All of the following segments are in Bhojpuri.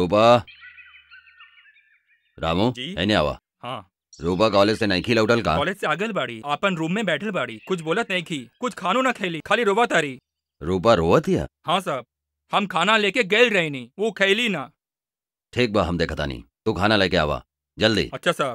रूपा, रामू जी? एने आवा। हाँ। रूपा कॉलेज से नहीं लौटल का? कॉलेज से आगल बाड़ी, अपन रूम में बैठल बाड़ी, कुछ बोलत नहीं की, कुछ खानो ना खैली, खाली रोवा तारी। रूपा रोवत हिया? हाँ साहब, हम खाना लेके गए रहनी, वो खैली ना। ठीक बा, हम देखता नहीं, तू खाना लेके आवा जल्दी। अच्छा साहब।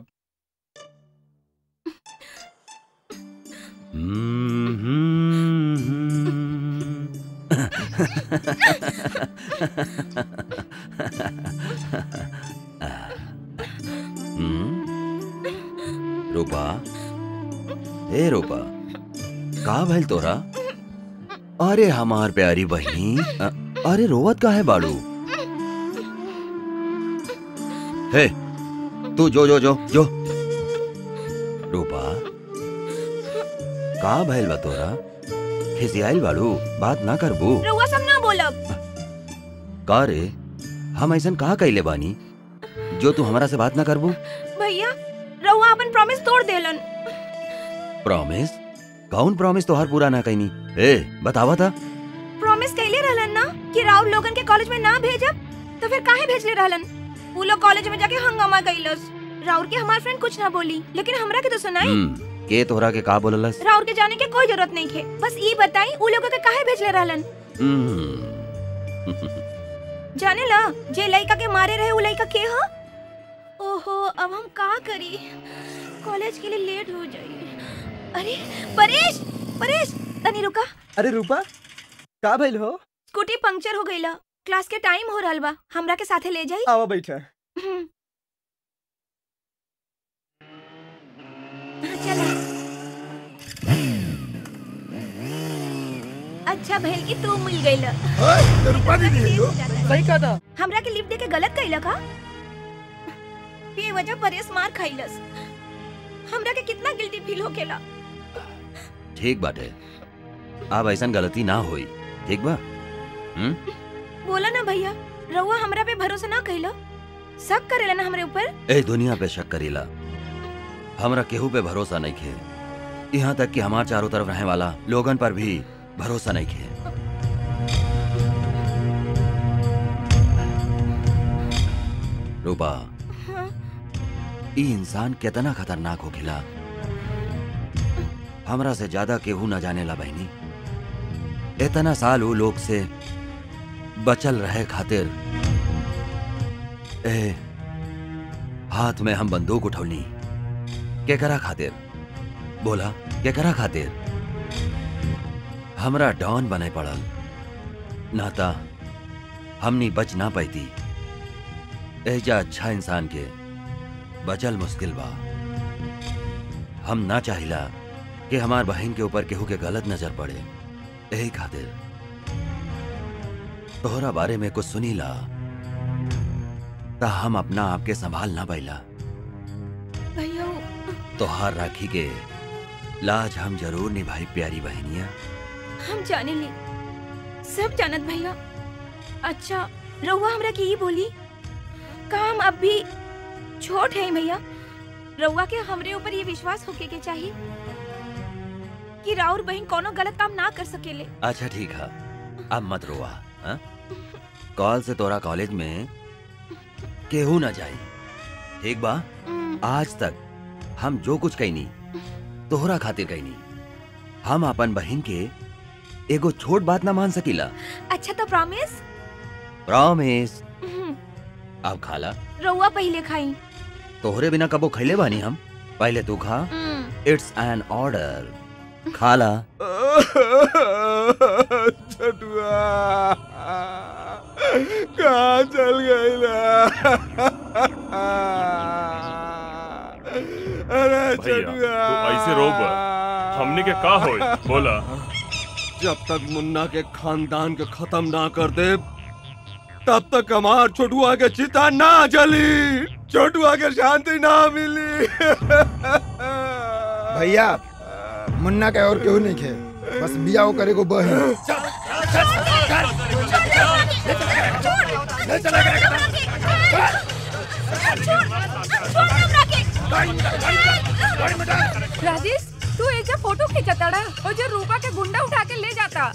रूपा, ए रूपा, का भइल तोरा? अरे हमार प्यारी बहिनी, अरे रोवत का है बाड़ू? हे तू जो जो जो जो। रूपा, का भइल बा तोरा? खिसियाइल बाड़ू, बात ना करबू? रउआ सब ना बोलब। का रे, हम ऐसन कहा कइले बानी जो तू हमरा से बात ना करबू? भैया रउआ अपन प्रॉमिस तोड़ देलन। प्रॉमिस? कौन प्रॉमिस तोहार पूरा ना कइनी? ए बतावा था। प्रॉमिस कइले रहलन ना कि राउर लोगन के कॉलेज में ना भेजब, तो फिर काहे भेजले रहलन? वो लोग कॉलेज में जाके हंगामा कइलस। राउर के हमार फ्रेंड कुछ ना बोली, लेकिन हमरा के तो सुनाई। के तोहरा के का बोललस? राउर के जाने के कोई जरूरत नहीं थे, बस ई बताई उ लोग के काहे भेजले रहलन? जाने ला जे लइका के मारे रहे उ लइका के ह? ओहो, अब हम का करी? कॉलेज के लिए लेट हो जाई। अरे परेश, परेश तनी रुका। अरे रूपा, का भइल हो? स्कूटी पंक्चर हो गईला, क्लास के टाइम हो रहल बा, हमरा के साथे ले जाई? आवा बैठा। चला। अच्छा भइल कि तू मिल गईला। रूपा दीदी है यो, सही कहा था। हमरा के लिफ्ट दे के गलत कइला का? बेवजह परेश मार खाइलस, हमरा के कितना गिल्टी फील होकेला। ठीक बाटे, अब ऐसा गलती ना होई, ठीक बा? बोला ना भैया, रउआ हमरा पे भरोसा ना कइलो, शक करेला ना हमरे ऊपर? ए दुनिया पे शक करेला, हमरा केहू पे भरोसा नहीं खे, यहाँ तक कि हमार चारों तरफ रहने वाला लोगन पर भी भरोसा नहीं खे। रूपा, ई इंसान कितना खतरनाक हो खिला, हमरा से ज्यादा केहू न जाने ला बहनी। इतना साल वो लोग से बचल रहे खातिर ए हाथ में हम बंदूक उठौनी, केकरा खातिर? बोला केकरा खातिर? हमरा डॉन बने पड़ल, नाता हमनी बच ना पाती। एजा अच्छा इंसान के बचल मुश्किल बा। हम ना चाहिला कि हमार बहन के ऊपर केहू के गलत नजर पड़े, यही खातिर तोहरा बारे में कुछ सुनीला ता हम अपना आपके संभाल ना पाइला। भैया तोहार राखी के लाज हम जरूर निभाई प्यारी बहनिया। हम जाने ली, सब जानत भैया। अच्छा रउआ हमरा के ये बोली, काम अब भी छोट है भैया? रउआ के हमरे ऊपर ये विश्वास होके के चाहिए कि राउर बहन कोनो गलत काम ना कर सकेले। अच्छा ठीक है, अब मत रोआ। कॉल से तोरा कॉलेज में केहू ना जाई, ठीक बा? आज तक हम जो कुछ कहनी तोहरा खातिर कहनी, हम अपन बहन के एगो छोट बात ना मान सकीला। अच्छा तो प्रॉमिस? प्रॉमिस। अब खाला। रउआ पहले खाई। तोहरे बिना कबो खैले बानी हम, पहले तू खा। इट्स एन ऑर्डर, खाला। छटुआ कहाँ चल गईला? अरे छटुआ, तू ऐसे रोब, हमने के का होई? बोला। जब तक मुन्ना के खानदान के खत्म ना कर दे, तब तक हमार छोटुआ के चिता ना जली, छोटुआ के शांति ना मिली। भैया मुन्ना के और केहू नहीं खे, बस बियाह करे को बहन। राजेश तू एक फोटो खींचताड़ा और जो रूपा के गुंडा उठा के ले जाता।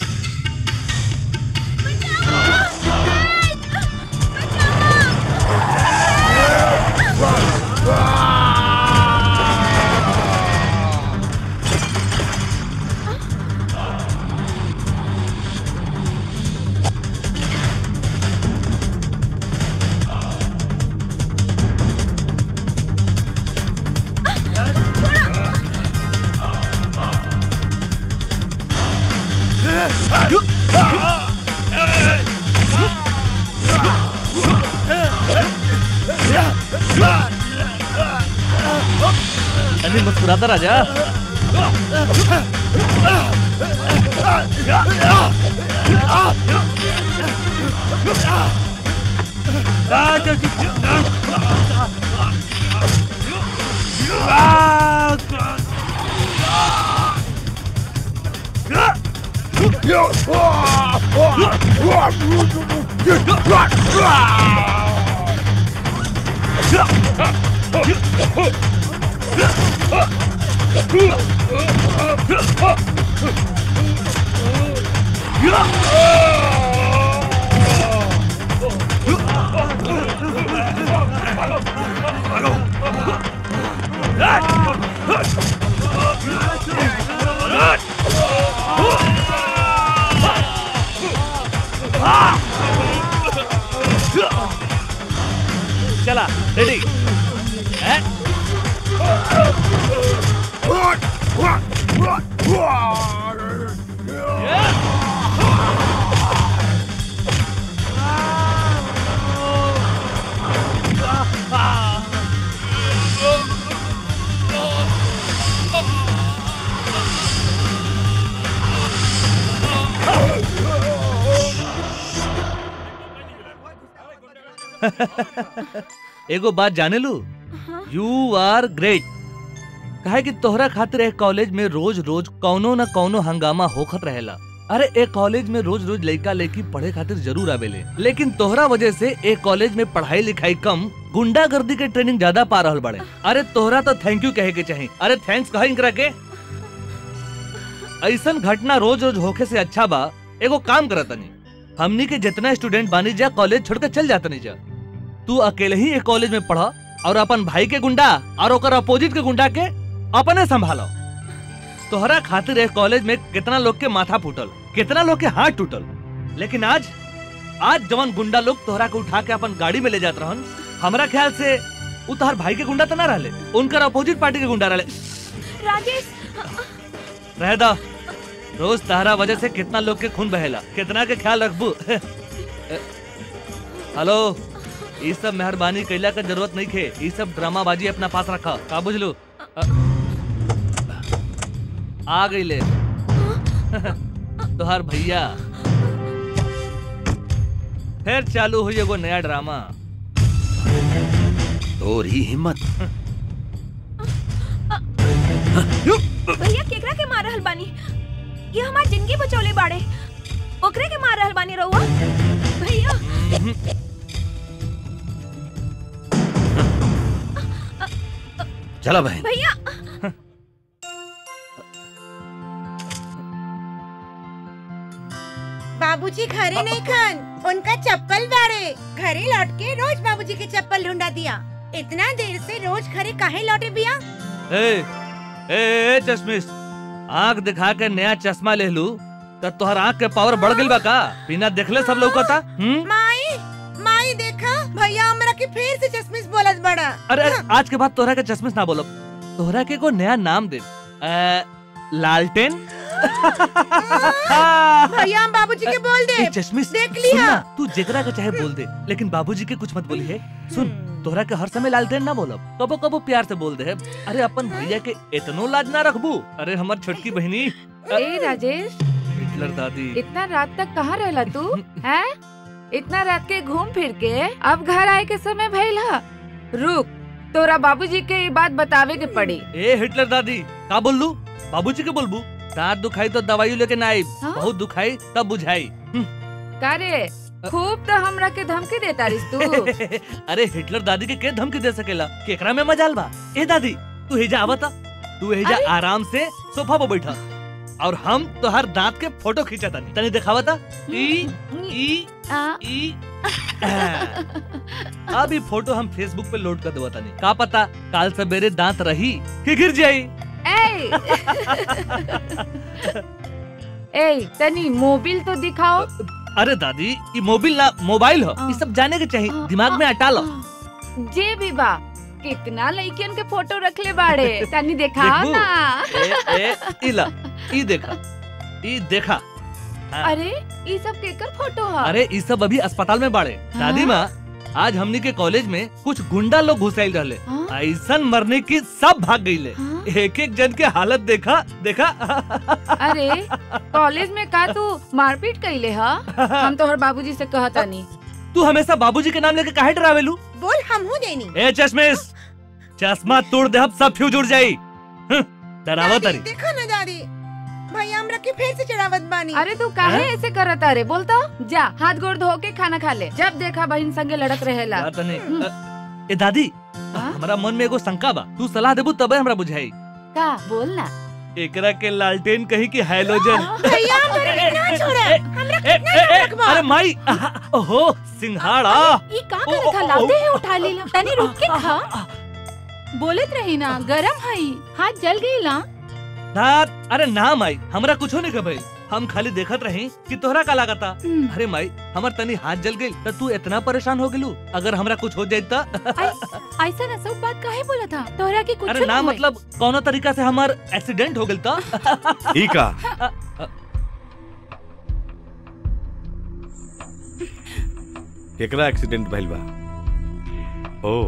मुस्कुराता राजा। चला रेडी है? एगो बात जाने लू, यू आर ग्रेट। काहे कि तोहरा खातिर एक कॉलेज में रोज रोज कौनो न कौनो हंगामा होखत रहेला। अरे एक कॉलेज में रोज रोज लड़का लड़की पढ़े खातिर जरूर आवेले, लेकिन तोहरा वजह से एक कॉलेज में पढ़ाई लिखाई कम, गुंडागर्दी के ट्रेनिंग ज्यादा पा रहल बड़े। अरे तोहरा तो थैंक यू कहे के चाहिए। अरे थैंक्स कहा इनकरा के। ऐसन घटना रोज रोज होखे से अच्छा बा एगो काम करत नहीं, हमनी के जितना स्टूडेंट बानी जा कॉलेज छोड़ के चल जाता नहीं जा। तू अकेले ही एक कॉलेज में पढ़ा और अपन भाई के गुंडा और ओकर अपोजिट के गुंडा के अपने संभालो। तोहरा खातिर एक कॉलेज में कितना लोग के माथा फूटल, कितना लोग के हाथ टूटल, लेकिन आज जवान गुंडा लोग तोहरा के उठा के अपन गाड़ी में ले जात रहन, हमरा ख्याल से उ तोहर भाई के गुंडा तो ना रहले, उनकर अपोजिट पार्टी के गुंडा रहले। राजेश रह दा, रोज तहरा वजह से कितना लोग के खून बहेला, कितना के ख्याल रखबू। हेलो, ये सब मेहरबानी कैला का जरूरत नहीं थे, ये सब ड्रामाबाजी अपना पास रखा। का बुझलू? आ गई ले तोहार भैया। फिर चालू हुई एगो नया ड्रामा। तोरी हिम्मत। भैया केकरा के मार रहल बानी? ये हमार जिंदगी बचौले बाड़े, ओकरे के मार रहल बानी रहुआ? भैया चला बहन। भैया बाबूजी घरे नहीं खन, उनका चप्पल बाड़े। घरे लौट के रोज बाबूजी के चप्पल ढूंढा दिया। इतना देर से रोज घरे काहे लौटे बिया? ए चश्मिश, आँख दिखा के नया चश्मा ले लू तो तोहर आँख के पावर बढ़ गई बा का? बिना देखले सब लौकता। माई देखा भैया हमरा के फिर से चश्मिश बोलत बड़ा। अरे आज के बाद तोहरा के चश्मिश ना बोलो, तोहरा के को नया नाम दे, लालटेन। भैया हम बाबूजी के बोल दे। चश्मिश देख लिया। तू जेकरा के चाहे बोल दे, लेकिन बाबूजी के कुछ मत बोली है। सुन, तोहरा के हर समय लालटेन ना बोलब, कबो कबो प्यार से बोल दे। अरे अपन भैया के इतनो लाज ना रखबू। अरे हमार छोटकी बहनी। ए राजेश, हिटलर दादी, इतना रात तक कहाँ रहला तू? हैं? इतना रात के घूम फिर के अब घर आए के समय भइला। रुक, तोरा बाबूजी के ये बात बतावे के पड़ी। ए हिटलर दादी, का बोललू? बाबूजी के बोलबू? दांत दुखाई तो दवाई लेके ना आई, बहुत दुखाई तब बुझाई। का रे, खूब तो हमरा के धमकी देता रिस तू। अरे हिटलर दादी के धमकी दे सकेला? केकरा में मजाल बा? ए दादी, तू हेजा आवता, तू हेजा आराम से सोफा पे बैठा और हम तो हर दांत के फोटो खींचा तनी दिखावता। अब ये फोटो हम फेसबुक पे लोड कर देवा तनी, का पता काल सवेरे दांत रही कि गिर जाई। ए तनी मोबाइल तो दिखाओ। अरे दादी, ये मोबाइल ना मोबाइल हो, ये सब जाने के चाहिए, दिमाग में हटा लो। जे भी बा, कितना लड़कियन के फोटो रखले बाड़े, तनी दिखाओ ना। इला, ई देखा, ई देखा। अरे ये सब केकर फोटो है? अरे ये सब अभी अस्पताल में बाड़े। दादी माँ, आज हमनी के कॉलेज में कुछ गुंडा लोग घुसाइल रहले। ऐसा मरने की सब भाग गईले। एक एक जन के हालत देखा। अरे कॉलेज में का तू मारपीट कइले हा? हम तो हर बाबूजी से कहता नहीं। तू हमेशा बाबूजी के नाम लेके काहे डरावेलू? बोल हम हूँ देनी। ए चश्मेश, चश्मा तोड़ दे, अब सब फ्यूज उड़ जाई। डरावा तारी। देखो ना दादी, भैया हमरा के फिर से चढ़ावत बानी। अरे तू काहे ऐसे करत अरे? बोलता जा हाथ गोड़ धो के खाना खा ले। जब देखा बहन संगे लड़त रहेला। ए दादी, हमरा मन में एगो शंका बा, तू सलाह देबू तबे हमरा बुझाई। का बोल ना। एकरा के लालटेन कही कि हैलोजन। भैया हमरा ना छोड़ा, हमरा कितना रखबा। अरे माई, ओहो सिंघाड़ा। ई का करत था? लाते है उठा लेला। तनी रुक के खा। बोलत रही ना गरम हई, हाथ जल गई ना। ना अरे ना माई, हमरा कुछो नहीं कहे। हम खाली देखत रही कि तोहरा का लागता। अरे माई, हमर तनी हाथ जल गई त तू इतना परेशान हो गेलू? अगर हमरा कुछ हो जाए त? ऐसा ना सब बात काहे बोला था? तोहरा की कुछ अरे ना मतलब कौनो तरीका से हमार एक्सीडेंट हो गेल त? ई का? केकरा एक्सीडेंट भइल बा? ओ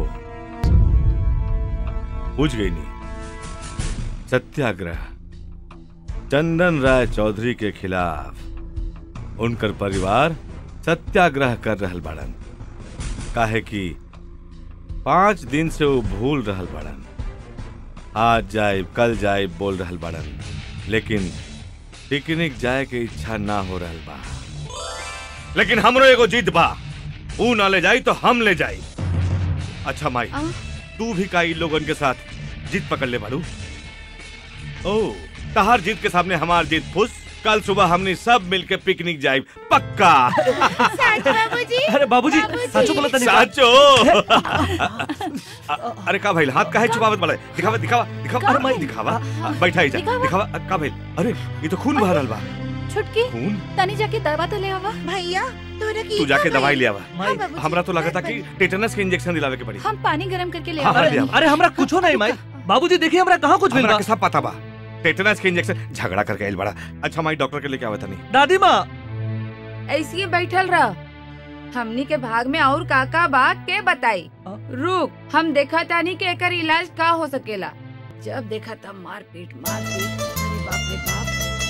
बुझ गई नी। सत्याग्रह चंदन राय चौधरी के खिलाफ उनकर परिवार सत्याग्रह कर रहल बाड़न। काहे कि 5 दिन से वो भूल रहल बाड़न। आज जाए कल जाए बोल रहल बाड़न, लेकिन पिकनिक जाए के इच्छा ना हो रहल बा। लेकिन हमरो एगो जिद बा, ऊ ना ले जाई तो हम ले जाई। अच्छा माई, तू भी का इन लोगन के साथ जिद पकड़ ले बालू? ओ तहार जीत के सामने हमार जीत फुस। कल सुबह हमने सब मिलके पिकनिक जाए पक्का। बाबूजी। अरे बाबूजी साचो बोलत नहीं। साचो। अरे का भाई हाथ काहे छुपावत बड़े? दिखावा दिखावा दिखावा। अरे माई दिखावा, बैठा ही जा। दिखावा का भाई? अरे ये तो खून बह रहल बा। छुटकी खून? तनी जाके दवा तो ले आवा। भैया तोरा की तू जाके दवाई ले आवा। बाबूजी। हमरा तो लगा था कि टेटनस के इंजेक्शन दिलावे के पड़ी। हम पानी गरम करके ले हाँ, आवा। ले आवा। अरे हमरा कुछो नहीं माई। बाबूजी देखिए हमरा कहाँ कुछ मिल हमरा रहा। के सब पता बा। टेटनस के इंजेक्शन झगड़ा करके आइल बड़ा। अच्छा माई डॉक्टर के लेके आवे तनी। दादी माँ ऐसी ही बैठल रह। हमनी के भाग में और काका बा के बताई। रुक, हम देखा तानी के एकर इलाज का हो सकेला। जब देखा तब मारपीट मारपीट। अरे बाप रे बाप।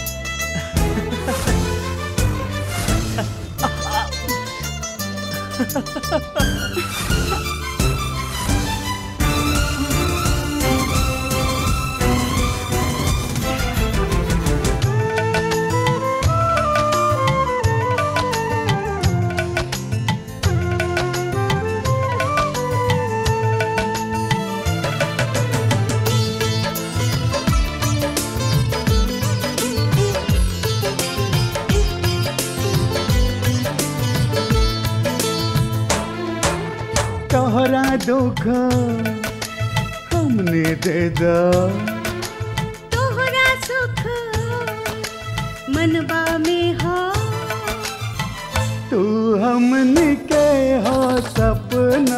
तोहरा धोखा हमने दे दा, तोहरा सुख मनबा में हो, तू हमने के हो सपना,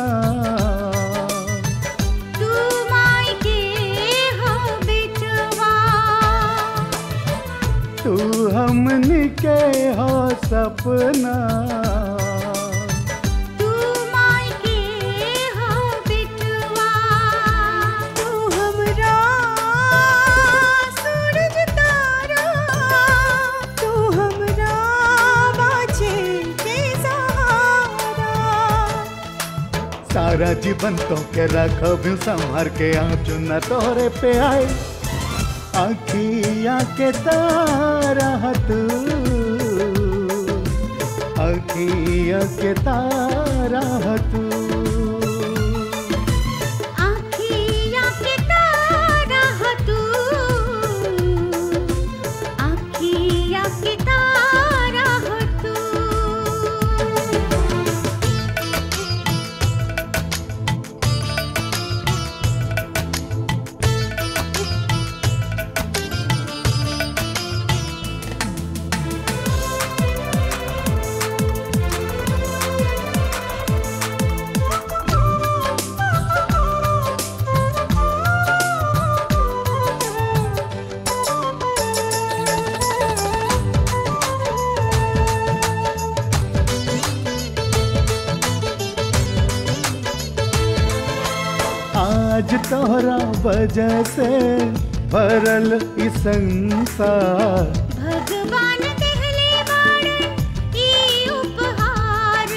तू माई के हो बेटवा, तू हमने के हो सपना, सारा जीवन तो के रखब संभर के आँचू न तोहरे पे आए, आँखिया के तारा तू, आँखिया के तारा तू, आँखिया के तारा तू, आँखिया के तारा तू। आज तोहरा वजह से भरल ई संसार। भगवान देहले बाड़न ई उपहार।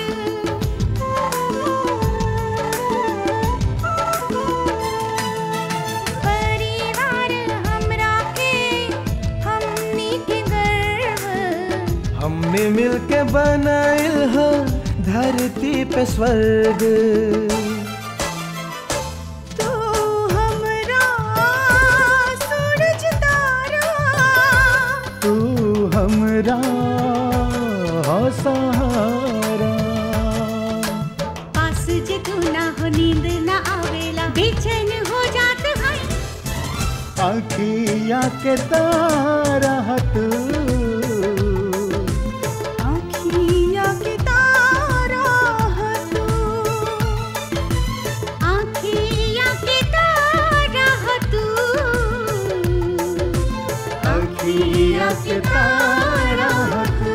परिवार हमरा के हमनी के गर्व। हमने मिलके बनाइल ह धरती पे स्वर्ग। तू हमरा सूरज तारा। तू हमरा हो सहारा। पास जे तू ना हो नींद ना आवेला बेचैन हो जात है। आँखिया के तारा ह तू। आँखिया के तारा ह तू। आँखिया के तारा ह तू। आँखिया के तारा ह तू।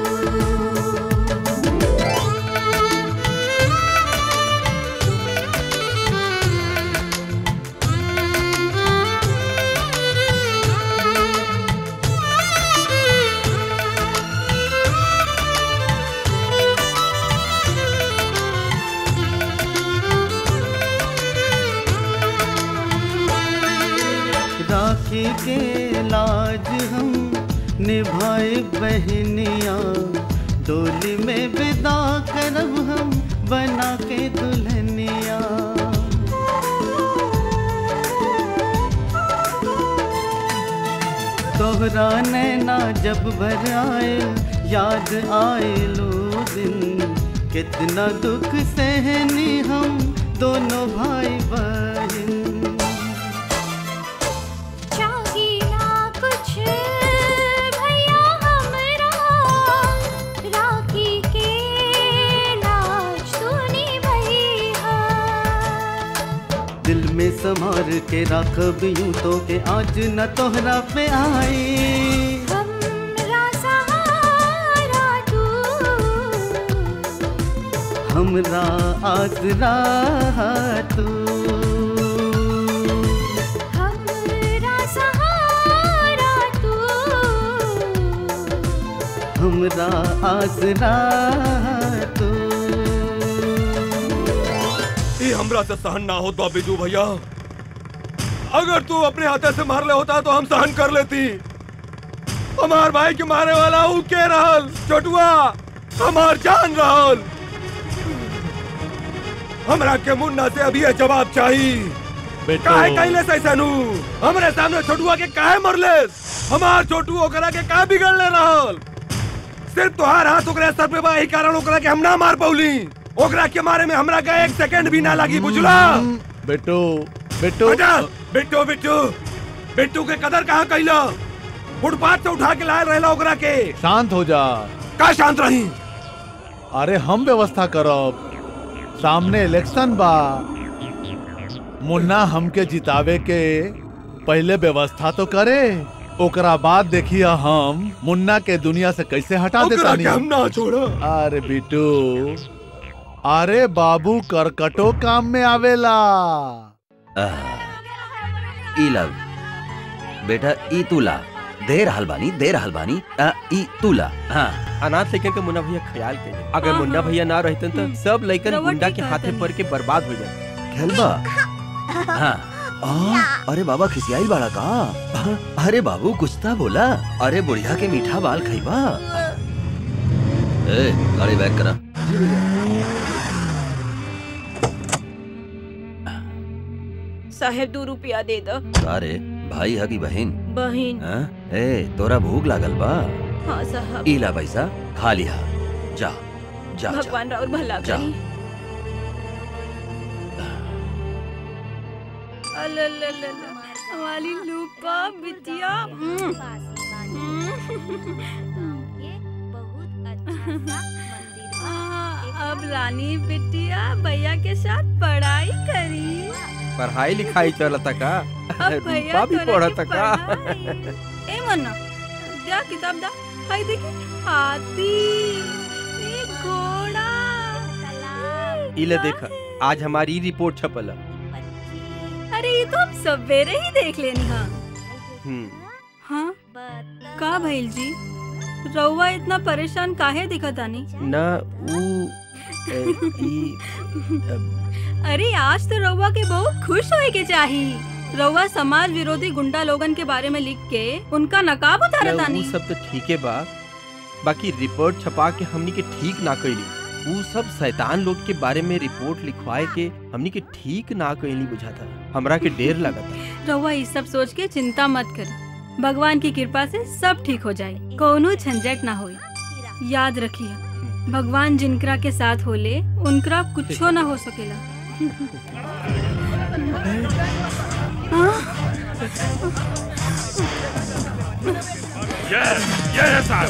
राखी के लाज हम निभाए बहनिया। डोली में विदा करब हम बना के दुल्हनिया। तोहरा नैना जब भर आए याद आए लो दिन। कितना दुख सहनी हम दोनों भाई बहन। चाहिला कुछ भैया हमरा। राखी के लाज सुनी भैया। दिल में संभार के राखब यूं तो के आज न तोहरा पे आई। हमरा सहारा तू। हमरा आसरा तू। हमरा सहारा तू। हमरा आसरा तू। ये हमरा से सहन ना हो तो बिजू भैया। अगर तू अपने हाथे से मार ले होता तो हम सहन कर लेती। हमार भाई के मारे वाला ऊ के रहल छोटुआ। हमार जान रहल। हमरा के मुन्ना से अभी ये जवाब चाहिए। काहे कहले सैसनू? हमरे सामने छोटुआ के काहे मरले? हमार छोटू ओकरा के काहे बिगड़ले रहल? सिर्फ तोहार हाथ ओकरा सर पे बा, यही कारण ओकरा के हम ना मार पौली। ओकरा के मारे में हमरा का 1 सेकंड भी ना लगी, बुझला? बेटू बेटू बिट्टू बिट्टू बिट्टू के कदर कहाँ कैला? फुटपाथ से उठा के लाए रहला ओकरा के। शांत हो जा। का शांत रही? अरे हम व्यवस्था करब। सामने इलेक्शन बा। मुन्ना हमके जितावे के पहले व्यवस्था तो करे। ओकरा बाद देखिए हम मुन्ना के दुनिया से कैसे हटा देता नहीं। हम ना छोड़ो। अरे बिट्टू, अरे बाबू करकटो काम में आवेला। ई लव बेटा, ई तुला देर हलबानी ई तुला। हाँ, अनाथ लेकर के मुन्ना भैया ख्याल के। अगर मुन्ना भैया ना रहते तो सब लइकन गुंडा के हाथे पड़ के बर्बाद हो जाते। खेलबा? हाँ। अरे बाबा खिसियाई बाड़ा का? अरे बाबू कुछ था बोला। अरे बुढ़िया के मीठा बाल खइबा। ए, गाड़ी बैक करा। साहेब 2 रुपया दे दो। अरे भाई है की बहन? बहन। ए, तोरा भूख लागल बा? हाँ साहब। इला पैसा खा लिया। जा जा भगवान राउर भला करी। हमारी लूका बिटिया। अब रानी बिटिया भैया के साथ पढ़ाई करी। पढ़ाई लिखाई चलता का? भैया भी पढ़ता का? ए मन्ना जा किताब दा। हाय देखी हाथी, एक घोड़ा। इले देखा आज हमारी रिपोर्ट छपला। अरे ये तो हम सवेरे ही देख लेनी। हाँ हाँ का भइल जी, रउआ इतना परेशान काहे दिखत आनी? ना अरे आज तो रउआ के बहुत खुश होए के चाहिए। रउआ समाज विरोधी गुंडा लोगन के बारे में लिख के उनका नकाब उतारत आनी। वो सब तो ठीक है बा, बाकी रिपोर्ट छपा के हमनी के ठीक ना कइली। वो सब शैतान लोग के बारे में रिपोर्ट लिखवाए के हमनी के ठीक ना कइली बुझाता, हमरा के डेर लगता। रउआ ये सब सोच के चिंता मत कर, भगवान की कृपा से सब ठीक हो जाए, कोनो झंझट ना होई। याद रखिए, भगवान जिनकरा के साथ होले उनकरा कुछो ना हो सकेला। ये साहब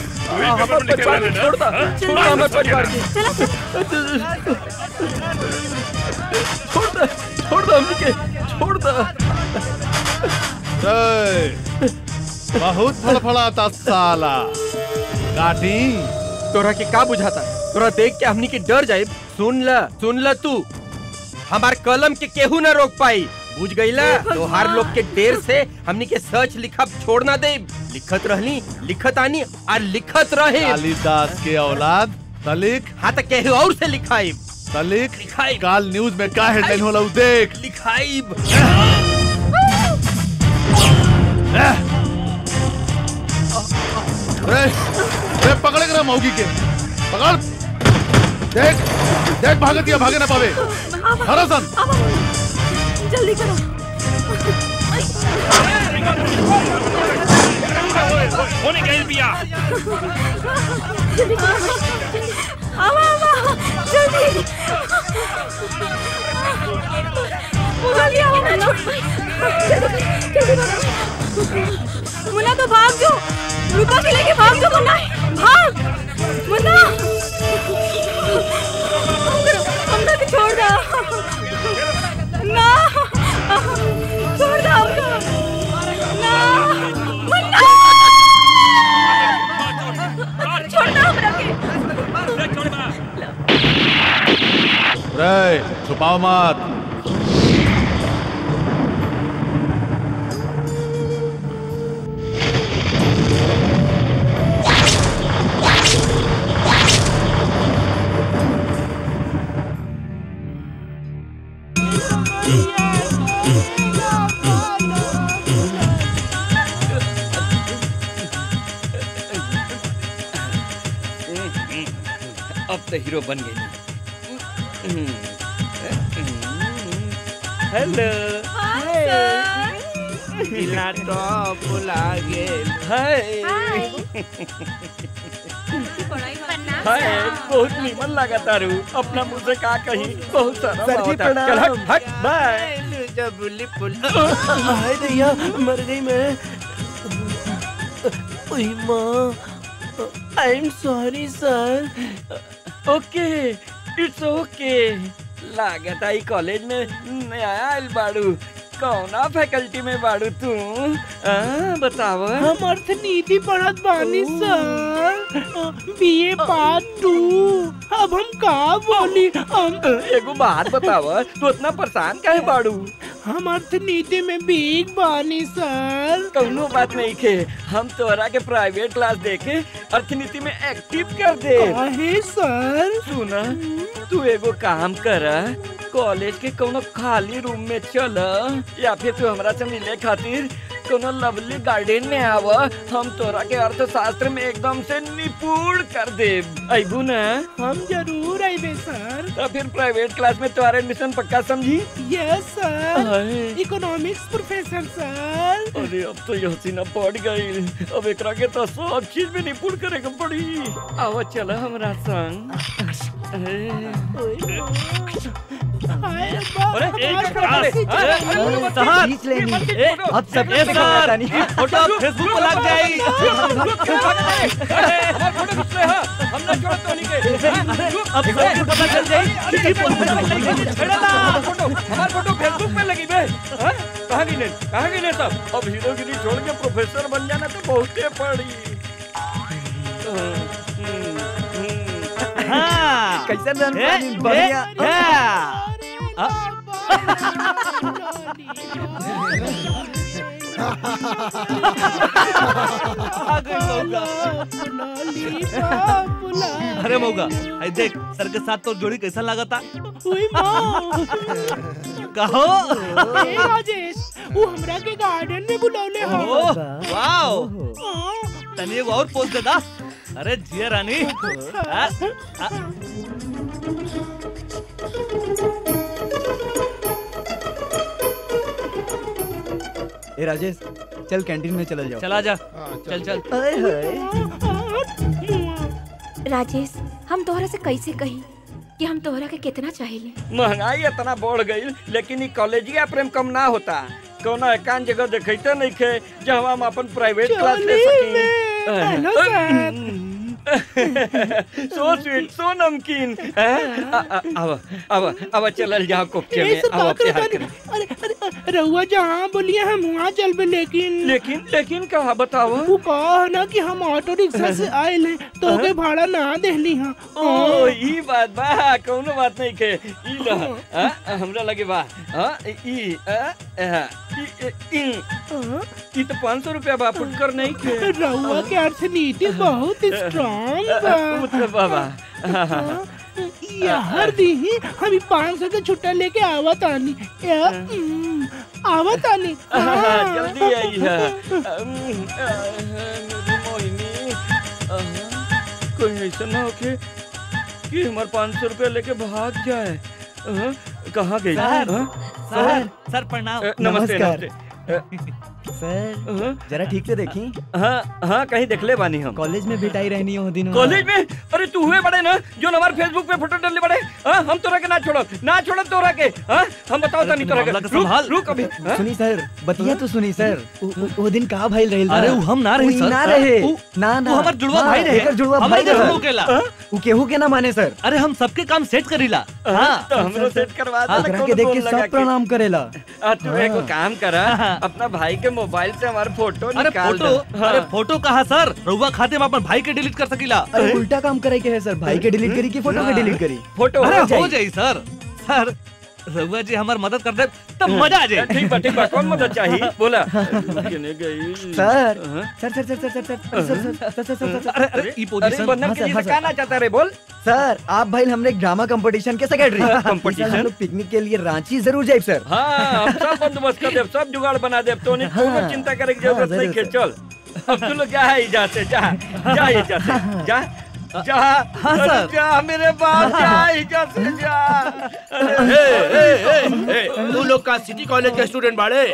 बहुत फड़फड़ाता साला काटी। तोरा के का बुझाता? तोरा देख के हमनी के डर जाए। सुन ल तू, हमार कलम के केहू ना रोक पाई, बुझ गईला? तोहार लोग के देर से हमनी के सच लिखब छोड़ना दे। लिखत रहली, लिखत आनी और लिखत रहे। कालिदास के औलाद तलिक। हाँ तो केहू और से लिखाई तलिक लिखाई। काल न्यूज में का हेडलाइन होला उ देख। लिखाई रे पकड़े करा मौगी के पकड़। देख देख भागतिया, भागे ना पावे। हरसन जल्दी करो। होने गई बिया। आवा जल्दी। मुन्ना तो भाग जो, रूपा के लेके भाग जो। मुन्ना भाग, मुन्ना हमने भी छोड़ दो ना, छोड़ दो हमको ना, मुन्ना छोड़ना हमरा के। रे छुपाओ मत। अब तो हीरो बन गई। हेलो दिला टॉप लागे। हाय बहुत नीमन लगा तारू। अपना मुंह से का कही, बहुत सारा सर जी प्रणाम। चल हट बाय। हाय दैया मर गई मैं। ओए माँ, I am sorry sir. Okay it's okay. लागत आई कॉलेज में नया आयल बाड़ू। कौना फैकल्टी में बाड़ू तू? बताव। हम अर्थनीति पढ़त बानी सर, बीए पार्ट 2। अब हम का बोली? हम एगो बात बताव, तू इतना परेशान काहे बाड़ू? हम अर्थनीति में वीक बानी सर। कौनो बात नहीं खे, हम तोरा के प्राइवेट क्लास देके अर्थनीति में एक्टिव कर दे। काहे सर? सुना, तू एगो काम कर, कॉलेज के कोनो खाली रूम में चल, या फिर तू हमरा से मिले खातिर कोनो लवली गार्डन में आव। हम तोरा के अर्थशास्त्र में एकदम से निपुण कर देब। अइबू ना? हम जरूर आइबे सर। तो फिर प्राइवेट क्लास में तुम्हारा एडमिशन पक्का समझी? Yes sir, economics professor sir. अरे अब तो यह हसीना पड़ गई, अब एकरा के तो सब चीज में निपुण करेगा पड़ी। आवा चल हमरा संग। अब सब फोटो फेसबुक पर लग जाएगी। अब पता चल जाएगी। हमारे फोटो फेसबुक में लगी बे। कहाँ गिने सब? अब हीरोगिरी छोड़ के प्रोफेसर बन जाना तो बहुते पड़ी। कैसे बढ़िया। अरे मौका आई देख सर के साथ तो जोड़ी कैसा लगा था कहो राजेश वो हमरा के गार्डन में बुलौले हो वाओ तनी एगो और पोज दे दा अरे जिया रानी ए राजेश चल कैंटीन में चल जाओ चला जा चल चल राजेश हम तोहरा से कैसे कही कि हम तोहरा के कितना चाहिए। महंगाई इतना बढ़ गई लेकिन ई कॉलेजिया प्रेम कम ना होता कोनो एकांत जगह देखते नहीं खे जहाँ हम अपन प्राइवेट क्लास ले सकी। सो स्वीट सो नमकीन। अब चलल जाओ कोपचे में अब प्यार करें। अरे रहुआ जहाँ बोलिए हम वहाँ चलबे लेकिन कहा बताओ। वो कहा ना कि हम ऑटो रिक्शा से आए ले तो के भाड़ा ना देली हां। ओ ई बात बा कोनो बात नहीं के ई ल हमरा लगे बा ई तो 500 रुपया बा फुटकर नहीं के। रहुआ के अर्थनीति बहुत स्ट्रांग बा बाबा। हर दी हम 500 के छुट्टा लेके आवत आनी जल्दी आई है मोहिनी। कोई ऐसा ना हो कि हमारे 500 रुपया लेके भाग जाए। कहाँ गई? सर प्रणाम। नमस्ते। सर जरा ठीक से देखी। हाँ कहीं देख ले बानी हम। कॉलेज में बिठाई रहनी हो दिन। कॉलेज में? अरे तू हुए बड़े ना जो हमारे फेसबुक पे फोटो डालने बड़े। हम तोरा के ना छोड़ो तोरा के। हम बताओ तनी तोरा के। रुक अभी। सुनी सर बतिया तो सुनी सर। वो दिन कहाँ भाई रहे? अरे हम ना रहे सर। ना रहे ना हमार जुड़वा भाई रहे। जुड़वा भाई वो केहू के ना माने सर। अरे हम सबके काम सेट करीला। तो हमरो सेट करवा दे। के देख के सब प्रणाम करेला। तू एगो काम करा अपना भाई के मोबाइल से हमारे फोटो निकाल दे। अरे फोटो कहाँ सर? रउआ खाते में अपन भाई के डिलीट कर सकीला। अरे उल्टा काम करे के है सर। भाई के डिलीट करी कि फोटो के डिलीट करी? फोटो हो जाई सर। सर रउआ जी हमार मदद कर दे तब मजा आ जाए। ठीक बा कौन मदद चाहिए बोला। किने गई सर सर अरे ई पोजीशन बनने के लिए कहना चाहता रे बोल। सर आप भाई हमने ड्रामा कंपटीशन के सेक्रेटरी। कंपटीशन पिकनिक के लिए रांची जरूर जाए सर। हाँ हम सब बंदोबस्त कर देब सब जुगाड़ बना देब तो नहीं कोनो चिंता करे की जरूरत नहीं है। चल अब तू लोग क्या है इजाजत से जा जा हाँ सर जा मेरे बाप जा इजाजत से जा। तू लोग का सिटी कॉलेज के स्टूडेंट बाड़े?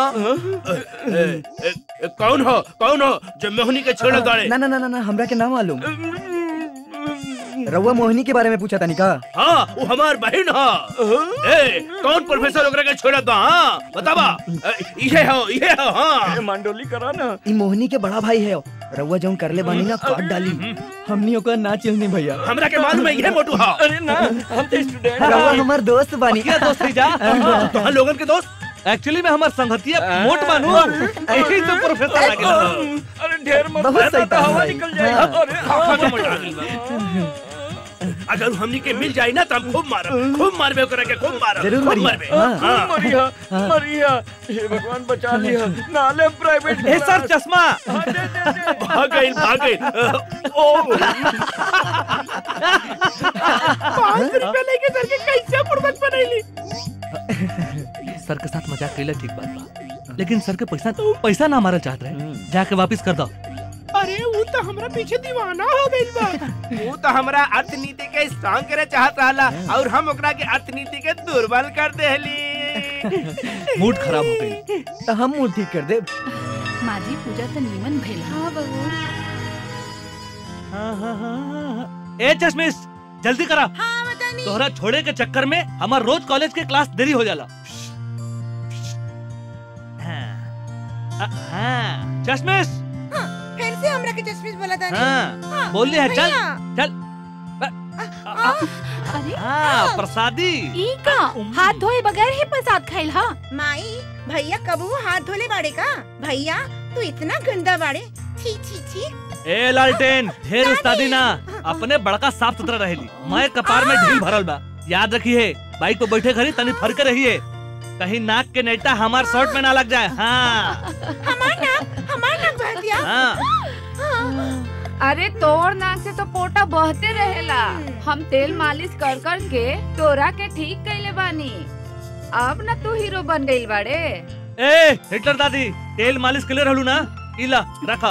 कौन हो जो मोहिनी के छोड़ गाड़े? ना हमरा के नाम मालूम। रउआ मोहिनी के बारे में पूछा था निका? हाँ वो हमार बहन है। कौन प्रोफेसर ओकरा के छोड़ा था? हाँ बतावा। ये हो हाँ मंडोली करा ना। ई मोहिनी के बड़ा भाई है। रउआ जौन करले बानी ना काट डाली। हमनी ओकर ना चिल्नी भैया। हमरा के मालूम है ये मोटू हा। अरे ना हम तो स्टूडेंट। रउआ हमार दोस्त बानी। क्या दोस्त है जा? तो हम लोगन के दोस्त एक्चुअली मैं हमार संगतिया मोट बानू यही तो प्रोफेसर लगे। अरे ढेर मत बोल हवा निकल जाएगा। अरे अगर हमनी के मिल जाए ना तो हम खूब मारबे ओकरा के खूब जरूर मारबे। मरिया हे भगवान बचा लिया नाले प्राइवेट। ए सर चश्मा भाग गई 500 रुपया लेके सर के कैसे फुर्सत बनैली? सर के साथ मजाक कैला ठीक बात बा लेकिन सर के पैसा ना मारल चाहत रहे। जाके वापस कर दो। अरे वो तो हमरा पीछे दीवाना हो गइल बा। वो तो हमरा अर्थनीति के स्ट्रांग करे चाहत रहला और हम ओकरा के अर्थनीति के दुर्बल कर देहली। मूड खराब हो गई तो हम मूड ठीक कर दे। माजी पूजा तो नीमन भइल। हां बहू। ए चश्मिश जल्दी करा। हाँ बतानी। तोहरा छोड़े के चक्कर में हमार रोज कॉलेज के क्लास देरी हो जाला। हाँ चश्मिश फिर से हमरा के चश्मिश बोला था। हाँ बोलनी है चल चल। अरे प्रसादी ई का हाथ धोए बगैर ही प्रसाद खाइल हा? माई भैया कबू हाथ धोले बाड़े का? भैया तू इतना गंदा बाड़े। छी छी छी। ए लालटेन ढेर उस्तादी ना अपने बड़का साफ सुथरा रहेली। मैं कपार में ढील भरल बा। याद रखिए बाइक पे बैठे घड़ी तनी फरके रहिए कहीं नाक के नेटा हमार शर्ट में ना लग जाए। हाँ हमार नाक बह दिया। हाँ। अरे तोर नाक से तो पोटा बहते रहेला। हम तेल मालिश कर कर के तोरा के ठीक कैले बानी। अब ना तू हीरो बन गई बाड़े। ए हिटलर दादी, तेल मालिश के लिए रहलू ना, इला रखा।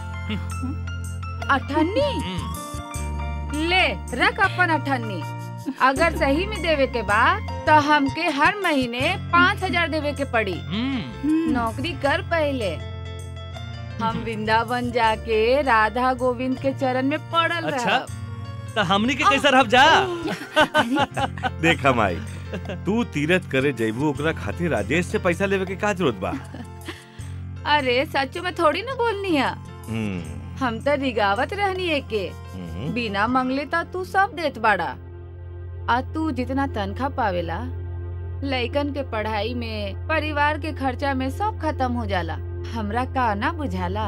अठन्नी ले रख अपन अठन्नी। अगर सही में देवे के बाद तो हमके हर महीने 5,000 देवे के पड़ी। नौकरी कर पहले। हम वृंदावन जाके राधा गोविंद के चरण में पड़ल अच्छा, रहब। तो हमनी के कैसे रहब जा। देखा माई, तू तीरथ करे जैबू, ओकरा खातिर राजेश से पैसा लेवे के का जरूरत बा। अरे सच में थोड़ी ना बोलनी है। हम तो रिगावत रहनी है के बिना मंगले तो तू सब देत बाड़ा। आ तू जितना तनख्वाह पावेला लइकन के पढ़ाई में, परिवार के खर्चा में सब खत्म हो जाला। हमरा का ना बुझाला।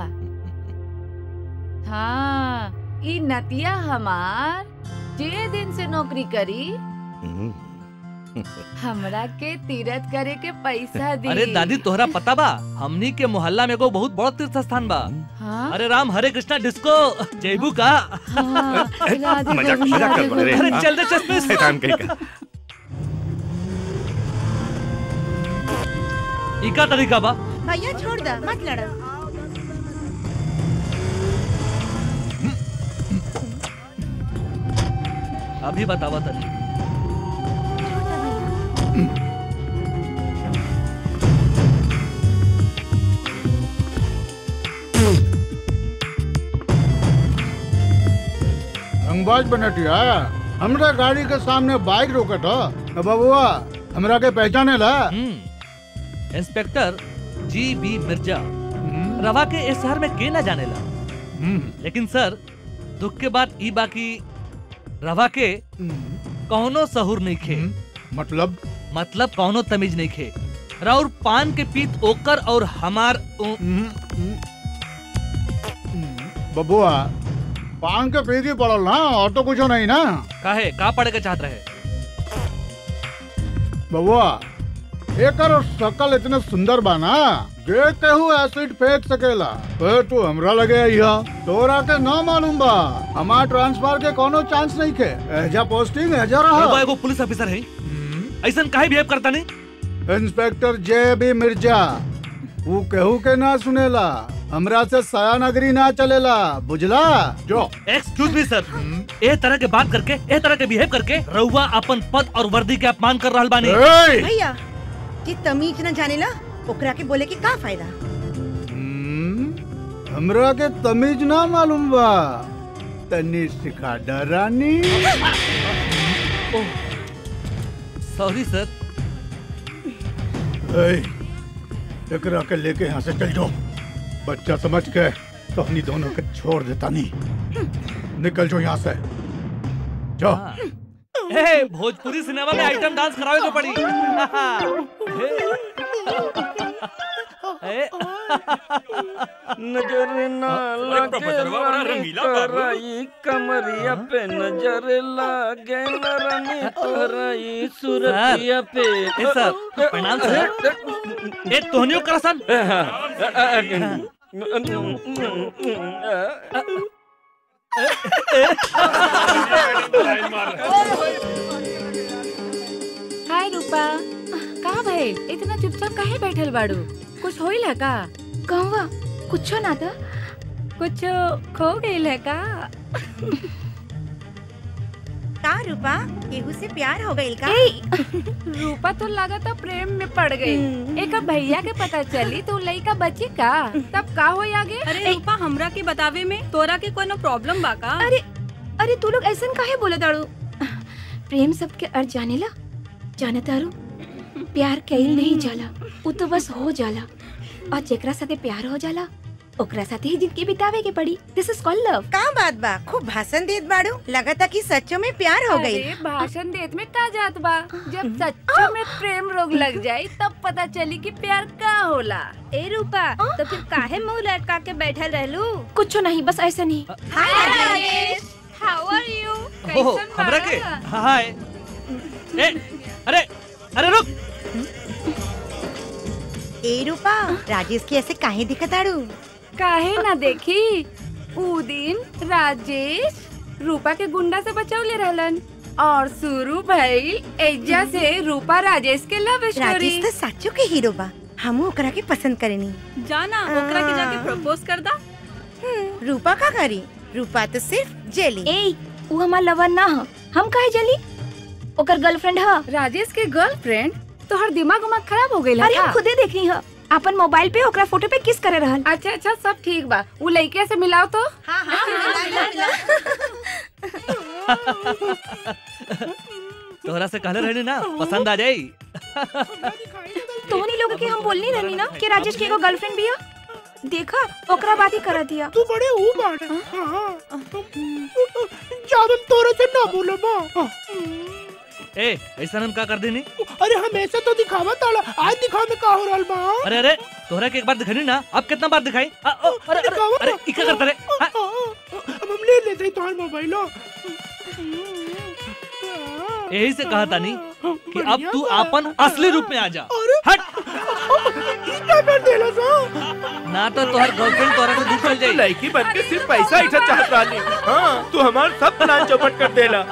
हाँ, ई नतिया हमार जे दिन से नौकरी करी हमरा के तीरथ करे के पैसा दी। अरे दादी तोहरा पता बा, हमनी के मोहल्ला में एगो बहुत बड़ा तीर्थ स्थान बा। हाँ? अरे राम हरे कृष्णा डिस्को जयबू का। हाँ, मजाक कर रहे। अरे चल दे चश्मे से। शैतान कहीं का। इका तरीका बा। भैया छोड़ दे, मत लड़ो। अभी बतावा तनी। रंगबाज बनटिया, हमरा गाड़ी के सामने बाइक रोकत हो। बबुआ हमरा के पहचाने ला। Inspector G B. मिर्जा। रवा के इस शहर में के ना जानेला। लेकिन सर दुख के बात ई बाकी रवा के कौनो सहूर नहीं खे। मतलब कौनो तमीज नहीं खे। राउर पान के पीत ओकर और हमार बबुआ पान के पीती पड़ल ना, और तो कुछ नहीं ना। काहे का पढ़े के चाहत रहे बबुआ? एकर शकल इतने सुंदर बा ना, जे केहू एसिड फेंक सकेला। तू हमरा लगे आइहा, तोरा के ना मालूम बा हमार ट्रांसफर के कोनो चांस नहीं के। एजा पोस्टिंग एजा रहा। एगो पुलिस ऑफिसर है, ऐसन काहे बिहेव करता नहीं? Inspector JB. मिर्जा, वो केहू के ना सुनेला, हमरा से सयानगरी ना चलेला, बुझला? जो एक्सक्यूज मी सर, ए तरह के बात करके, ए तरह के बिहेव करके रउआ अपन पद और वर्दी के अपमान कर रहल बानी। भैया जी तमीज न जानेला, ओकरा के बोले के का फायदा? हमरा के तमीज ना मालूम बा, तनी सिखा डरानी। सॉरी सर। एकरा के लेके यहाँ से चल जाओ। बच्चा समझ के तो अपनी दोनों के छोड़ देता नहीं। निकल जाओ यहाँ से, जाओ। ए, भोजपुरी सिनेमा में आइटम डांस करावे को पड़ी। नजर ना लगे रानी कमरिया पे, नजर लगे रानी तोराई सूरतिया पे। सर प्रणाम सर। ए तोहनियो करसन। हाय रूपा, का भइल? इतना चुपचाप काहे बैठल बाड़ू? कुछ होइल है का? कहवा कुछ ना था। कुछ खो गइल है का? का रूपा, केहू से प्यार हो गइल का? रूपा तो लगाता प्रेम में पड़ गई। एक भैया के पता चली तो लइका बची का, तब का होई आगे? अरे रूपा, हमरा के बतावे में तोरा के कोनो प्रॉब्लम बा का? अरे तू लोग ऐसन काहे बोले दाड़ू? प्रेम सबके अर्थ जानेला, जाने तारू? प्यार कईल नहीं जाला, वो तो बस हो जाला। और जेकरा साथे प्यार हो जाला ओकरा साथे ही जिंदगी बितावे के पड़ी। This is called love. का बात बा, खूब भाषण देत बाड़ू, लगता कि सच्चो में प्यार हो गई। अरे भाषण देत में का जात बा, जब सच्चो में प्रेम रोग लग जाए तब पता चली कि प्यार का होला। ए रूपा, तो फिर काहे मुंह लटका के बैठल रहलू? कुछ नहीं, बस ऐसा नहीं। Hi Rajesh, how are you? कैसन हमरा के हाय। ए अरे रुक। ए रूपा, राजेश की ऐसे काहे दिखत आड़ू? काहे ना देखी, ऊ दिन राजेश रूपा के गुंडा से बचौले रहलन और शुरू भइल एजा से रूपा राजेश के लव स्टोरी। राजेश तो सच्चो के हीरो बा, हम ओकरा के पसंद करेनी। जाना ओकरा के जाके प्रपोज कर दा। रूपा का करी? रूपा तो सिर्फ जेली। ए, ऊ हमार लवर ना ह, हम काहे जेली? ओकर गर्लफ्रेंड ह। राजेश के गर्लफ्रेंड? तोहर दिमाग उमाग खराब हो गइल अरे हम खुदे देखनी ह, अपन मोबाइल पे ओकरा फोटो पे किस करे रहल। अच्छा अच्छा सब ठीक बा, ऊ लइके से मिलाओ तो। हाँ हाँ तोहरा से कहले रहनी ना पसंद आ जाई। तोहनी लोग के हम बोलनी रहनी ना कि राजेश के एगो गर्लफ्रेंड भी है। देखा ओकरा बात ही कर दिया। तू बड़े ऊ बात जब हम तोरे से ना बोले बा। ए ऐसा हम का कर देनी? अरे हम ऐसे तो दिखावा ताला, आज दिखाव में का हो रहल बा? अरे अरे तोहरा के एक बार दिखानी ना, अब कितना बार दिखाई? अरे अरे ई का करता रे? अब हम ले लेते हैं तुम्हारा मोबाइल। यही से कहा था नहीं कि अब तू अपन असली रूप में आ जा। हट क्या कर देला सा? ना तो तोहर गर्लफ्रेंड तोहरा से दूर चल जाई। लड़की बन के सिर्फ पैसा इठा चाहत रानी। हाँ, तू हमार सब प्लान चौपट कर देला।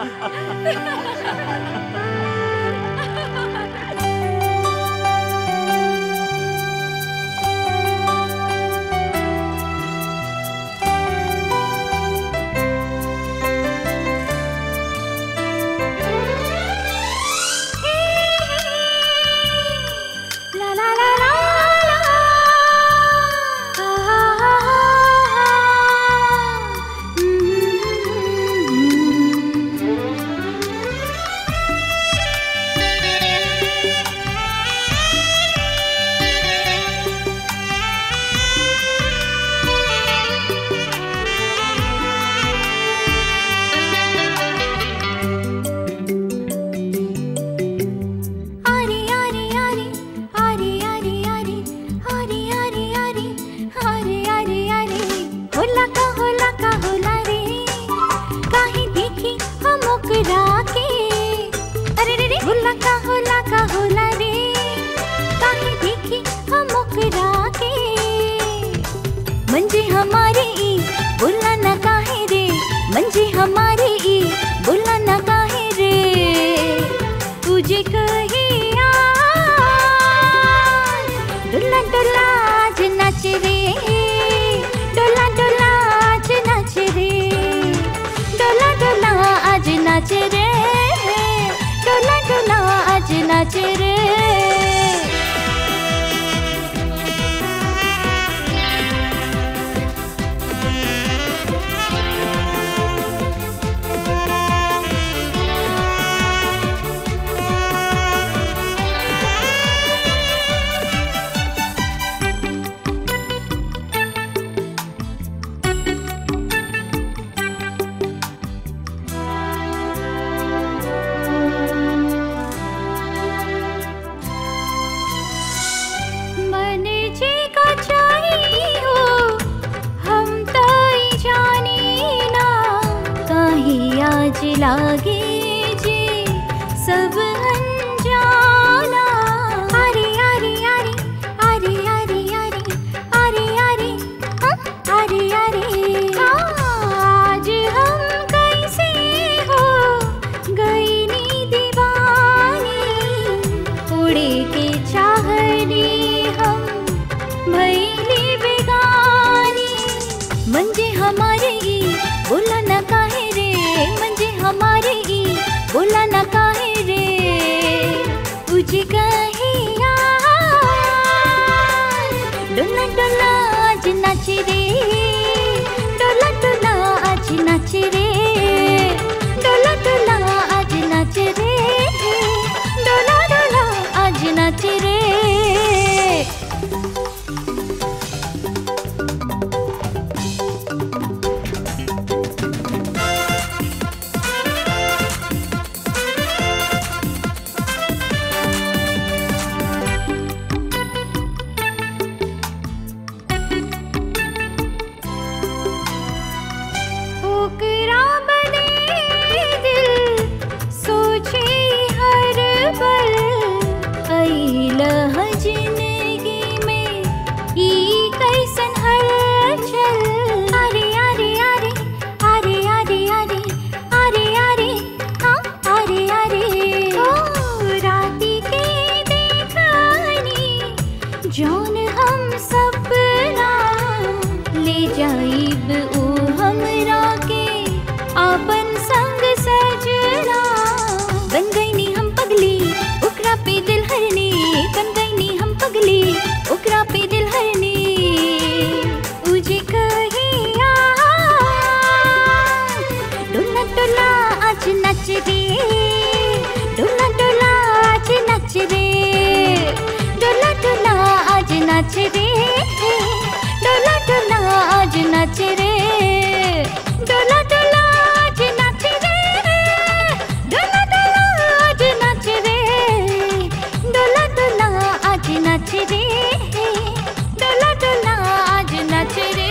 नाच रे, डोला डोला आज नाच रे, डोला डोला आज नाच रे, डोला डोला आज नाच रे, डोला डोला आज नाच रे, डोला डोला आज नाच रे।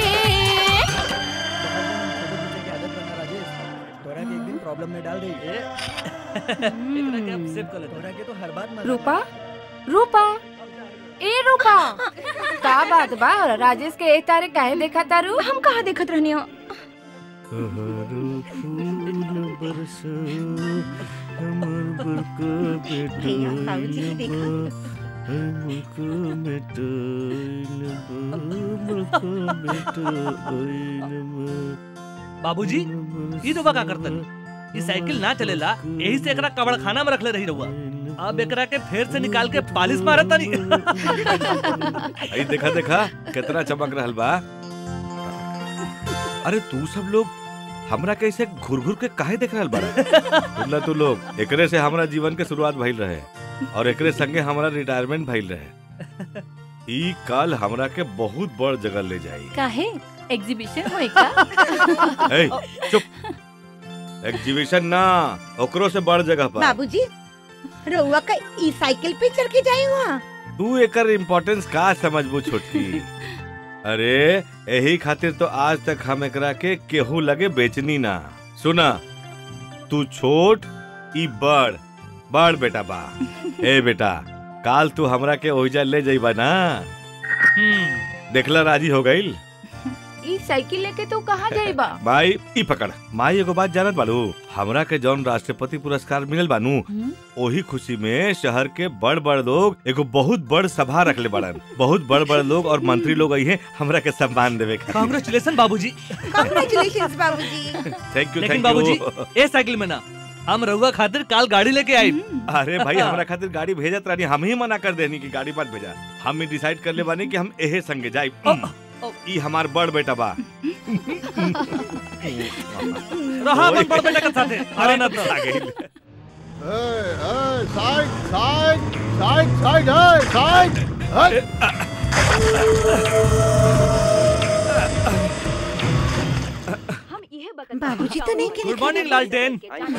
तोरा के एक दिन प्रॉब्लम में डाल देगी। तोरा के तो हर बात मजाक रूपा, रूपा, ए रूपा, का बात बा? राजेश के एक तारे काहे देखा तारू? हम कहाँ देखत रहनी हो? बाबूजी, ई रुपा का करतन? ई साइकिल ना चलेला, यही से एकरा कबड़ खाना में रखले रही रहुआ। अब एकरा के फेर से निकाल के पालिश मारत तानी। आई देखा देखा कितना चमक रहल बा। अरे तू सब लोग हमरा कैसे घुर घुर के काहे देख रहल बाड़ा? तू लोग एकरे से हमरा जीवन के शुरुआत भइल रहे और एकरे संगे हमरा रिटायरमेंट भइल रहे। ई काल हमरा के बहुत बड़ जगह ले जाई। काहे? एग्जीबिशन होई का? ए, चुप। एग्जीबिशन ना, ओकरो से बड़ जगह पर। बाबूजी, रउआ का ई साइकिल पे चढ़ के जाए हुआ? तू एकर इम्पोर्टेंस का समझबू छोटकी? अरे यही खातिर तो आज तक हम एकरा के केहू लगे बेचनी ना। सुना, तू छोट ई बड़ बड़ बेटा बा। ए बेटा, काल तू हमरा के ओहिजा ले जाइबा ना? देखला राजी हो गईल। ई साइकिल लेके तू कहाँ जाइबा? माई ई पकड़। माई एगो बात जानत बालू, हमरा के जौन राष्ट्रपति पुरस्कार मिलल बानू, ओही खुशी में शहर के बड़ बड़ लोग एगो बहुत बड़ सभा रखले बाड़न। बहुत बड़ बड़ लोग और मंत्री लोग आई हैं हमरा के सम्मान देवे खातिर। कांग्रेचुलेशन बाबूजी। कांग्रेचुलेशंस बाबूजी। Thank you. लेकिन बाबूजी, ए साइकिल में ना, हम रउआ खातिर काल गाड़ी लेके आई। अरे भाई, हमरा खातिर गाड़ी भेजत रानी, हम ही मना कर देनी कि गाड़ी मत भेजा। हम डिसाइड कर ले बानी कि हम एहे संगे जाई। ई हमार बड़ बेटा बा। रहा अपन बड़ बेटा के साथे। अरे ना तो side side side side side. बाबूजी तो नहीं गुड मॉर्निंग लालटेन।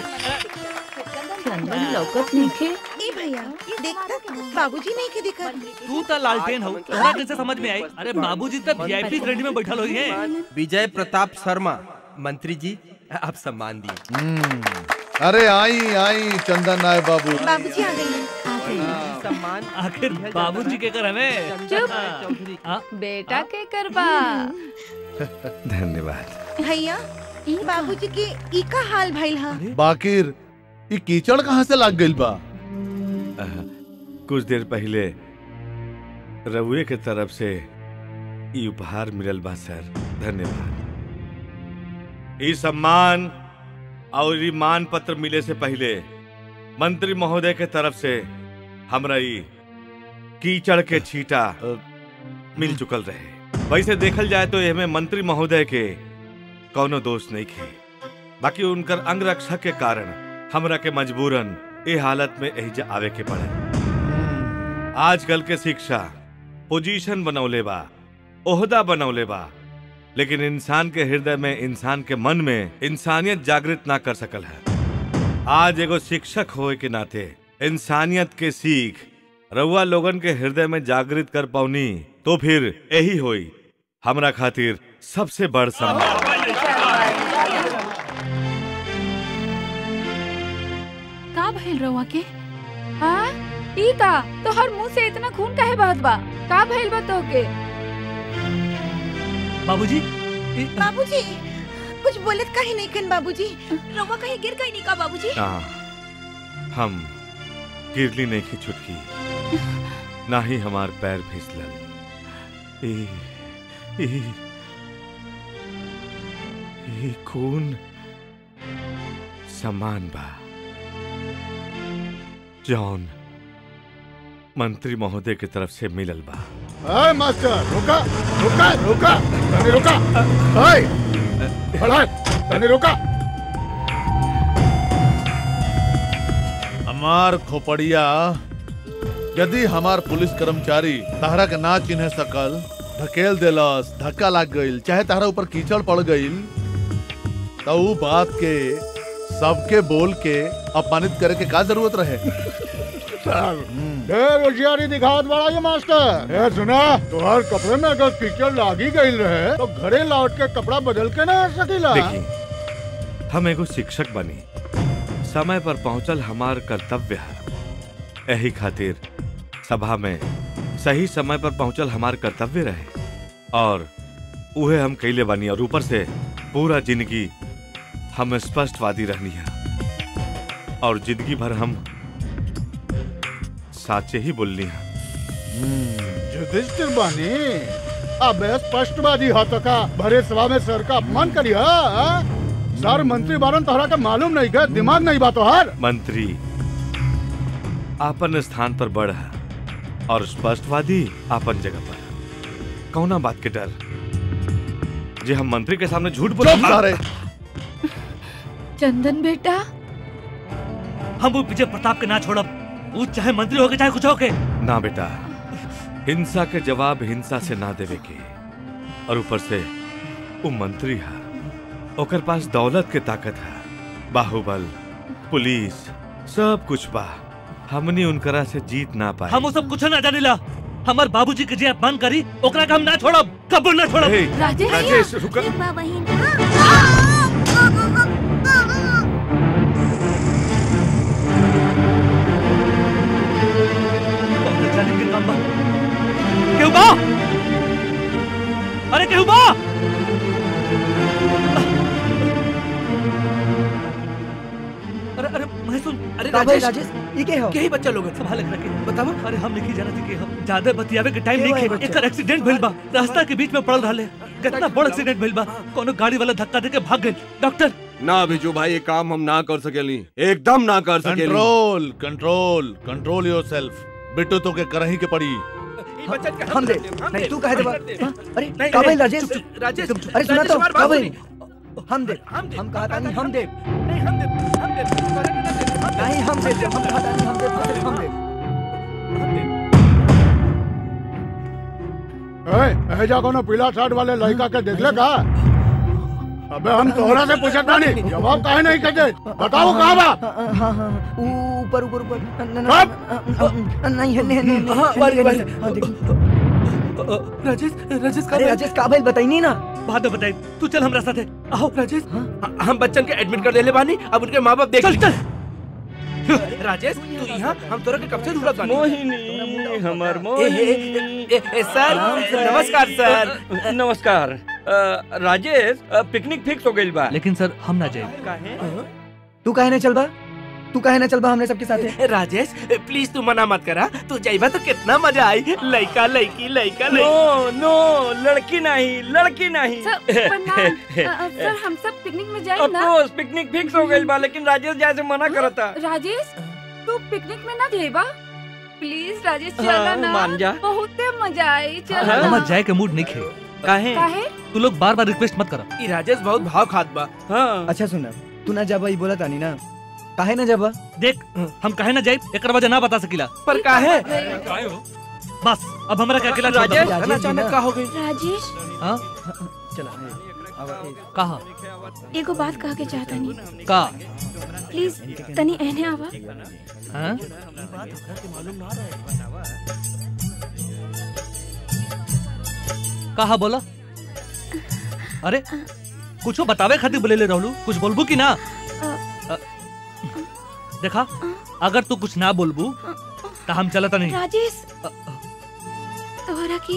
चंदन लौकत नहीं खे। ए भैया, देखता बाबूजी नहीं के दिखा। तू तो लालटेन हो, तोरा कैसे समझ में आई? अरे बाबूजी तो वीआईपी श्रेणी में बैठल होई है। विजय प्रताप शर्मा मंत्री जी, आप सम्मान दी। अरे आई आई चंदन नाय बाबू। बाबूजी आ गई। सम्मान आखिर बाबूजी के कर हमें। चुप। बेटा के करबा। धन्यवाद भैया, बाबूजी के ई का हाल भइल हा? बाकिर ई कीचड़ कहाँ से लग गइल बा? कुछ देर पहले रउए के तरफ से ई उपहार मिलल बा सर। धन्यवाद। ई सम्मान और ई मान पत्र मिले से पहले मंत्री महोदय के तरफ से हमरा ई कीचड़ के छींटा मिल चुकल रहे। वैसे देखल जाए तो एमे मंत्री महोदय के कौनो दोष नहीं खे, बाकी उनकर अंगरक्षक के कारण हमरा के मजबूरन ए हालत में एहिजा आवे के पड़े। आजकल के शिक्षा पोजीशन बनौले बा, ओहदा बनौले बा, लेकिन इंसान के हृदय में, इंसान के मन में इंसानियत जागृत ना कर सकल है। आज एगो शिक्षक होए के नाते इंसानियत के सीख रउआ लोगन के हृदय में जागृत कर पाउनी तो फिर यही होई हमरा खातिर सबसे बड़ सम्मान। का भइल रउआ के? हाँ, ई का तोहर मुंह से इतना खून काहे बहत बा? का भइल बा तोहके? बाबूजी, बाबूजी कुछ बोलत काहे नहीं कन? बाबूजी रउआ कहीं गिर गई नहीं का बाबूजी? हम गिरली नहीं की छुटकी, ना ही हमार पैर फिसलल। खून समान बा जौन मंत्री महोदय की तरफ से मिलल बा। अरे मास्टर, रुका रुका रुका, तने रुका। हाय बढ़ा, तने रुका। हमार खोपड़िया यदि हमार पुलिस कर्मचारी तहरा के ना चिन्ह सकल, धकेल देलस, धक्का लाग गईल, चाहे तहरा ऊपर कीचड़ पड़ गईल, तो ऊ बात के सबके बोल के अपमानित करे के का जरूरत रहे? ढेर होशियारी दिखावत बड़ा ये मास्टर। ए सुना, तोहर कपड़े में अगर कीचड़ लागी गई रहे तो घरे लौट के कपड़ा बदल के ना आ सकीला। देखी, हम एगो शिक्षक बनी, समय पर पहुंचल हमार कर्तव्य है। यही खातिर सभा में सही समय पर पहुंचल हमार कर्तव्य रहे और उहे हम कैले बनी। और ऊपर से पूरा जिंदगी हम स्पष्टवादी रहनी है और जिंदगी भर हम साचे ही बोलनी है। युधिष्ठिर बानी, अब स्पष्टवादी हो तो का भरे सभा में सर का अपमान करिया। सर मंत्री बारन तोहरा का मालूम नहीं है, दिमाग नहीं बात हर। मंत्री आपन स्थान पर बड़ है और स्पष्टवादी आपन जगह पर है। कौना बात के डर जे हम मंत्री के सामने झूठ बोले? चंदन बेटा, हम वो विजय प्रताप के ना छोड़ब, वो चाहे मंत्री हो के चाहे कुछ हो के। ना बेटा, हिंसा के जवाब हिंसा से ना देवे के। और ऊपर से वो मंत्री है, ओकर पास दौलत के ताकत है, बाहुबल, पुलिस, सब कुछ बा। हमनी उनकरा से जीत ना पाए। हम वो सब कुछ ना जानिला। हमार बाबूजी के जे अपमान करी ओकरा का हम ना छोड़ब, कबो ना छोड़ब। राजेश रुक। क्यों बा? अरे क्यों बा? अरे मैं सुन। अरे राजेश, ये क्या हो? यही बच्चा लोग संभाल के रखे। बताओ। अरे हम नहीं जाना थी कि हम ज्यादा बतियावे के टाइम नहीं खे। एक एक्सीडेंट भइल बा, रास्ता के बीच में पड़ल रहले। कितना बड़ एक्सीडेंट भइल बा, कोनो गाड़ी वाला धक्का देके भाग गइल। डॉक्टर ना भेजो भाई, ये काम हम ना कर सकेली, एकदम ना कर सकेली। Control control control yourself. Bittu तो के करही के पड़ी। हम दे नहीं, तू कहे दे। अरे का भाई राजेश, अरे सुना तो का भाई, हम दे, हम कहा था नहीं हम दे, नहीं हम दे नहीं हम दे, हम कहा था नहीं हम दे, सिर्फ हम दे। ए जा कोनो पीला शर्ट वाले लड़का के देख ले का? अबे हम तोहरा से पूछत नहीं, जवाब काहे नहीं कहते? बताओ कहां बा? हां हां ऊपर ऊपर ऊपर। नहीं राजेश अरे राजेश का भाई बताई नहीं ना। बाद में बताई, तू चल हमरा साथे। आओ राजेश, हम बच्चन के एडमिट कर देले बानी, अब उनके माँ बाप देख। चल राजेश, तू यहाँ, हम तोरा के कब से ढूंढत बानी। मोहिनी, हमर मोहिनी। सर नमस्कार। सर नमस्कार। राजेश, पिकनिक फिक्स हो गइल बा। लेकिन सर हम ना जाए। तू काहे ना चलबा? तू काहे ना चलबा हमने सबके साथ है? राजेश प्लीज तू मना मत करा, तू जाइबा तो कितना मजा आई। लड़का लड़की लड़का नो नो, लड़की नहीं, लड़की नहीं। सर हम सब पिकनिक में जाए ना। अफकोर्स पिकनिक फिक्स हो गइल बा, लेकिन राजेश जैसे मना करता। राजेश तू पिकनिक में ना जाइबा, प्लीज राजेश चला ना, मान जा। बहुत मजा आई। चल हम जाए के मूड नहीं खे। काहे? तू लोग बार बार रिक्वेस्ट मत करा। ई राजेश बहुत भाव खात बा। हां अच्छा सुना, तू ना जाबा, ई बोला तानी ना, काहे ना जाबा? देख हम काहे ना जाए एकर वजह ना बता सकिला। पर काहे? बस अब हमरा के अकेला छोड़ दे। राजेश अचानक का हो गई? राजेश हां चला कहा एगो बात कह के चाहता नहीं का? प्लीज तनी एने आवा। हां कहा बोला? अरे कुछ बतावे खातिर बोले ले रहलू, कुछ बोलबू की ना? देखा अगर तू कुछ ना बोलबू तो हम चलता नहीं। राजेश तोहरा के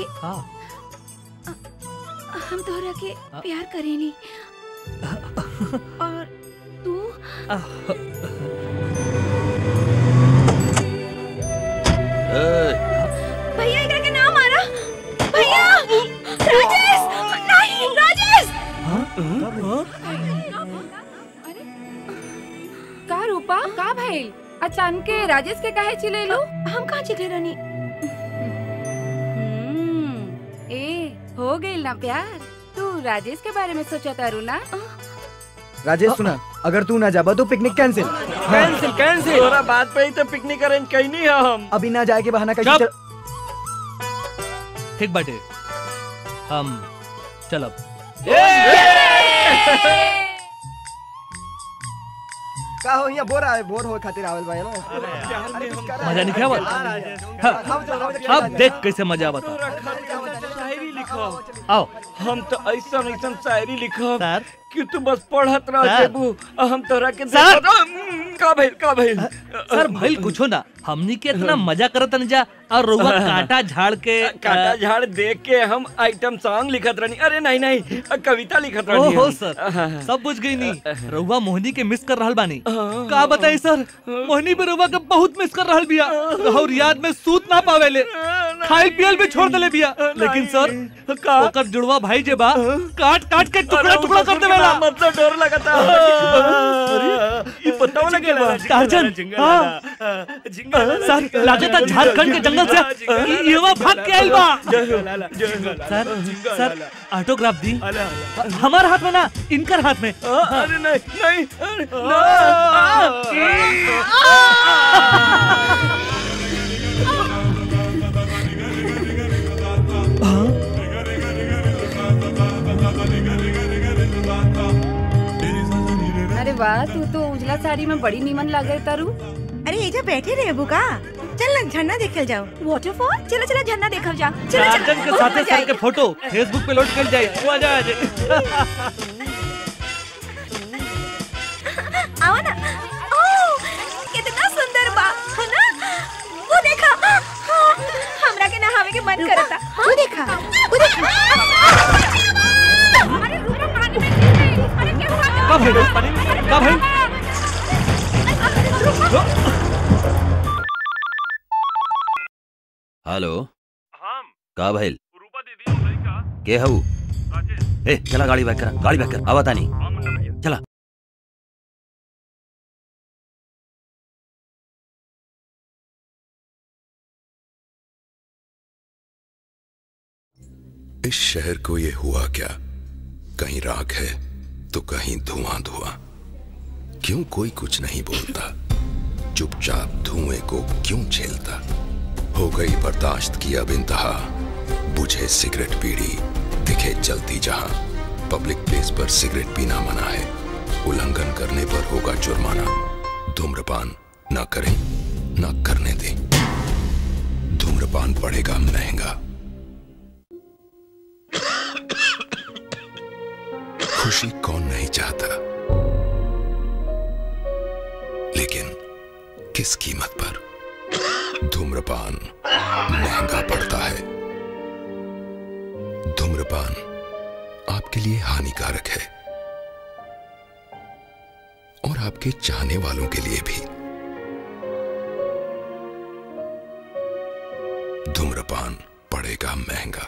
हम तोहरा के प्यार करेनी और तू भैया एकरा के नाम मारा। भैया राजेश नहीं, राजेश का रूपा का भाई अचानक के राजेश के काहे चिल्ले लो? हम कहाँ चिल्ले रानी? ए हो गइल ना प्यार? तू राजेश के बारे में सोचा तारू ना? राजेश सुना, अगर तू ना जाबा तो पिकनिक कैंसिल। कैंसिल कैंसिल तोरा बात पे ही तो पिकनिक अरेंज कहीं है हम। अभी ना जाए के बहाना कर। ठीक बाटे हम चलब। का हो यहाँ बोर हो खातिर आवल बा ना। मजा नहीं आवत। अब देख कैसे मजा बता। शायरी लिखो। आओ हम तो ऐसा शायरी लिखो कि तू बस पढ़त रह जेबू हम तोरा के का भइल सर भइल कुछो ना। हमनी के इतना मजा करत न जा और रुआ काटा झाड़ के काटा झाड़ देख के हम आइटम सॉन्ग लिखत रहनी। अरे नहीं कविता लिखत रहनी। ओहो सर सब बुझ गई नी। रुआ मोहिनी के मिस कर रहल बानी। का बताई सर मोहिनी भी रुआ के बहुत मिस कर रहल बिया। और याद में सूत ना पावेले खाइल पियल भी छोड़ देले बिया। लेकिन सर ओकर जुड़वा भाई जे बा काट काट के टुकड़ा टुकड़ा कर देवेला। मतलब डर लगता ये पता लगेला टार्जन। सर लागता झारखंड के जंगल से युवा भाग के आइल बा। सर ऑटोग्राफ दी। हमार हाथ में ना इनकर हाथ में। अरे नहीं अरे वाह तू तो उजला साड़ी में बड़ी नीमन लगे तारू। अरे एजा बैठे रहे बुका चल ना झरना देखल जाओ। वाटरफॉल चलो चलो झरना देखल जा। टार्जन के साथ सर के फोटो फेसबुक पे लोड कर जाए। मजा आ जाए। आओ ना। ओह कितना सुंदर बा है ना। वो देखा हमरा के नहावे के मन करता। वो देखा अरे रुको पानी में गिर गई। अरे क्या हुआ? कब है पानी कब है? हेलो का भइल के हऊ? ए चला गाड़ी बैक कर आवा तानी चला। इस शहर को ये हुआ क्या? कहीं राख है तो कहीं धुआं धुआं। क्यों कोई कुछ नहीं बोलता? चुपचाप धुएं को क्यों झेलता? हो गई बर्दाश्त की अब इंतहा। बुझे सिगरेट बीड़ी दिखे जलती जहां। पब्लिक प्लेस पर सिगरेट पीना मना है। उल्लंघन करने पर होगा जुर्माना। धूम्रपान न करें न करने दें। धूम्रपान पड़ेगा महंगा। खुशी कौन नहीं चाहता, लेकिन किस कीमत पर? धूम्रपान महंगा पड़ता है। धूम्रपान आपके लिए हानिकारक है और आपके चाहने वालों के लिए भी। धूम्रपान पड़ेगा महंगा।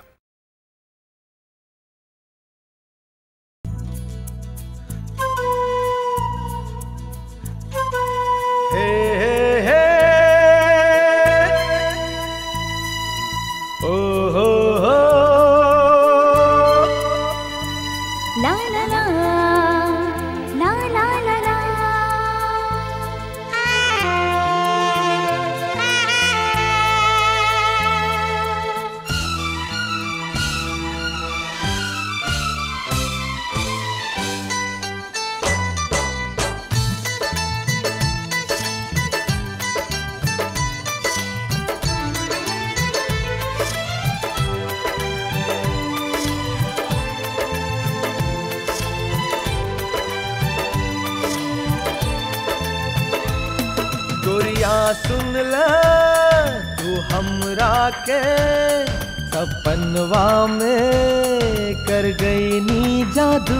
सुन ला तू हमरा के सपनवा में कर गई नी जादू।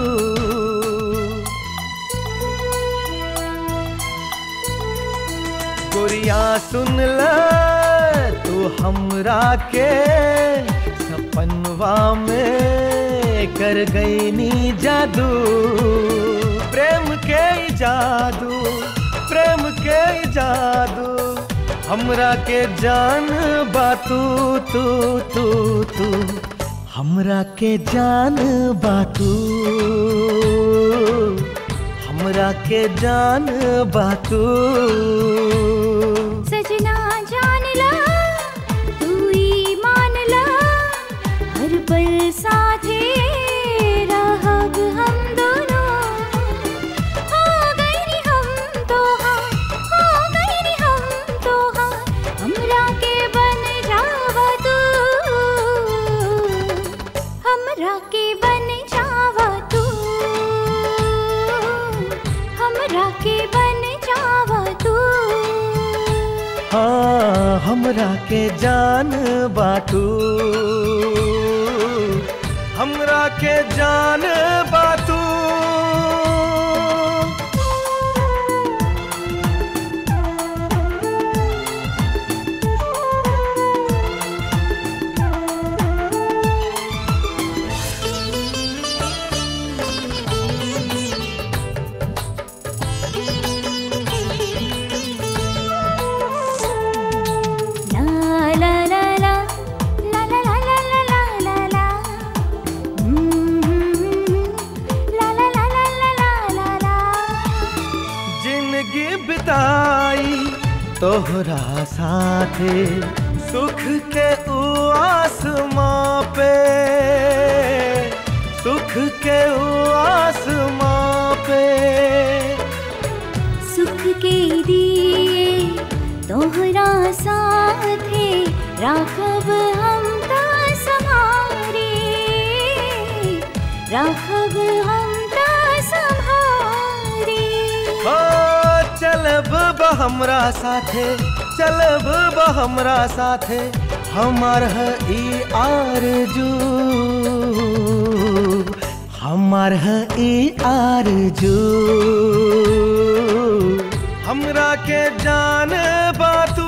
गोरिया सुन ला तू हमरा के सपनवा में कर गई नी जादू। प्रेम के जादू प्रेम के जादू हमरा के जान बातू तू तू तू हमरा के जान बातू हमरा के जान बातू सजना जान ला तू ही मान ला हर पल साथे रहब हम दोनों हो गए नी हम तो हाँ हो गए नी हम तो हाँ हमरा के बन जावा तू हमरा के बन जावा तू हमरा के बन जावा तू हाँ हमरा के जान बातू हमरा के जान बातू जिंदगी बिताई तोहरा साथे सुख के उ आसमां पे सुख के उ आसमां पे सुख के दिए तोहरा साथे राखब हम ता संभारे राखब हम ता संभारे ओ चलब बा हमरा साथे चलब बा हमरा साथे हमार है ई आरज़ू हमार है ई आरज़ू हमरा के जान बातू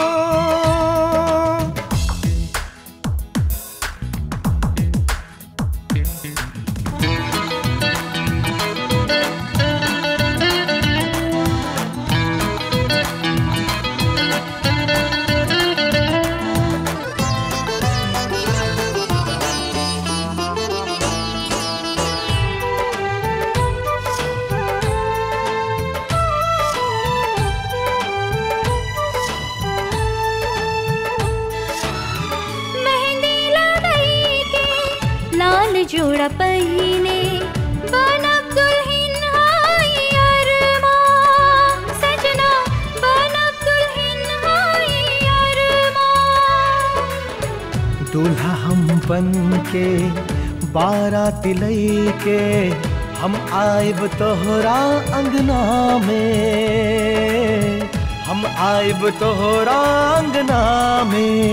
मेहंदी लगाई के लाल जोड़ा पहिने बनब दुल्हन हाय अरमान सजना बनब दुल्हन हाय अरमान दूल्हा हम बन के बारात लइके हम आइब तोहरा अंगना में हम आइब तोहरा अंगना में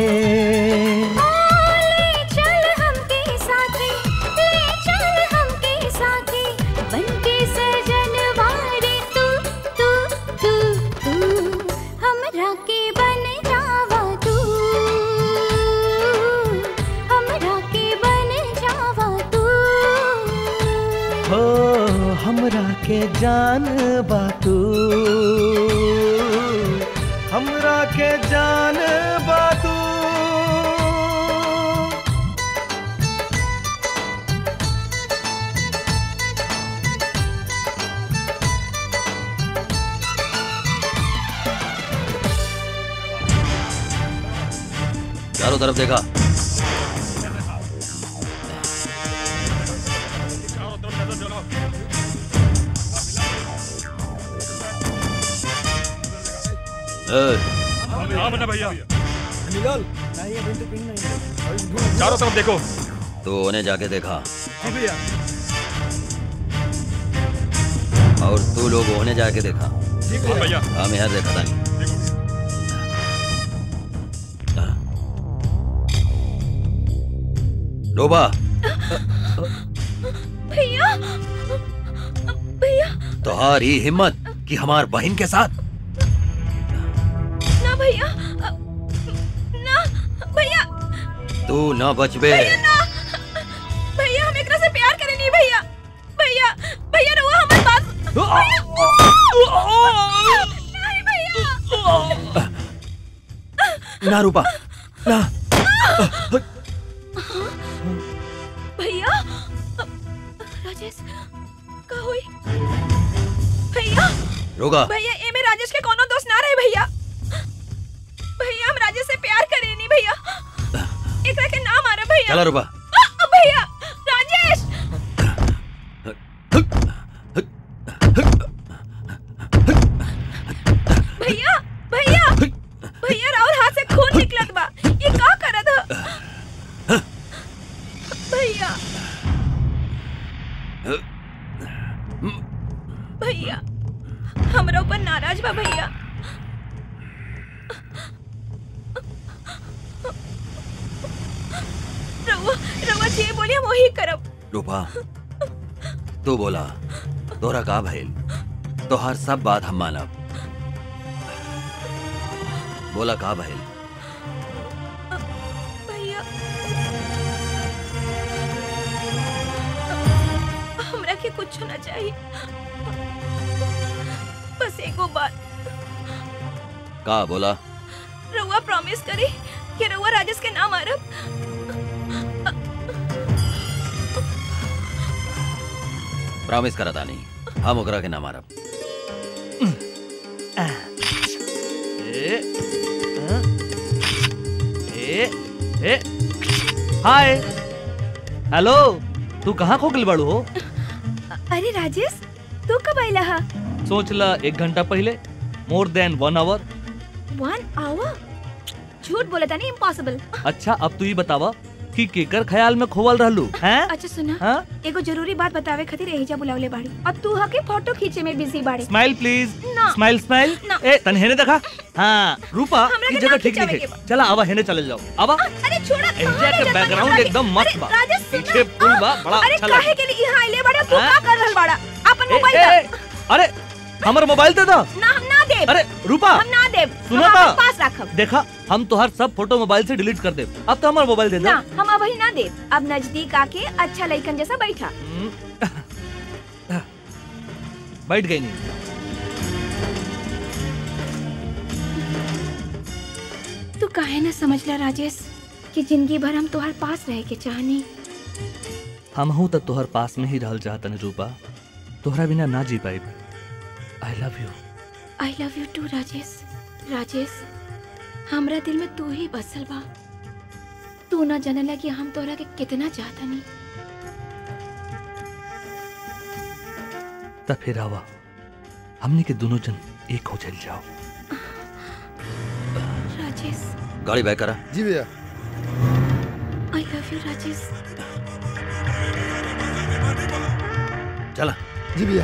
ले चल हमके साथे ले चल हमके साथे बनके सजन वारे तू तू तू तू हमरा के बन जावा तू हमरा के बन जावा तू हो हमरा के जान बातू हमरा के जान बातू चारों तरफ देखा भैया नहीं अभी तो कहीं नहीं चारों तरफ देखो तो उन्हें जाके देखा जी भैया और तू लोग उन्हें जाके देखा ठीक है भैया हम यहाँ देखा था नहीं डोबा भैया भैया तुम्हारी हिम्मत कि हमार बहन के साथ ना भैया ना भैया तू न बचबे भैया ना भैया हम एकरा से प्यार करे नहीं भैया भैया भैया रुआ हमारे पास नहीं भैया ना रूपा ना भैया राजेश का हुई रुका। भैया ए में राजेश के कोनो दोस्त ना रहे भैया। भैया हम राजेश से प्यार करे नहीं भैया। एकरा के नाम आ रहा भैया। चला रुका। भैया राजेश। भैया भैया भैया राहुल हाथ से खून निकलत बा। ये का करत ह? भैया भैया हमरा ऊपर नाराज बा भैया। रउआ रउआ जे बोली हम वही करब। रूपा तू बोला तोरा का भइल? तोहार सब बात हम मानब। बोला का भइल? भैया हमरा के कुछ ना चाहिए, बस एगो बात। का बोला? रउआ प्रॉमिस करी कि रउआ राजेश के नाम मारब। प्रॉमिस करता नहीं, हम ओकरा के ना मारब। हाय हेलो, तू कहाँ खो गइल बाड़ू हो? अरे राजेश तू कब आइला हा? सोच ला 1 घंटा पहले, मोर देन 1 आवर। 1 आवर? झूठ बोला था नहीं, इम्पॉसिबल। अच्छा अब तू ही बतावा कि केकर ख्याल में खोवल रहलू हैं? अच्छा सुना, हाँ? एगो जरूरी बात बतावे खातिर एहिजा बुलावले बाड़ी और तू हके फोटो खींचे में बिजी बाड़ी। Smile please. ना। Smile smile. ना। ए तन हेने देखा। हाँ रूपा हमरा ये के जगह ना ठीक खिंचावे नहीं के है। चला आवा हेने चले जाओ। आवा। अरे छोड़ा, एहिजा के बैकग्राउंड एकदम मस्त बा। पीछे पुल बा, बड़ा अरे अच्छा काहे लगा। के लिए यहाँ आइले बाड़ा? तू हाँ? का कर रहल बाड़ा? अपन मोबाइल ए, दे। अरे हमर मोबाइल दे दो। ना हम ना देब। अरे रूपा हम ना देब। सुना हम था? अपन पास रखब। देखा हम तो हर सब फोटो मोबाइल से डिलीट कर दे। अब तो हमारा मोबाइल दे दो। ना हम अब ही ना देब। अब नजदीक आके अच्छा लइकन जैसा बैठा। बैठ गई नहीं। तू काहे ना समझला राजेश कि जिंदगी भर हम तोहर पास रह के चाहनी। हम हूँ तो तोहर पास में ही रहल चाहतन रूपा। तोहरा बिना ना जी पाई। I love you. I love you too Rajesh. Rajesh हमरा दिल में तू ही बसल बा। तू ना जानला कि हम तोहरा के कितना चाहतनी। तब फिर आवा हमने के दोनों जन एक हो चल जाओ। राजेश गाड़ी बैक करा। जी भैया। I love you Rajesh. चला। जी भैया।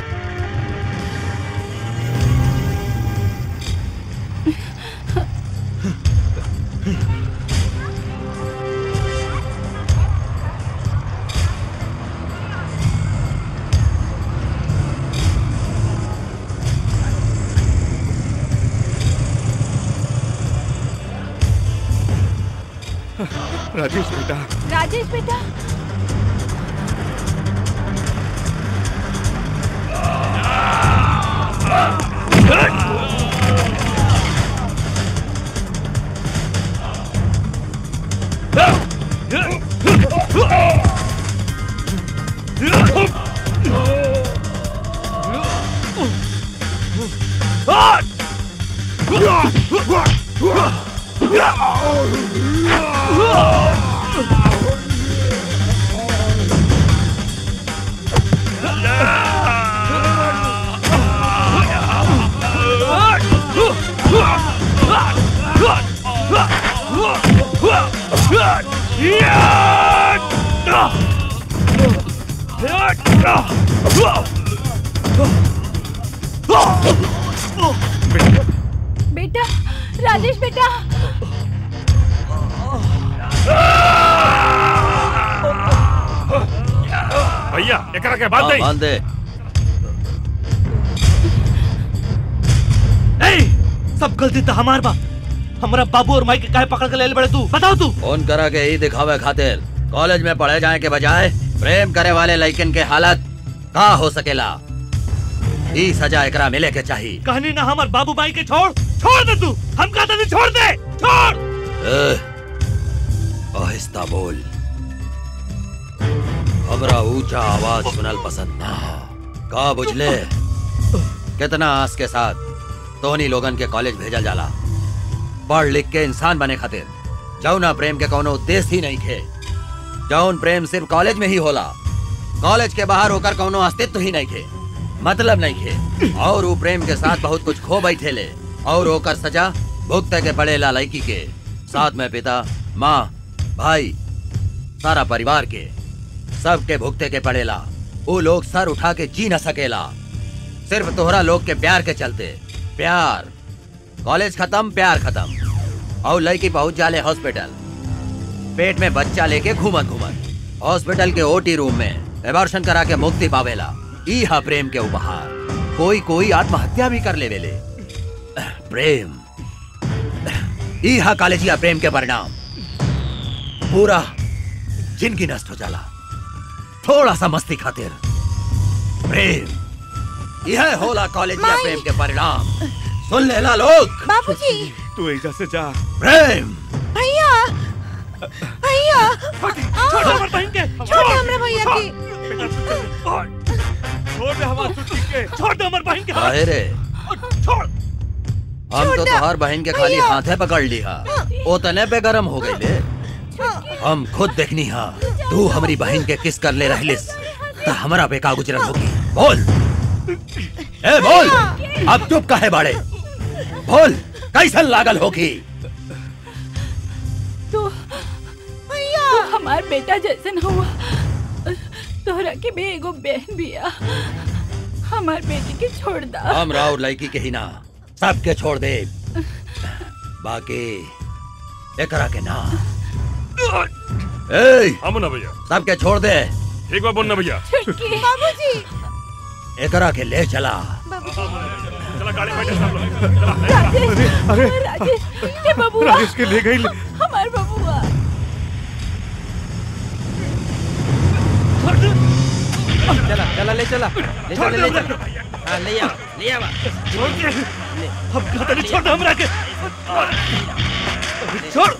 राजेश बेटा। राजेश बेटा। बेटा राजेश बेटा। भैया एकरा के बात नहीं। बांध दे। सब गलती तो हमार बा। हमारा बाबू और माई के काहे पकड़ के ले बड़े तू? बताओ तू। फोन करा के ही दिखावे खातिर कॉलेज में पढ़े जाए के बजाय प्रेम करे वाले लड़कन के हालत का हो सकेला। ई सजा एकरा मिले के चाहिए। कहनी ना हमार बाबू माई के छोड़ दे तू। हम कहते नहीं छोड़ दे। छोड़। आहिस्ता बोल। हमरा ऊंचा आवाज सुनल पसंद ना। का बुझले? कितना आस के साथ तोहनी लोगन के कॉलेज भेजल जाला, पढ़ लिख के इंसान बने खातिर। जौना प्रेम के कोनो उद्देश्य ही नहीं खे। जौन प्रेम सिर्फ कॉलेज में ही होला, कॉलेज के बाहर होकर कोनो अस्तित्व ही नहीं खे, मतलब नहीं खे। और वो प्रेम के साथ बहुत कुछ खो बैठे ले और होकर सजा भुगते के पड़ेला लड़की के। साथ में पिता, माँ, भाई, सारा परिवार के सबके भुगते के पड़ेला। वो लोग सर उठा के जी न सकेला, सिर्फ तोहरा लोग के प्यार के चलते। प्यार, कॉलेज खत्म, प्यार खत्म, और लड़की पहुंच जाले हॉस्पिटल, पेट में बच्चा लेके घूमत हॉस्पिटल के ओटी रूम में एबॉर्शन करा के मुक्ति पावेला। ई हा प्रेम के उपहार। कोई कोई आत्महत्या भी कर ले वेले। प्रेम, ई हा कॉलेजिया प्रेम के परिणाम। पूरा जिंदगी नष्ट हो जाला थोड़ा सा मस्ती खातिर। प्रेम, यह होला कॉलेजिया प्रेम के परिणाम। सुन लेला लोग। बाबूजी, तू एजा से जा। प्रेम, भैया, भैया, छोड़ हमारे बहन के, छोड़ हमारे भैया की, छोड़ दे हमारे छुट्टी के, छोड़ दे हमारे बहन के। काहे रे? छोड़। हम तो तुम्हार बहन के खाली हाथे पकड़ लिया, उतने पे गरम हो गई ले। हम खुद देखनी हा, तू हमारी बहन के किस कर ले रहलिस तो हमारा बेका गुजरन होगी। बोल, ए बोल, अब चुप काहे बाड़े? बोल, कैसन लागल होगी? तो हमार बेटा जैसन हुआ, तोहरा के भी एगो बहन बिया, हमार बेटी के छोड़ दा। हम राउर लड़की के ही ना, सबके छोड़ दे, बाकी एकरा के ना। मुन्ना भैया, सबके छोड़ दे। ठीक बा मुन्ना भैया। बाबूजी, एकरा के ले चला। चला गाड़ी में बैठे सब लोग। अरे राजेश, ये बबुआ, राजेश के ले गई। हमार बबुआ। चला चला ले चला ले चला ले चला। हाँ ले आ ले आ। छोड़ दे, हम कहते नहीं, छोड़ दे हमरा के। छोड़,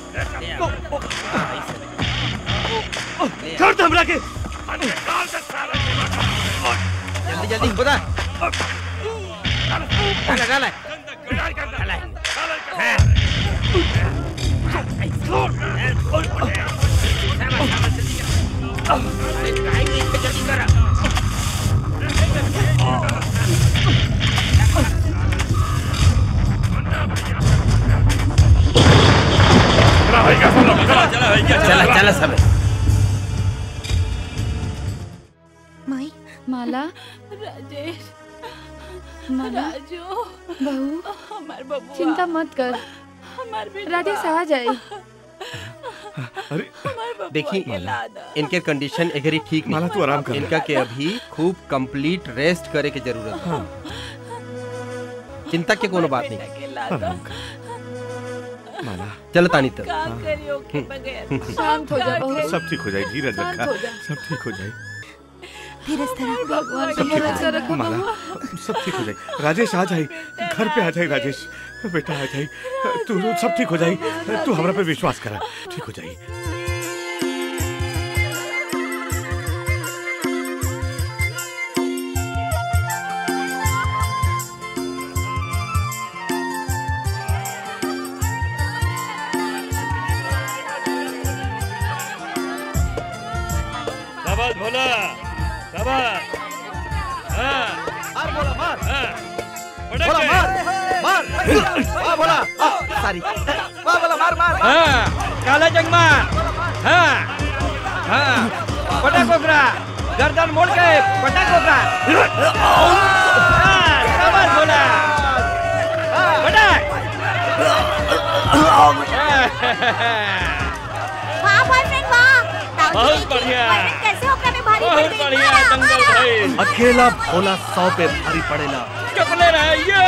छोड़ दे हमरा के। जल्दी जल्दी बता। डाला डाला चला चला सब। माई, माला, राजेश, राजू, बहू, हमार बबुआ, चिंता मत कर, हमार बेटा राजेश आ जाए। देखिए इनके कंडीशन एगरी ठीक नहीं। माला तू आराम कर। इनका के अभी खूब कंप्लीट रेस्ट करे की जरूरत है। चिंता के कोनो बात नहीं। माला चलो तानी तो शांत हो जा बहू। सब ठीक हो जाए, धीरज रखा, सब ठीक हो जाए। धीरज धरा, भगवान सब पे ठीक भरोसा रखो माला, बहू। सब ठीक हो जाए। राजेश आ जाए, घर पे आ जाए। राजेश बेटा आ जाए, तू सब ठीक हो जाए। तू हमरा पे विश्वास करा, ठीक हो जाए। शाबाश भोला, शाबाश। हाँ, मार बोला, मार। हाँ, बोला मार, मार। वाह बोला, सॉरी। वाह बोला, मार मार। हाँ, काला जंगमा। हाँ, हाँ, पटा कोकरा, गर्दन मोड़ के पटा कोकरा। हाँ, शाबाश भोला, पटा। वाह बॉयफ्रेंड, वाह। बहुत बढ़िया, कैसे होकर में भारी पड़ बहुत गई। बढ़िया दंगल भाई। अकेला भोला 100 पे भारी पड़ेला। चपले रहे ये।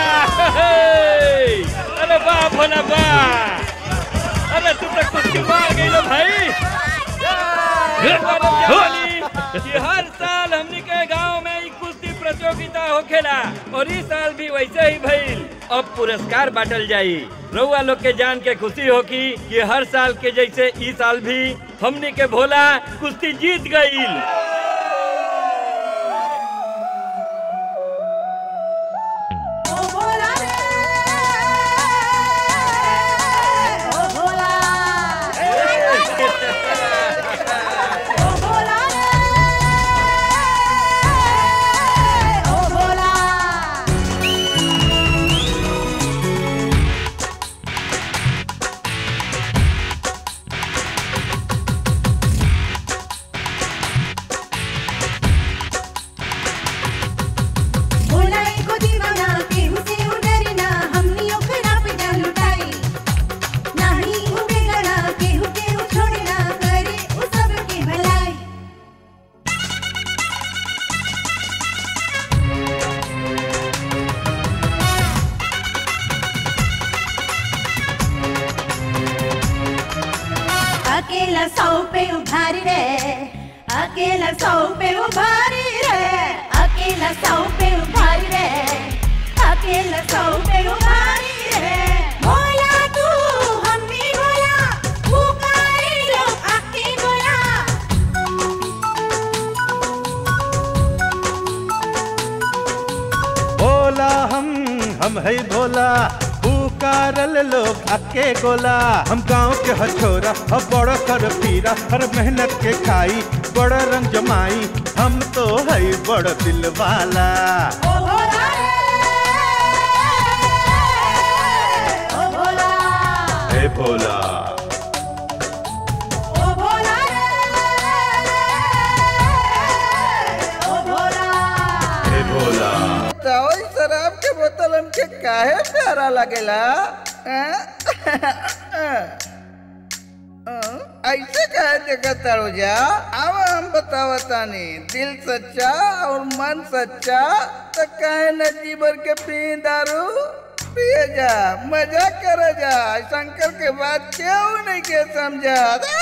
अरे वाह भोला वाह, अरे तू तो कुछ मार गई लो भाई। ये हर साल हमनी के गांव में एक कुश्ती प्रतियोगिता होखेला और इस साल भी वैसे ही भइल। अब पुरस्कार बांटल जाई। रउआ लोग के जान के खुशी हो कि हर साल के जैसे इस साल भी हमनी के भोला कुश्ती जीत गईल। अकेला सौ पे उभारी रे, अकेला सौ पे उभारी रे, अकेला सौ पे उभारी रे, अकेला सौ पे उभारी रे। भोला तू हम भी भोला, पुकारे लोग आके भोला। भोला हम है भोला, पुकारल लोग आके गोला। हम गांव के हछोरा अब बड़ा कर पीरा, हर मेहनत के खाई बड़ा रंग जमाई। हम तो है बड़ा दिल वाला। ओ भोला रे, ओ भोला, हे भोला, ओ भोला रे, ओ भोला, हे भोला। चावल शराब के बोतल हमके काहे प्यारा लगेला? ऐसे काहे देखत तारो जा? अब हम बतावतानी, दिल सच्चा और मन सच्चा तो काहे न जी भर के पी दारू? पिए जा, मजा कर जा, शंकर के बात क्यों नहीं के समझा?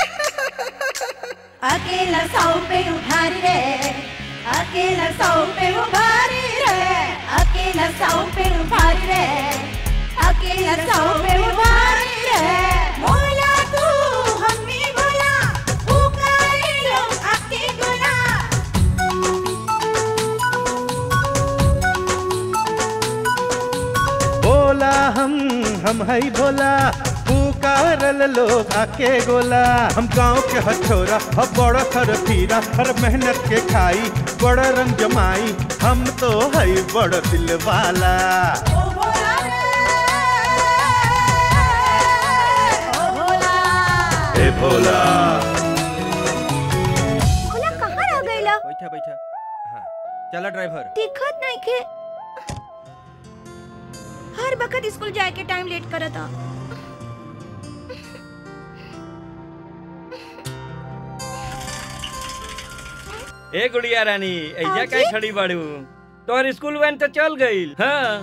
अकेला सौ पे उभारी रे, अकेला सौ पे उभारी रे, अकेला सौ पे उभारी रे, अकेला सौ पे उभारी रे। भोला तू हम भी भोला, पुकारे लोग आके गोला। भोला हम है भोला, पुकारल लोग आके गोला। हम गांव के हछोरा अब बड़ा कर पीरा, हर मेहनत के खाई बड़ा रंग जमाई। हम तो है बड़ा दिल वाला। ओ भोला रे, ओ भोला, हे भोला। भोला कहाँ रह गइला? बैठा बैठा। हाँ चला ड्राइवर। दिखत नहीं के। हर वक्त स्कूल जाए के टाइम लेट करता। ए गुड़िया रानी, ऐजा काहे खड़ी बाड़ू? तोहर स्कूल वैन तो चल गईल। हाँ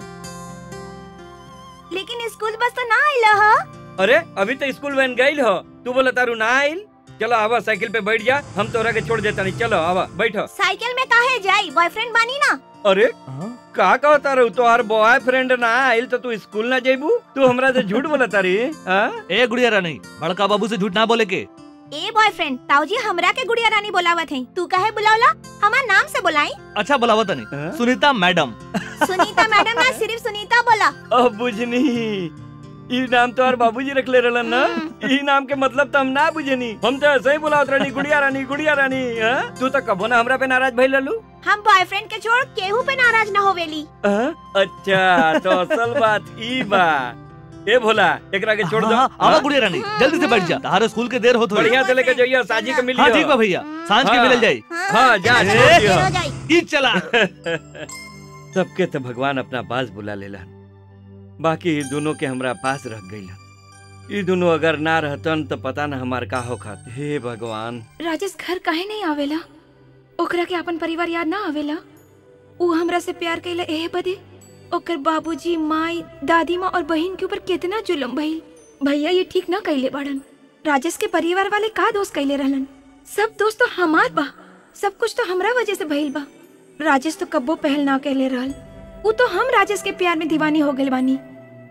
लेकिन स्कूल बस तो ना आइला ह। अरे अभी तो स्कूल वैन गईल हो, तू बोला तारू ना आइल? चलो आवा साइकिल पे बैठ जा, हम तोरा के छोड़ देता नहीं। चलो आवा बैठो। साइकिल में काहे जाई? बॉयफ्रेंड बानी ना। अरे का कहता रहू? तोहार बॉयफ्रेंड ना आइल तो तू स्कूल ना जेबू? तू हमरा से झूठ बोला तारी? ए गुड़िया रानी, बड़का बाबू से झूठ ना बोले के। ए बॉयफ्रेंड, ताऊजी हमरा के गुड़िया रानी बुलावत है, तू काहे बुलावला? हमार नाम से बुलाई। अच्छा बुलावत नहीं, सुनीता मैडम। सुनीता मैडम ना, सिर्फ सुनीता बोला। अब बुझनी, ई नाम तो बाबूजी रख ले रहलन ना। ई नाम के मतलब तो हम ना बुझनी, हम तो ऐसे ही बुलावत रहनी गुड़िया रानी गुड़िया रानी। तू तो कबो ना हमरा पे नाराज भइल रहलू। हम बॉयफ्रेंड के छोड़ केहू पे नाराज ना होवेली। अच्छा तो असल बात ई बा। ए भोला, एकरा के छोड़ दो। आवा गुड़िया रानी, जल्दी से बैठ जा, तारे स्कूल के देर होत होई। बढ़िया से लेके जाइए, साजी के मिलियो। हाँ ठीक बा भैया, सांझ के मिलल जाई। हाँ जा ई चला। सबके तो भगवान अपना पास बुला लेला, बाकी ये दोनों के हमरा पास रख गईला। ये दोनों अगर ना रहतन तो पता न हमार का हो खात। हे भगवान। राजेश घर काहे नहीं आवेला? ओकरा के अपन परिवार याद ना आवेला? ऊ हमरा से प्यार कइला एहे बदे? ओकर बाबूजी, माई, दादी माँ और बहन के ऊपर कितना जुल्म भइल। भैया ये ठीक ना कइले बाड़न। राजेश के परिवार वाले का दोस्त कइले रहलन? सब दोस्त तो हमार बा, सब कुछ तो हमरा वजह से भइल बा। राजेश तो कब्बो पहल ना कइले रहल। ऊ तो हम राजेश के प्यार में दीवानी हो गइल बानी।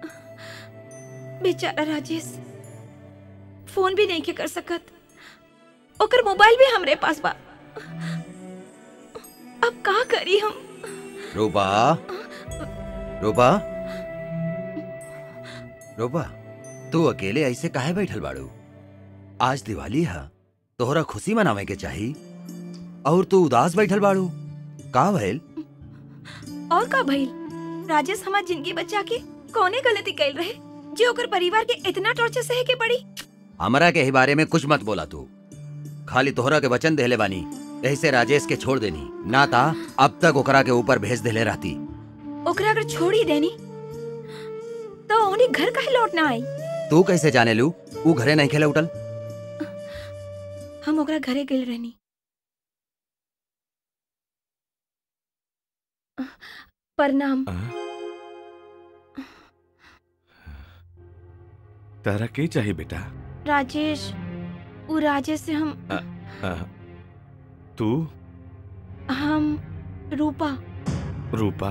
बेचारा राजेश फोन भी नहीं के कर सकत, ओकर मोबाइल भी हमरे पास बा। अब का करी हम? रूपा, रूपा, रूपा, तू अकेले ऐसे काहे बैठल बाड़ू? आज दिवाली है, तोहरा खुशी मनावे के चाही और तू उदास बैठल बाड़ू, का भइल? और का भइल? राजेश हमार जिंदगी बचा के कौने गलती कइल रहे जो ओकर परिवार के इतना टॉर्चर सहे के पड़ी? हमरा के ही बारे में कुछ मत बोला तू, खाली तोहरा के वचन देले बानी, ऐसे राजेश के छोड़ देनी ना ता अब तक ओकरा के ऊपर भेज देले रहती। ओकरा अगर छोड़ ही देनी तो उन्हीं घर काहे लौट ना आई? तू कैसे जाने लू ऊ घरे नहीं खेले उठल? हम ओकरा घरे गइल रहनी। प्रणाम। तारा के चाहिए बेटा? राजेश वो राजेश से हम तू हम रूपा रूपा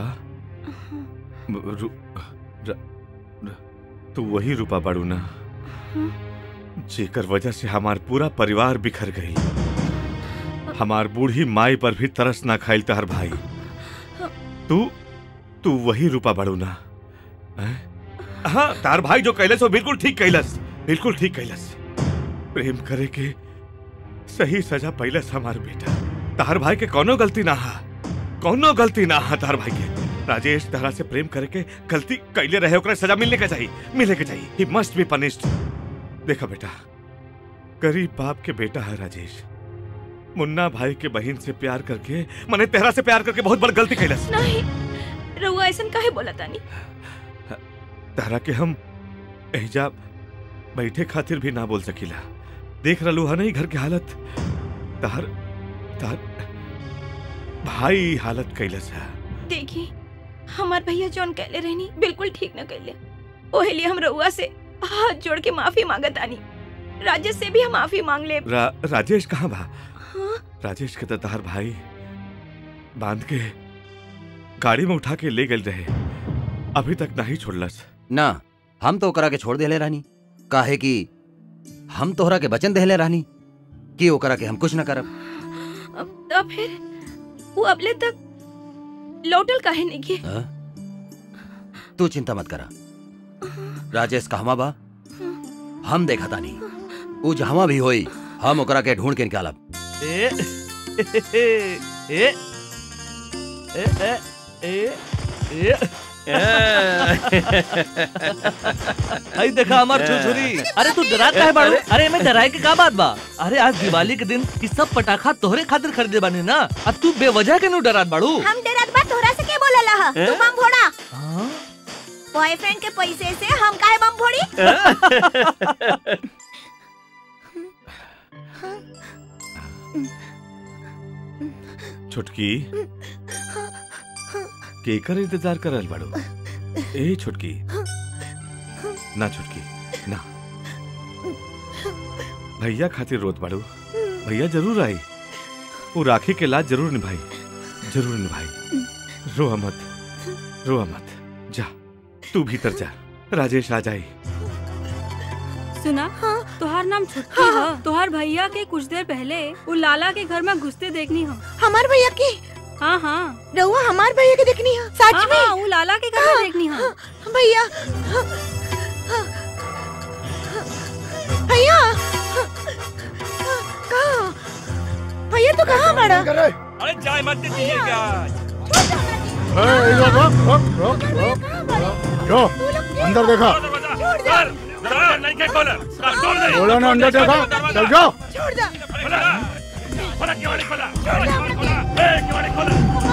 तू वही रूपा बाड़ू ना जेकर वजह से हमार पूरा परिवार बिखर गई। हमार बूढ़ी माई पर भी तरस ना खाइल तहर भाई। तू वही रूपा बाड़ू ना? हाँ, तार भाई जो कैलस वो बिल्कुल ठीक कैलस, बिल्कुल ठीक कैलस। प्रेम करे के सही सजा पैलस हमार बेटा। तार भाई के कोनो गलती ना हा, कोनो गलती ना हा तार भाई के। राजेश तारा से प्रेम करे के गलती कैले रहे, ओकरा सजा मिलने के चाहिए, मिलने के चाहिए। He must be punished. देखा बेटा, गरीब बाप के बेटा है राजेश। मुन्ना भाई के बहन से प्यार करके, मने तेरा से प्यार करके बहुत बड़ी गलती कैलस। नहीं, रउआ ऐसन काहे बोला तानी? तारा के हम एहजा बैठे खातिर भी ना बोल सकीला। देख रलू है नहीं घर की हालत। तार भाई हालत कैलस है। देखी, हमार भैया जौन कहले रहनी बिल्कुल ठीक न कहले। ओहे लिए हम रउआ से हाथ जोड़ के माफी मांगत आनी। राजेश से भी हम माफी मांग ले। राजेश कहाँ बा? हाँ? राजेश के तो तार भाई बांध के गाड़ी में उठा के ले गए रहे, अभी तक नहीं छोड़लस। ना, हम तो ओकरा के छोड़ देले रानी। काहे कि हम तोहरा के वचन देले रानी कि ओकरा के हम कुछ न करब। तो फिर वो अबले तक लौटल काहे नहीं के? तू चिंता मत करा। राजेश कहवा बा हम देखा तानी। वो जहवा भी होई हम ओकरा के ढूंढ के निकालब। आई देखा हमार छुरछुरी। अरे तू डरा काहे बाड़ू? अरे मैं डराए के का बात बा? अरे आज दिवाली के दिन ई सब पटाखा तोहरे खातिर खरीदे बानी ना। अब तू बेवजह के नु डरात बाड़ू? हम डरात बा तोहरा से के बोलला ह? तू बम फोड़ा। बॉयफ्रेंड के पैसे से हम काहे बम फोड़ी? छुटकी केकर इंतजार कर रहल बाड़ू? ए छुटकी, ना छुटकी ना। भैया खातिर रोत बाड़ू? भैया जरूर आई, वो राखी के लाज जरूर निभाई, जरूर निभाई। रोआ मत, रोआ मत। जा तू भीतर जा, राजेश आ जाए। सुना, तोहार नाम छुटकी है। तोहार भैया के कुछ देर पहले वो लाला के घर में घुसते देखनी हो। हमार भैया के? हाँ हाँ, रउआ हमार भैया के देखनी है? सच में? हाँ, वो लाला के घर में देखनी है। भैया भैया कहाँ? भैया तो कहाँ बड़ा? अरे चाय मत दीजिएगा। जो अंदर देखा। नहीं के खोला। बोला ना अंदर देखा। चल जाओ। छोड़ दो। खोला केवाड़ी खोला। केवाड़ी खोला।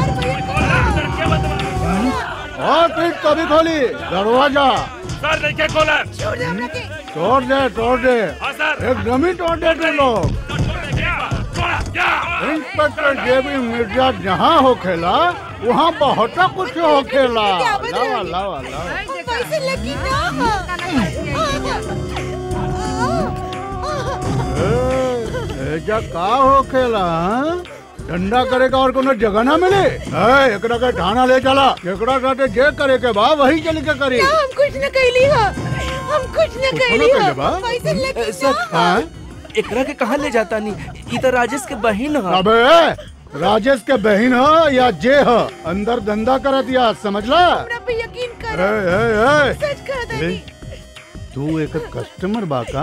और फिर कभी खोली दरवाजा। सर नहीं के खोला। तोड़ दे। एकदम ही तोड़ दे तू लोग। इंस्पेक्टर जेबी मिर्जा जहाँ हो खेला वहाँ बहुत कुछ हो खेला। लावा लावा लावा। एजा का हो खेला? ठंडा करे का और कोनो जगह ना मिले? एकरा के थाना ले चला। एकरा साथे जे करे के बा वही चल के करी। हम कुछ न कैली हो, हम कुछ न कैली हो। पैसे लेके सर, एकरा के कहाँ ले जाता नहीं? ई तो राजेश के बहन है। अबे राजेश के बहन हो या जे हो, अंदर धंधा करत या समझला? हमरा पे यकीन कर। सच कहता नहीं। तू एक कस्टमर बाका?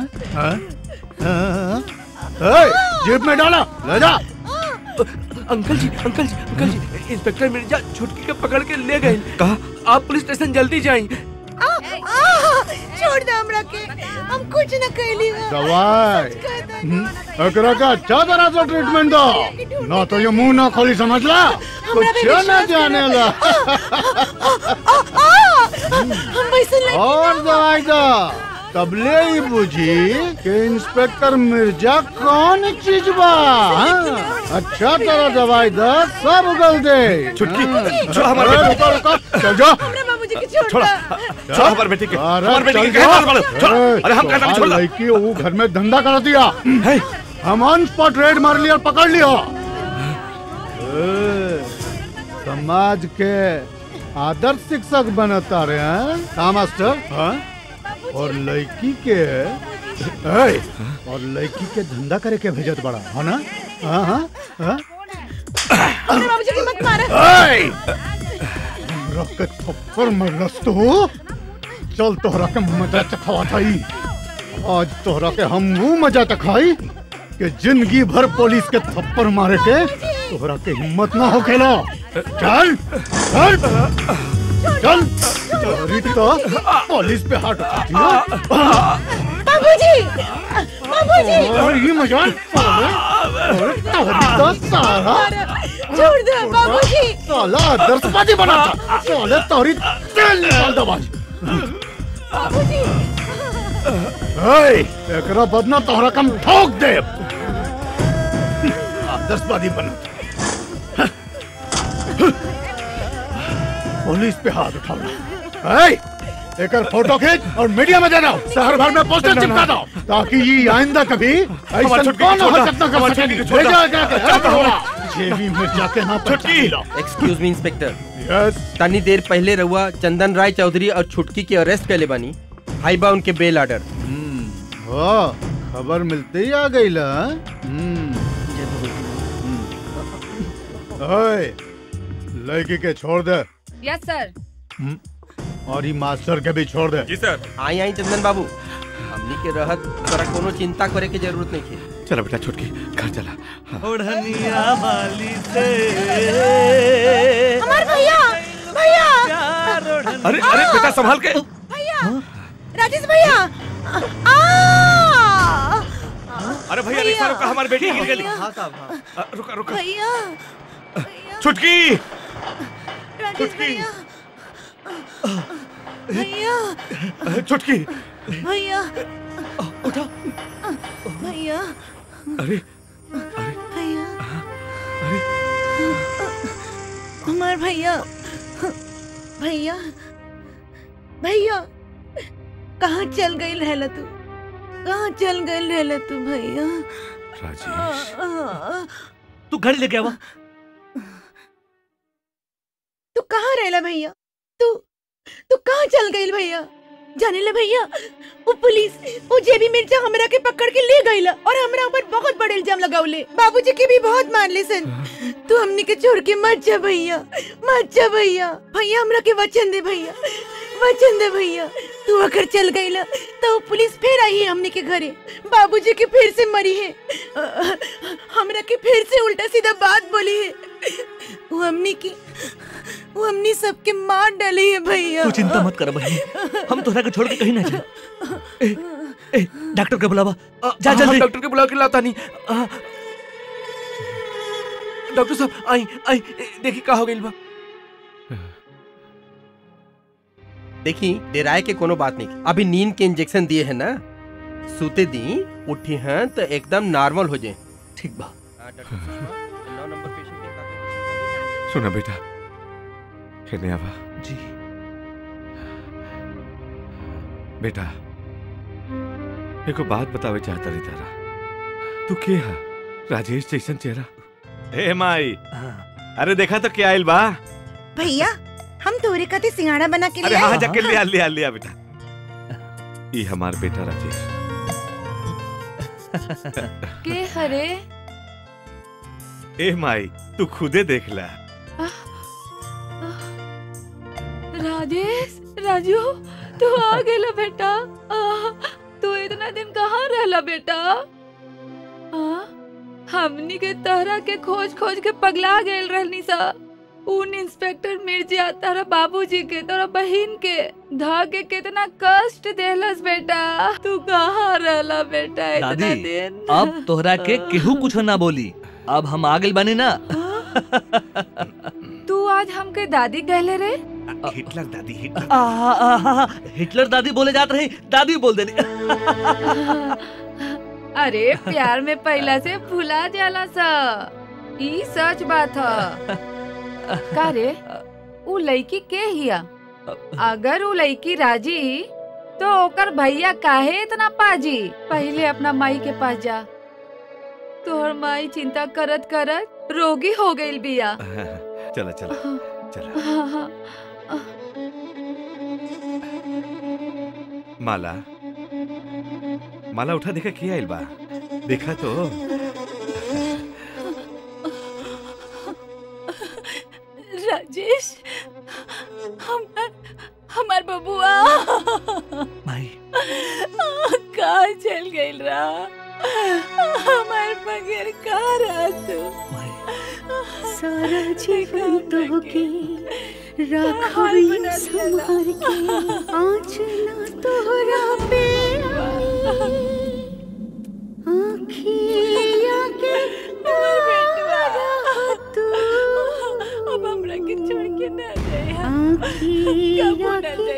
जेब में डाला, ले जा। अंकल जी, इंस्पेक्टर मिर्जा छुटकी के पकड़ के ले गए। कहा आप पुलिस स्टेशन जल्दी जाएं। छोड़ दे हमरा के, हम कुछ न कैली हो। दवाई एकरा का अच्छा तरह से ट्रीटमेंट दो, ना तो ये मुंह ना खोली समझला। कुछ न जाने ला। और दवाई दो, तबले ही बुझी कि इंस्पेक्टर मिर्जा कौन चीज बा। अच्छा तरह दवाई दो, सब उगल दे। छुटकी जो हमारे रुको चल जाओ। हमने के छोड़ छोड़ा दो। छोड़ हमारे बेटी के हमारे बेटी के अरे हम कहता नहीं छोड़ लड़की वो घर में धंधा कर दिया हम ऑन स्पॉट रेड मार लिया और पकड़ लिया। समाज के आदर्श शिक्षक बनता रहे हैं हाँ मास्टर हाँ और लड़की के और लड़की के धंधा करे के भेजत बड़ा है ना हाँ हाँ हाँ अरे बाबूजी की मत मारे। रख थप्पड़ मरलस तू चल तोहरा के मजा चखावा थाई आज तोहरा के हम वो मजा चखाई कि जिंदगी भर पुलिस के थप्पड़ मारे के तोहरा के हिम्मत ना हो खेला। चल चल चल तो पुलिस पे हाथ उठा दिया। बाबूजी बाबूजी और ये मजाल तो सारा छोड़ दो बाबूजी। साला दर्शबाजी बनाता साले तोरी तेल निकाल दो बाजी। बाबूजी एकरा बदना तोहरा कम ठोक दे दर्शबाजी बनाता पुलिस पे हाथ उठाना एक फोटो खींच और मीडिया में देना शहर भर में पोस्टर चिपका दो ताकि ये आइंदा कभी ऐसा कौन हरकत न कर सके। जेबी में जाके ना एक्सक्यूज मी इंस्पेक्टर तनी देर पहले रहुआ चंदन राय चौधरी और छुटकी के अरेस्ट कैले बानी हाई बा उनके बेल ऑर्डर। खबर मिलते ही आ गई ला। लड़की के छोड़ दे। यस सर। और ये मास्टर के भी छोड़ दे। जी सर। आई आई चंदन बाबू हमनी के रहत तोरा कोनो चिंता करे के जरूरत नहीं है। चलो बेटा छुटकी घर चला। ओढ़निया वाली से हमारे भैया भैया अरे अरे बेटा संभाल के भैया राजेश भैया अरे भैया रिक्शा रुका हमारी बेटी गिर गई। रुका रुका भैया छुटकी राजेश भैया भैया छुटकी भैया उठा भैया अरे भैया हमार भैया भैया भैया कहाँ चल गई रहला तू कहाँ चल गई रहला तू भैया राजेश तू घड़ी लेके आवा। तू कहाँ रहला भैया तू कहाँ चल गई भैया जाने ले भैया वो पुलिस वो जेबी मिर्जा हमरा के पकड़ के ले गईला और हमरा ऊपर बहुत बड़े इल्जाम लगावले बाबूजी के भी बहुत मान ले सन। तू हमनी के छोड़ के मत जा भैया मत जा भैया भैया हमरा के वचन दे भैया वचन दे भैया तू अगर चल गईला तो पुलिस फिर आई है हमनी के घरे बाबूजी के फिर से मरी है हमरा के फिर से उल्टा सीधा बात बोली है वो हमनी सबके मार डाली है भैया। तू चिंता मत कर बहन हम तोहरा के छोड़ के कहीं ना जाए। डॉक्टर के बुलावा जा जल्दी। डॉक्टर के बुला के लाता नहीं। डॉक्टर साहब आई आई देखी का हो गई बा। देखी डेराए के कोनो बात नहीं अभी नींद के इंजेक्शन दिए है ना सूते दी उठी हैं तो एकदम नॉर्मल हो जाए। ठीक बा। सुना बेटा कहने आवा जी बेटा एको बात बतावे चाहता रही तारा तू के हा राजेश जैसन चेहरा ए माई अरे देखा तो क्या आइल बा भैया हम तोरे खातिर सिंगाड़ा बना के अरे हाँ जाके लिया बेटा ये हमार बेटा राजेश के हरे ए माई तू खुदे देख ला राजेश राजू तू आ गेला बेटा तू इतना दिन कहाँ रहला बेटा हमनी के तहरा के खोज खोज के पगला गेल रहनी सा उन इंस्पेक्टर मिर्जा तारा बाबूजी के तोरा बहन के धा के कितना कष्ट देलस बेटा तू कहाँ रहला बेटा इतना दादी दिन अब तोहरा के केहू कुछ ना बोली अब हम आगे बनी ना। तू आज हमके दादी कहले रे हिटलर दादी हिटलर हिटलर दादी बोले जात रही दादी बोल देनी। अरे प्यार में पहला से भुला जाला सा ई सच बात है। का रे उ लड़की के हिया अगर वो लड़की राजी तो ओकर भैया काहे इतना पाजी। पहले अपना माई के पास जा। तोहर माई चिंता करत करत रोगी हो गई बिया। चला चला चला। हाँ, हाँ। माला माला उठा, देखा किया आइल बा, देखा तो। राजेश, हमार बबुआ माई कहाँ चल गई रा? हमार बगैर कहाँ रहा तू? सारा जीवन तो के रखोई संभाल के आँचना तोहरा पे आँखिया के तारा तू। अब हमरा के छोड़ के ना जाए। आँखिया के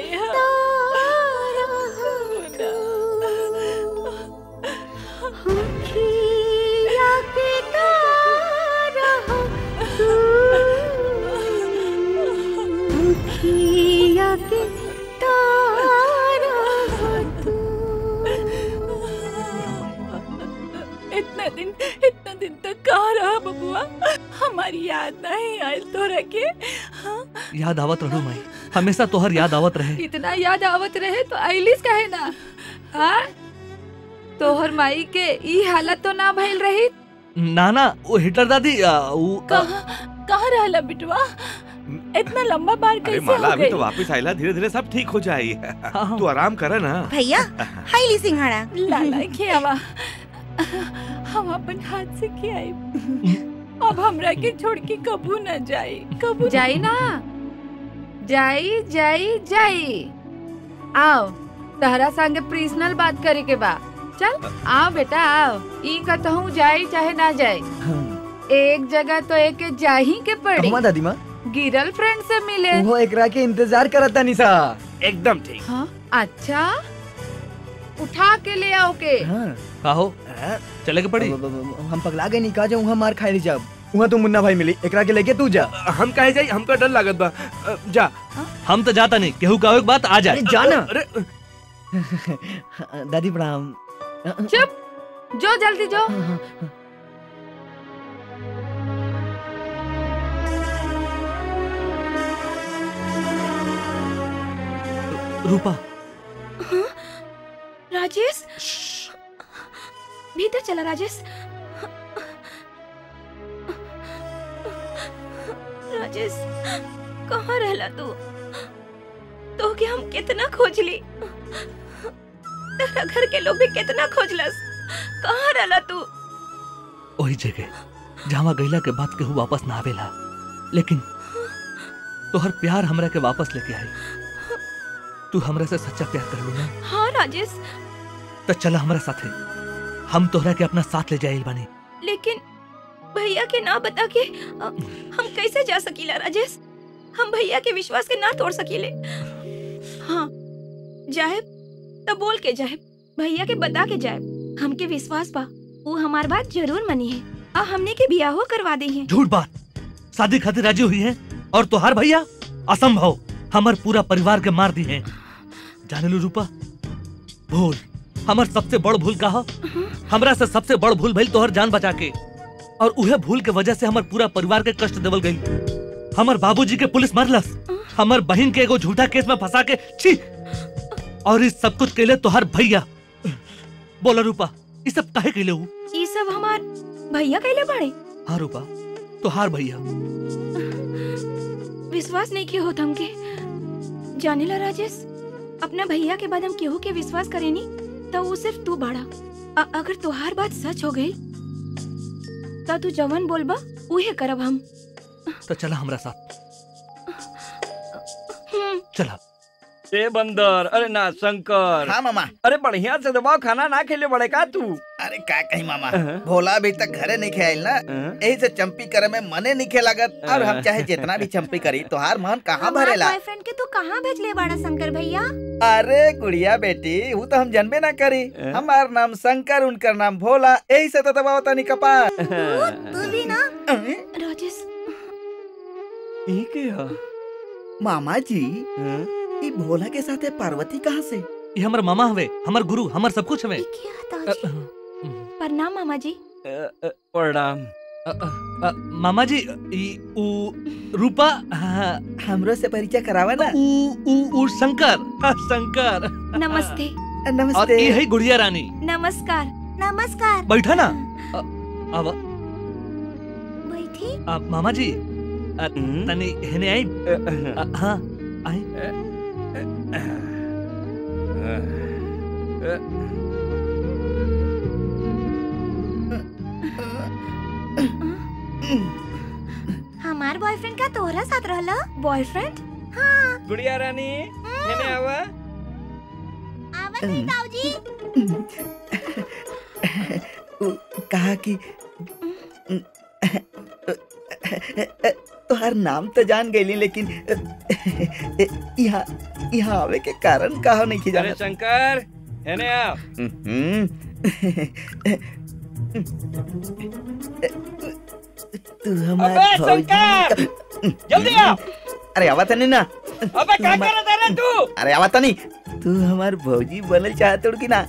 आँखिया के तारा तू। आँखिया के तारा तू। इतना दिन तक कहाँ रहा बबुआ? हमारी याद नहीं आई तोरा के? हाँ? याद आवत रहू माई, हमेशा तोहर याद आवत रहे। इतना याद आवत रहे तो आइलिस काहे ना? हाँ? तोहर माई के ई हालत तो ना भइल रही। ना ना, वो हिटलर दादी कहाँ रहला बिटवा? इतना लंबा बार अरे कैसे माला हो अभी गई? तो वापस आइला, धीरे धीरे सब ठीक हो जाई। तू आराम करे ना। भैया हाईली सिंघाड़ा लाला खियावा, हम अपन हाथ से खियाई। अब हमरा के छोड़ के कबू न जाई, कबू जाई ना, जाई जाई जाई। आओ तहरा संगे पर्सनल बात करे के बा। चल आओ बेटा आओ। ई कहूँ जाई चाहे ना जाए, एक जगह तो एक जाही के पड़ी। कहवा दादी माँ? गिरल फ्रेंड से मिले। वो एकरा के इंतजार करता निशा। एकदम ठीक। हाँ? अच्छा उठा के ले आओ के। काहो चले के पड़ी। हम पगला गए नहीं, कहा जाऊँ मार खाए ली जब वहाँ तो मुन्ना भाई मिली, एकरा के लेके तू जा। हम कहे जाई, हमका डर लागत बा। जा। हम तो जाता नहीं, केहू का एक बात आ जाए। जाना। दादी प्रणाम। चुप, जो जल्दी जो। रूपा। हाँ? राजेश, भीतर चला राजेश। राजेश, कहाँ रहला तू? तो क्या हम कितना खोज ली, तेरा घर के लोग भी कितना खोजलस। कहाँ रहला तू? वही जगह जहाँ गईला के बाद केहू वापस ना आवेला, लेकिन तोहर प्यार हमरा के वापस लेके आई। तू हमरा से सच्चा प्यार कर लू ना? हाँ राजेश। तो चला हमरा साथे, हम तोहरा के अपना साथ ले जाइल बानी। लेकिन भैया के ना बता के हम कैसे जा सकीला राजेश? हम भैया के विश्वास के ना तोड़ सकीले। हाँ जाए तो बोल के जाए, भैया के बता के जाए। हमके विश्वास बा वो हमार बात जरूर मनी है और हमने के बियाह करवा दी है। झूठ बात, शादी खातिर राजी हुई है और तोहार भैया असंभव, हमार पूरा परिवार के मार दी है। जाने लो रूपा, भूल हमार सबसे बड़ भूल का हो? हमरा से सबसे बड़ भूल भइल तोहर जान बचा के, और उहे भूल के वजह से हमार पूरा परिवार के कष्ट देवल गई। हमार बाबूजी के पुलिस मारलस, हमार बहन के एगो झूठा केस में फंसा के, छी, और इस सब कुछ केले तोहर भैया। बोला रूपा, ये सब काहे केले हूँ? ये सब हमार भैया कहले पड़े। हाँ रूपा, तोहार भैया। विश्वास नहीं किया होता हमके। जाने ला राजेश, अपना भैया के बाद हम केहू के विश्वास करे नहीं तो वो सिर्फ तू बड़ा। अगर तुहार बात सच हो गई तो तू जवन बोलबा उहे करब हम। तो चला हमरा साथ। चला। ए बंदर, अरे ना शंकर। हाँ मामा। अरे बढ़िया से दबाओ, खाना ना खेले बड़े का तू? अरे का कहीं मामा, भोला अभी तक घरे नहीं खेल ना, यही से चंपी करे में मने नहीं खे लागत। और हम चाहे जितना भी चंपी करी तो हार मन कहाँ भरेला। बॉयफ्रेंड के तू कहाँ भेजले बाड़ा शंकर भैया? अरे गुड़िया बेटी, वो तो हम जानबे ना करी। हमार नाम शंकर, उनकर नाम भोला, यही से तो दबाओ तनी कपार। तू भी ना? राजेश, ये क्या? मामा जी ई भोला के साथ पार्वती कहाँ से? ये हमर मामा हवे, हमर गुरु, हमर सब कुछ हवे। प्रणाम मामा जी। प्रणाम। मामा जी रूपा हमरो से परिचय करावा ना। शंकर शंकर नमस्ते। और ये है गुड़िया रानी। नमस्कार। नमस्कार। बैठा ना। अब बैठी। मामा जी तनी हेने आई। हाँ आई। हमार बॉयफ्रेंड का तोहरा साथ रहला? बॉयफ्रेंड? हाँ। गुड़िया रानी हेने आवा। आवा नहीं ताऊजी। कहा कि तोहर नाम तो जान गई लेकिन यहाँ आवे के कारण कहा नहीं की जाने। शंकर हेने आ। तू हमारा शंकर जल्दी आ। अरे आवा नहीं ना। अबे क्या कर रहा है तू? अरे आवा नहीं। तू हमार भौजी बनल चाहत कि ना?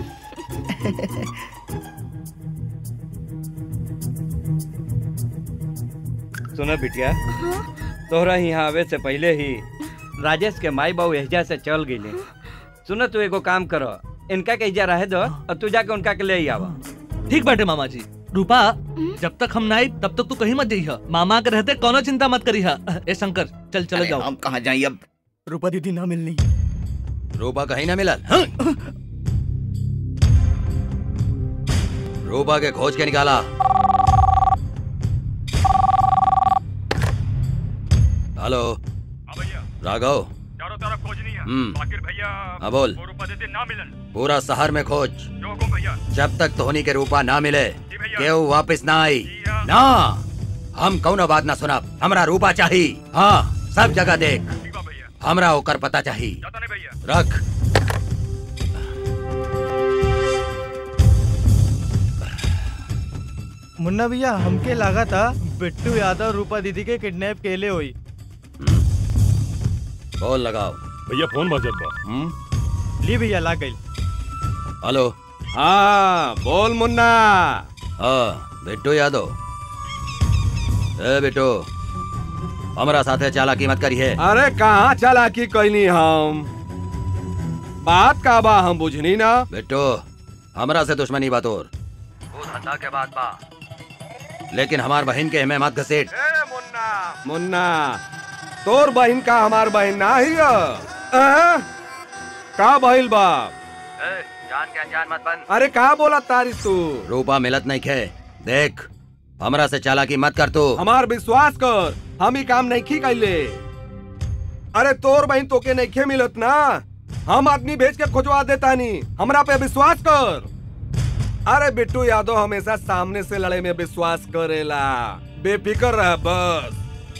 सुनो बिटिया, तोहरा यहाँ आवे से पहले ही राजेश के माई बाबू एहजा से चल गए। सुनो तू एगो काम करो, इनका के एहजा रहे दो और तू जाके उनका के ले आवा। ठीक बाटे मामा जी। रूपा जब तक हम नहीं तब तक तू कहीं मत जाइए। मामा के रहते कोनो चिंता मत करिए। ए शंकर चल चलो जाओ। हम कहाँ जाइए अब? रूपा दीदी ना मिलनी। रूपा कहीं ना मिला। रूपा के खोज के निकाला। हेलो राघव। चारों तरफ खोजनी है। बाकिर भैया हाँ बोल। रूपा दीदी ना मिलन। पूरा शहर में खोज। जो हुकुम भैया। जब तक धोनी के रूपा ना मिले केहू वापस ना आई ना। हम कौनो बात ना सुना। हमरा रूपा चाहिए। हाँ सब जगह देख। हमरा होकर पता चाहिए। रख। मुन्ना भैया हमके लगा था बिट्टू यादव रूपा दीदी के किडनैप केले हुई। बोल लगाओ। भैया फोन बजत बा। ली भैया ला गई। हेलो। हाँ बोल मुन्ना। हाँ बिट्टू यादव। ए बिट्टू हमरा साथे चालाकी मत करिए। अरे कहाँ चालाकी कैनी हम? बात का बा हम बुझनी ना। बिट्टू हमरा से दुश्मनी बात और वो धंधा के बात बा, लेकिन हमार बहन के हमें मत घसीट। मुन्ना तोर बहन का हमार बहन ना ही का भइल बा? जान के अनजान मत बन। अरे का बोला तारी तू? रूपा मिलत नहीं खे। देख हमरा से चालाकी मत कर तू। हमार विश्वास कर, हम ही काम नहीं कैले। अरे तोर बहन तोके नहीं खे मिलत ना, हम आदमी भेज के खोजवा देता नहीं। हमरा पे विश्वास कर। अरे बिट्टू यादव हमेशा सामने से लड़े में विश्वास करेला। बेफिक्र रह बस।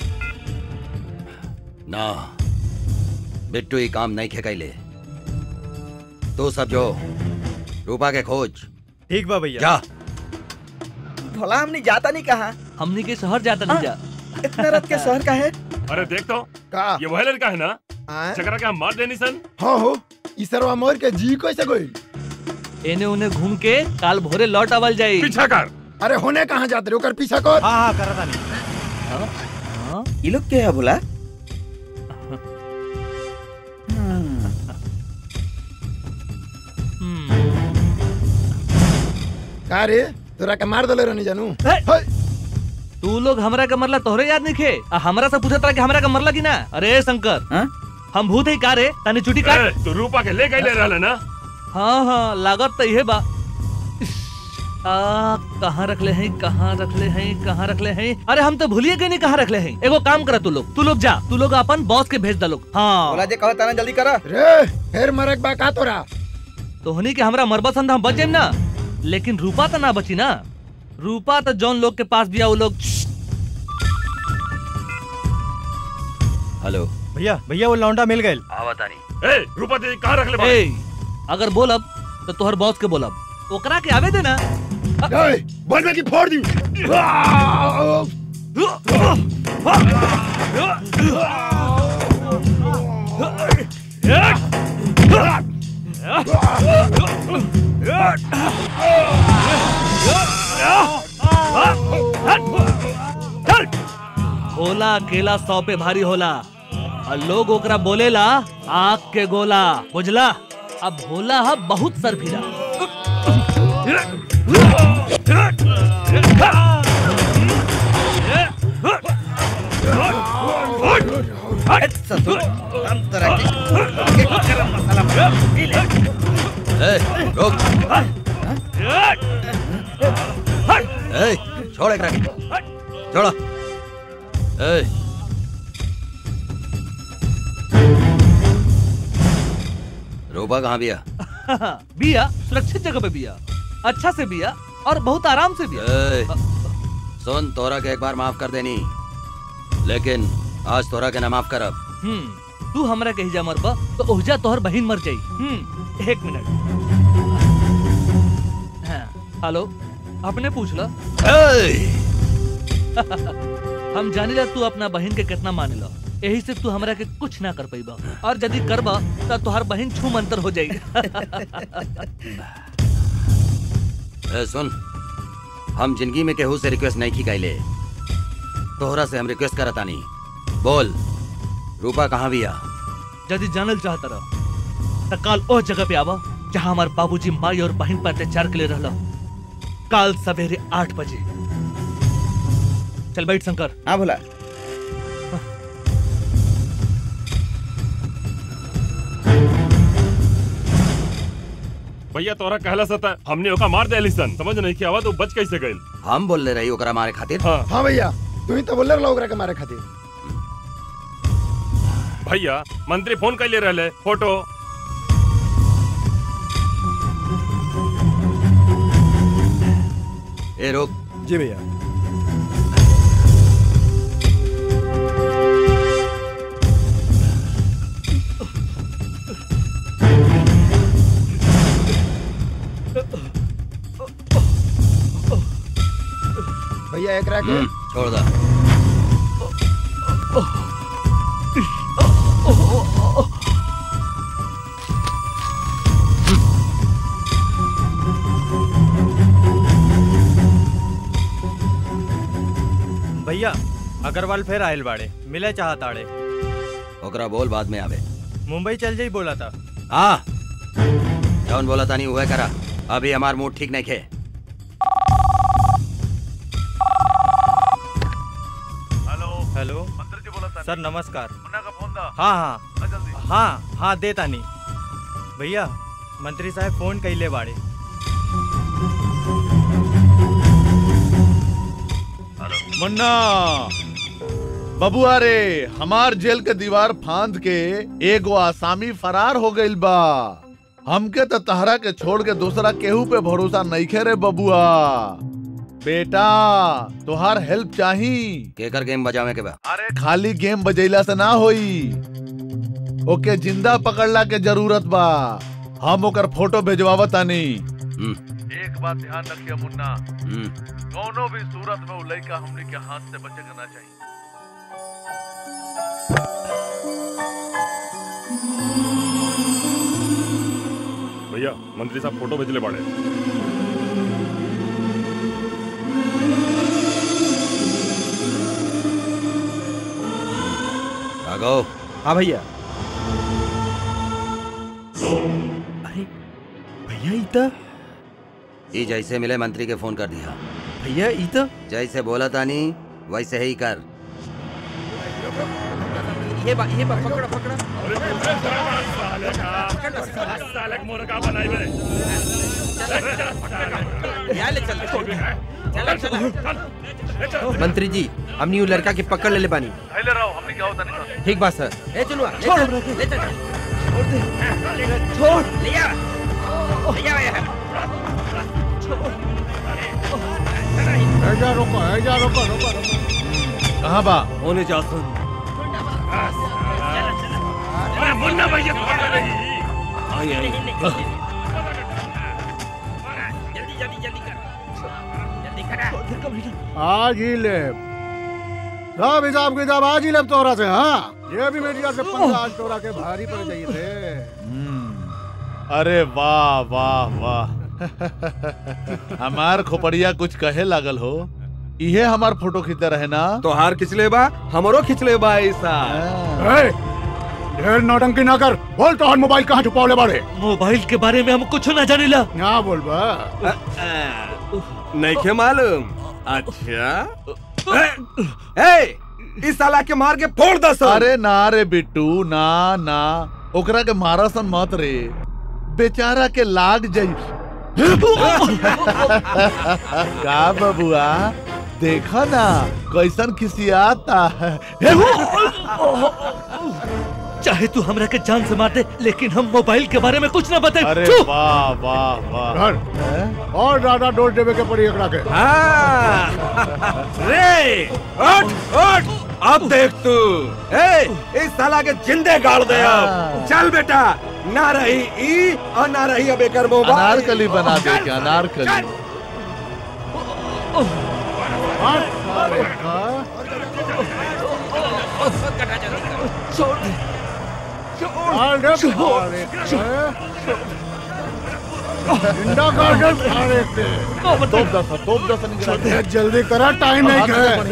ना बिट्टू ही काम नहीं खे कैले। तू सब जो रूपा के खोज। ठीक बा भैया। जा। भला हमने जाता नहीं कहा। हमने के शहर जाता नहीं जा। इतना रात के शहर का है? अरे देख तो ये वह लड़का है ना चकरा के हम मार देनी सन। हाँ हो इसरवा मोर के जी कैसे गई? एने उन्हें घूम के काल भोरे लौट आवल जाई। पीछा कर। अरे होने कहाँ जाते हो? कर पीछा कर। हाँ हाँ कर नहीं। ये लोग क्या है बोला? का रे तोरा के मार दले रहनी जानू। तू लोग हमरा के मरला तोहरे याद नहीं खे? हमरा से पूछत रहा कि हमरा के मरला की ना? अरे शंकर हम भूत है का रे? तनी चुटी काट। तू रूपा के ले गई ले रहला ना? हाँ हाँ लागत तो ये बा। कहाँ रख ले हैं? कहाँ रख ले हैं? कहाँ रख ले हैं? अरे हम तो भूलिए गए नहीं कहाँ रख ले हैं। एगो काम करा तू लोग जा। तू लोग अपन बॉस के भेज द लोग। हाँ बोला जे कहो तना जल्दी करा। रे फिर मरक बा का तोरा? तोहनी के हमरा मरबा संधा हम बच जाएम ना, लेकिन रूपा तो ना बची ना। रूपा तो जौन लोग के पास भी वो लोग। हेलो भैया भैया वो लौंडा मिल गए। ए रूपा दीदी कहाँ रख ले बाड़े? अगर बोलब तो तोहर बॉस के बोलब, ओकरा के आवे देना। बोल में की फोड़ दी। होला अकेला 100 पे भारी होला और लोग ओकरा बोलेला आग के गोला, बुझला? अब होला है बहुत सरफिरा। छोड़ एक छोड़ो। रूपा कहाँ बिया? बिया सुरक्षित जगह पे बिया, अच्छा से बिया और बहुत आराम से बिया। सुन, तोरा के एक बार माफ कर देनी, लेकिन आज तोरा के ना माफ करब। तू हमरा के हिजा मरबा तो ओहजा तोहर बहिन मर जाई। 1 मिनट। हेलो, अपने पूछ ला। हम जानिला तू अपना बहन के कितना मानेला, यही से तू हमरा के कुछ ना कर पाइबा, और यदि करबा तो तोहर बहन छू मंतर हो जाई। सुन, हम जिंदगी में केहू से रिक्वेस्ट नहीं की कैले, तोहरा से हम रिक्वेस्ट करता नहीं। बोल, रूपा कहाँ बिया? यदि जानल चाहता रह तो काल ओ जगह पे आवा जहाँ हमार बाबूजी माई और बहन पर अत्याचार के लिए रहला। काल सवेरे 8 बजे। चल बैठ शंकर। हाँ भोला। भैया तोरा कहला सता हमने ओका मार दे सन, समझ नहीं कि आवा तो बच कैसे गइल? हम बोल ले रही ओकरा मारे खातिर। हाँ भैया, तू ही तो बोल रहा ओकरा के मारे खातिर। भैया मंत्री फोन कर ले रहे फोटो। ए रोक। जी भैया। भैया एक रख छोड़ दा। भैया अग्रवाल फिर आयल बाड़े, मिले चाहताड़े। ओकरा बोल बाद में आवे। मुंबई चल जाई बोला था। हाँ, जौन बोला था नहीं हुआ करा। अभी हमार मूड ठीक नहीं खे। हेलो मंत्री जी बोला था। सर नमस्कार। मुन्ना का फोन था। हाँ हाँ हाँ दे तानी। भैया मंत्री साहब फोन कैले बाड़े। मुन्ना बबुआ रे, हमार जेल के दीवार फांद के एगो आसामी फरार हो गइल बा। हमके तो तहरा के छोड़ के दूसरा केहू पे भरोसा नहीं खे रे बबुआ। बेटा तोहार हेल्प चाही। केकर गेम बजावे के बा? अरे खाली गेम बजैला से ना होई, ओके जिंदा पकड़ला के जरूरत बा। हम ओकर फोटो भेजवावा तानी। एक बात ध्यान रखिए मुन्ना, दोनों भी सूरत में उ लइका हमने के हाथ से बचे के ना चाहिए। भैया मंत्री साहब फोटो भेजले बाड़े। राघव। हाँ भैया। अरे भैया इता ये जैसे मिले मंत्री के फोन कर दिया। भैया इता जैसे बोला था नहीं वैसे ही कर। ये पकड़ा पकड़ा। सालक मुर्गा बनाई बे। मंत्री जी हमनी उ लड़का के पकड़ ले बानी। ले रहा हूं, हमने क्या होता नहीं। ठीक बात सर। ए चलो छोड़ ले चल। छोड़ ले आ। ले आ। ऐजा रोको रोको। कहाँ बा? होने जा सुन। अरे मुन्ना भैया आज ही ले सब हिसाब किताब आज ही ले तोरा से। हाँ ये भी मीडिया से 15 आज तोरा के भारी पड़ जाइए थे। अरे वाह वाह वाह हमार खोपड़िया कुछ कहे लागल हो। इहे हमार फोटो खींचते रहे ना। तोहार खिंचले बा हमरो खिंचले बा ऐसा। ढेर नौटंकी ना कर। बोल तोहर मोबाइल कहाँ छुपावले बाड़े? मोबाइल के बारे में हम कुछ ना जानिला। ना बोल बा। नहीं के मालूम। अच्छा ए इस साला के मार के फोड़ दस। अरे ना रे बिट्टू ना ना ओकरा के मारा सन मत रे, बेचारा के लाग जाई। का बबुआ देखा ना कैसन खिसियाता है। चाहे तू हमरा के जान से मार दे लेकिन हम मोबाइल के बारे में कुछ ना बताए। अरे वाह वाह वाह और ज्यादा डोज देवे के पड़ी एकरा के। रे उठ उठ अब देख तू। इस साला के जिंदे गाड़ दे अब। चल बेटा ना रही ई और ना रही अब एकर मोबाइल। अनारकली बना दे क्या? अनारकली। जल्दी करा टाइम नहीं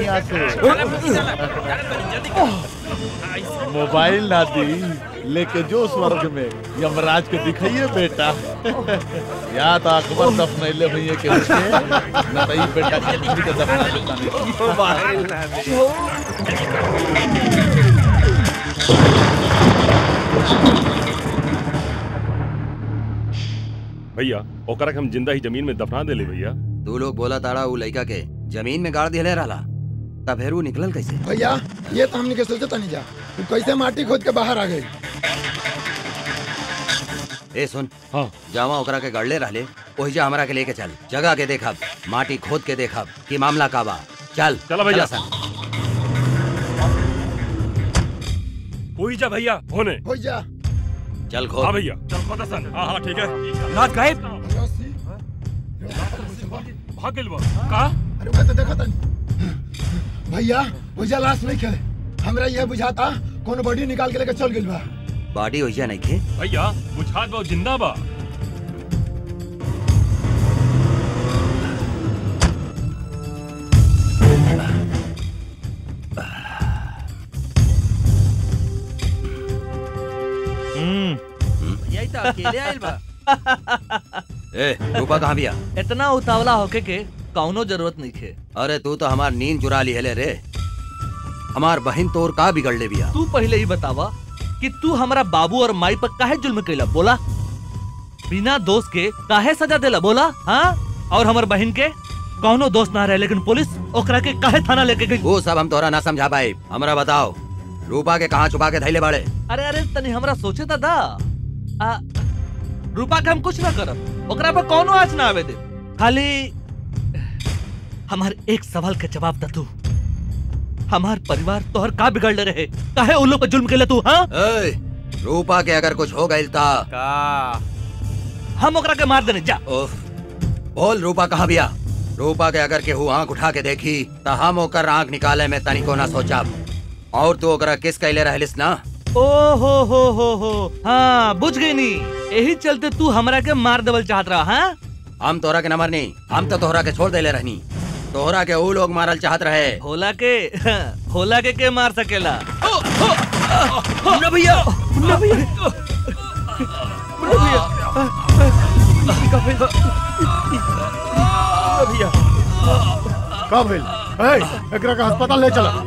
मोबाइल ना दी लेके जो स्वर्ग में यमराज के दिखाइए बेटा। या तो अकबर दफनैले भैया के न तई बेटा के मोबाइल ना दी। भैया ओकरा के हम जिंदा ही जमीन में दफना देले भैया। तू लोग बोला ताड़ा उ लड़का के जमीन में गाड़ दिले रहला तब हेरू निकलल कैसे? भैया ये तो हमने के सोचता नहीं जा तू कैसे माटी खोद के बाहर आ गई। ए सुन जावा ओकरा के गड़ले रहले ओही जा हमरा के लेके चल। जगह के देखब माटी खोद के देखब कि मामला का बा। चल चलो भैया। ओही जा भैया होने हो जा। चल खोद। हाँ भैया चल खोदा सन। हाँ हाँ ठीक है। रात गायब भाग गेल बा का? अरे मैं तो देखा था भैया भैया लाश नहीं खेले। हमरा यह बुझाता कौन बॉडी निकाल के लेके चल गेल बा। बॉडी ओइजा नहीं खे भैया बुझात बा जिंदा बा। यही तो अकेले आइल बा। ए रूपा कहाँ बिया? इतना उतावला होके के कौनो जरूरत नहीं खे। अरे तू तो हमार नींद चुरा ली है रे। हमार बहन तोर का बिगड़ ले बिया। तू पहले ही बतावा कि तू हमारा बाबू और माई पर काहे जुल्म कैला? बोला बिना दोस्त के काहे सजा देला? बोला हाँ। और हमार बहन के कौनो दोस्त ना रहे लेकिन पुलिस ओकरा के काहे थाना लेके गई? वो सब हम तोरा ना समझा पाए। हमरा बताओ रूपा के कहाँ छुपा के धैले बाड़े? अरे अरे तनी हमरा सोचे दा रूपा के हम कुछ ना करब, ओकरा पर कौनो आँच ना आवे दे। खाली हमार एक सवाल के जवाब दा तू। हमार परिवार तोहर का बिगड़ले रहे? काहे उन लोग पे जुल्म केले तू? हाँ रूपा के अगर कुछ हो गइल ता का हम ओकरा के मार देने जा। बोल रूपा कहाँ बिया? रूपा के अगर केहू आँख उठा के देखी ता हम ओकर आँख निकाले में तनिको ना सोचब। और तू ओकरा किस कैले रहलिस ना? ओ हो हाँ बुझ गई नी। यही चलते तू हमरा के मार देवल चाहत रहा? हाँ हम तोहरा के न मरनी, हम तो तोहरा के छोड़ देले रहनी। तोहरा के वो लोग मारल चाहत रहे। होला के मार सकेला? मुन्ना भैया मुन्ना भैया भैया का भइल? एकरा का अस्पताल ले चला।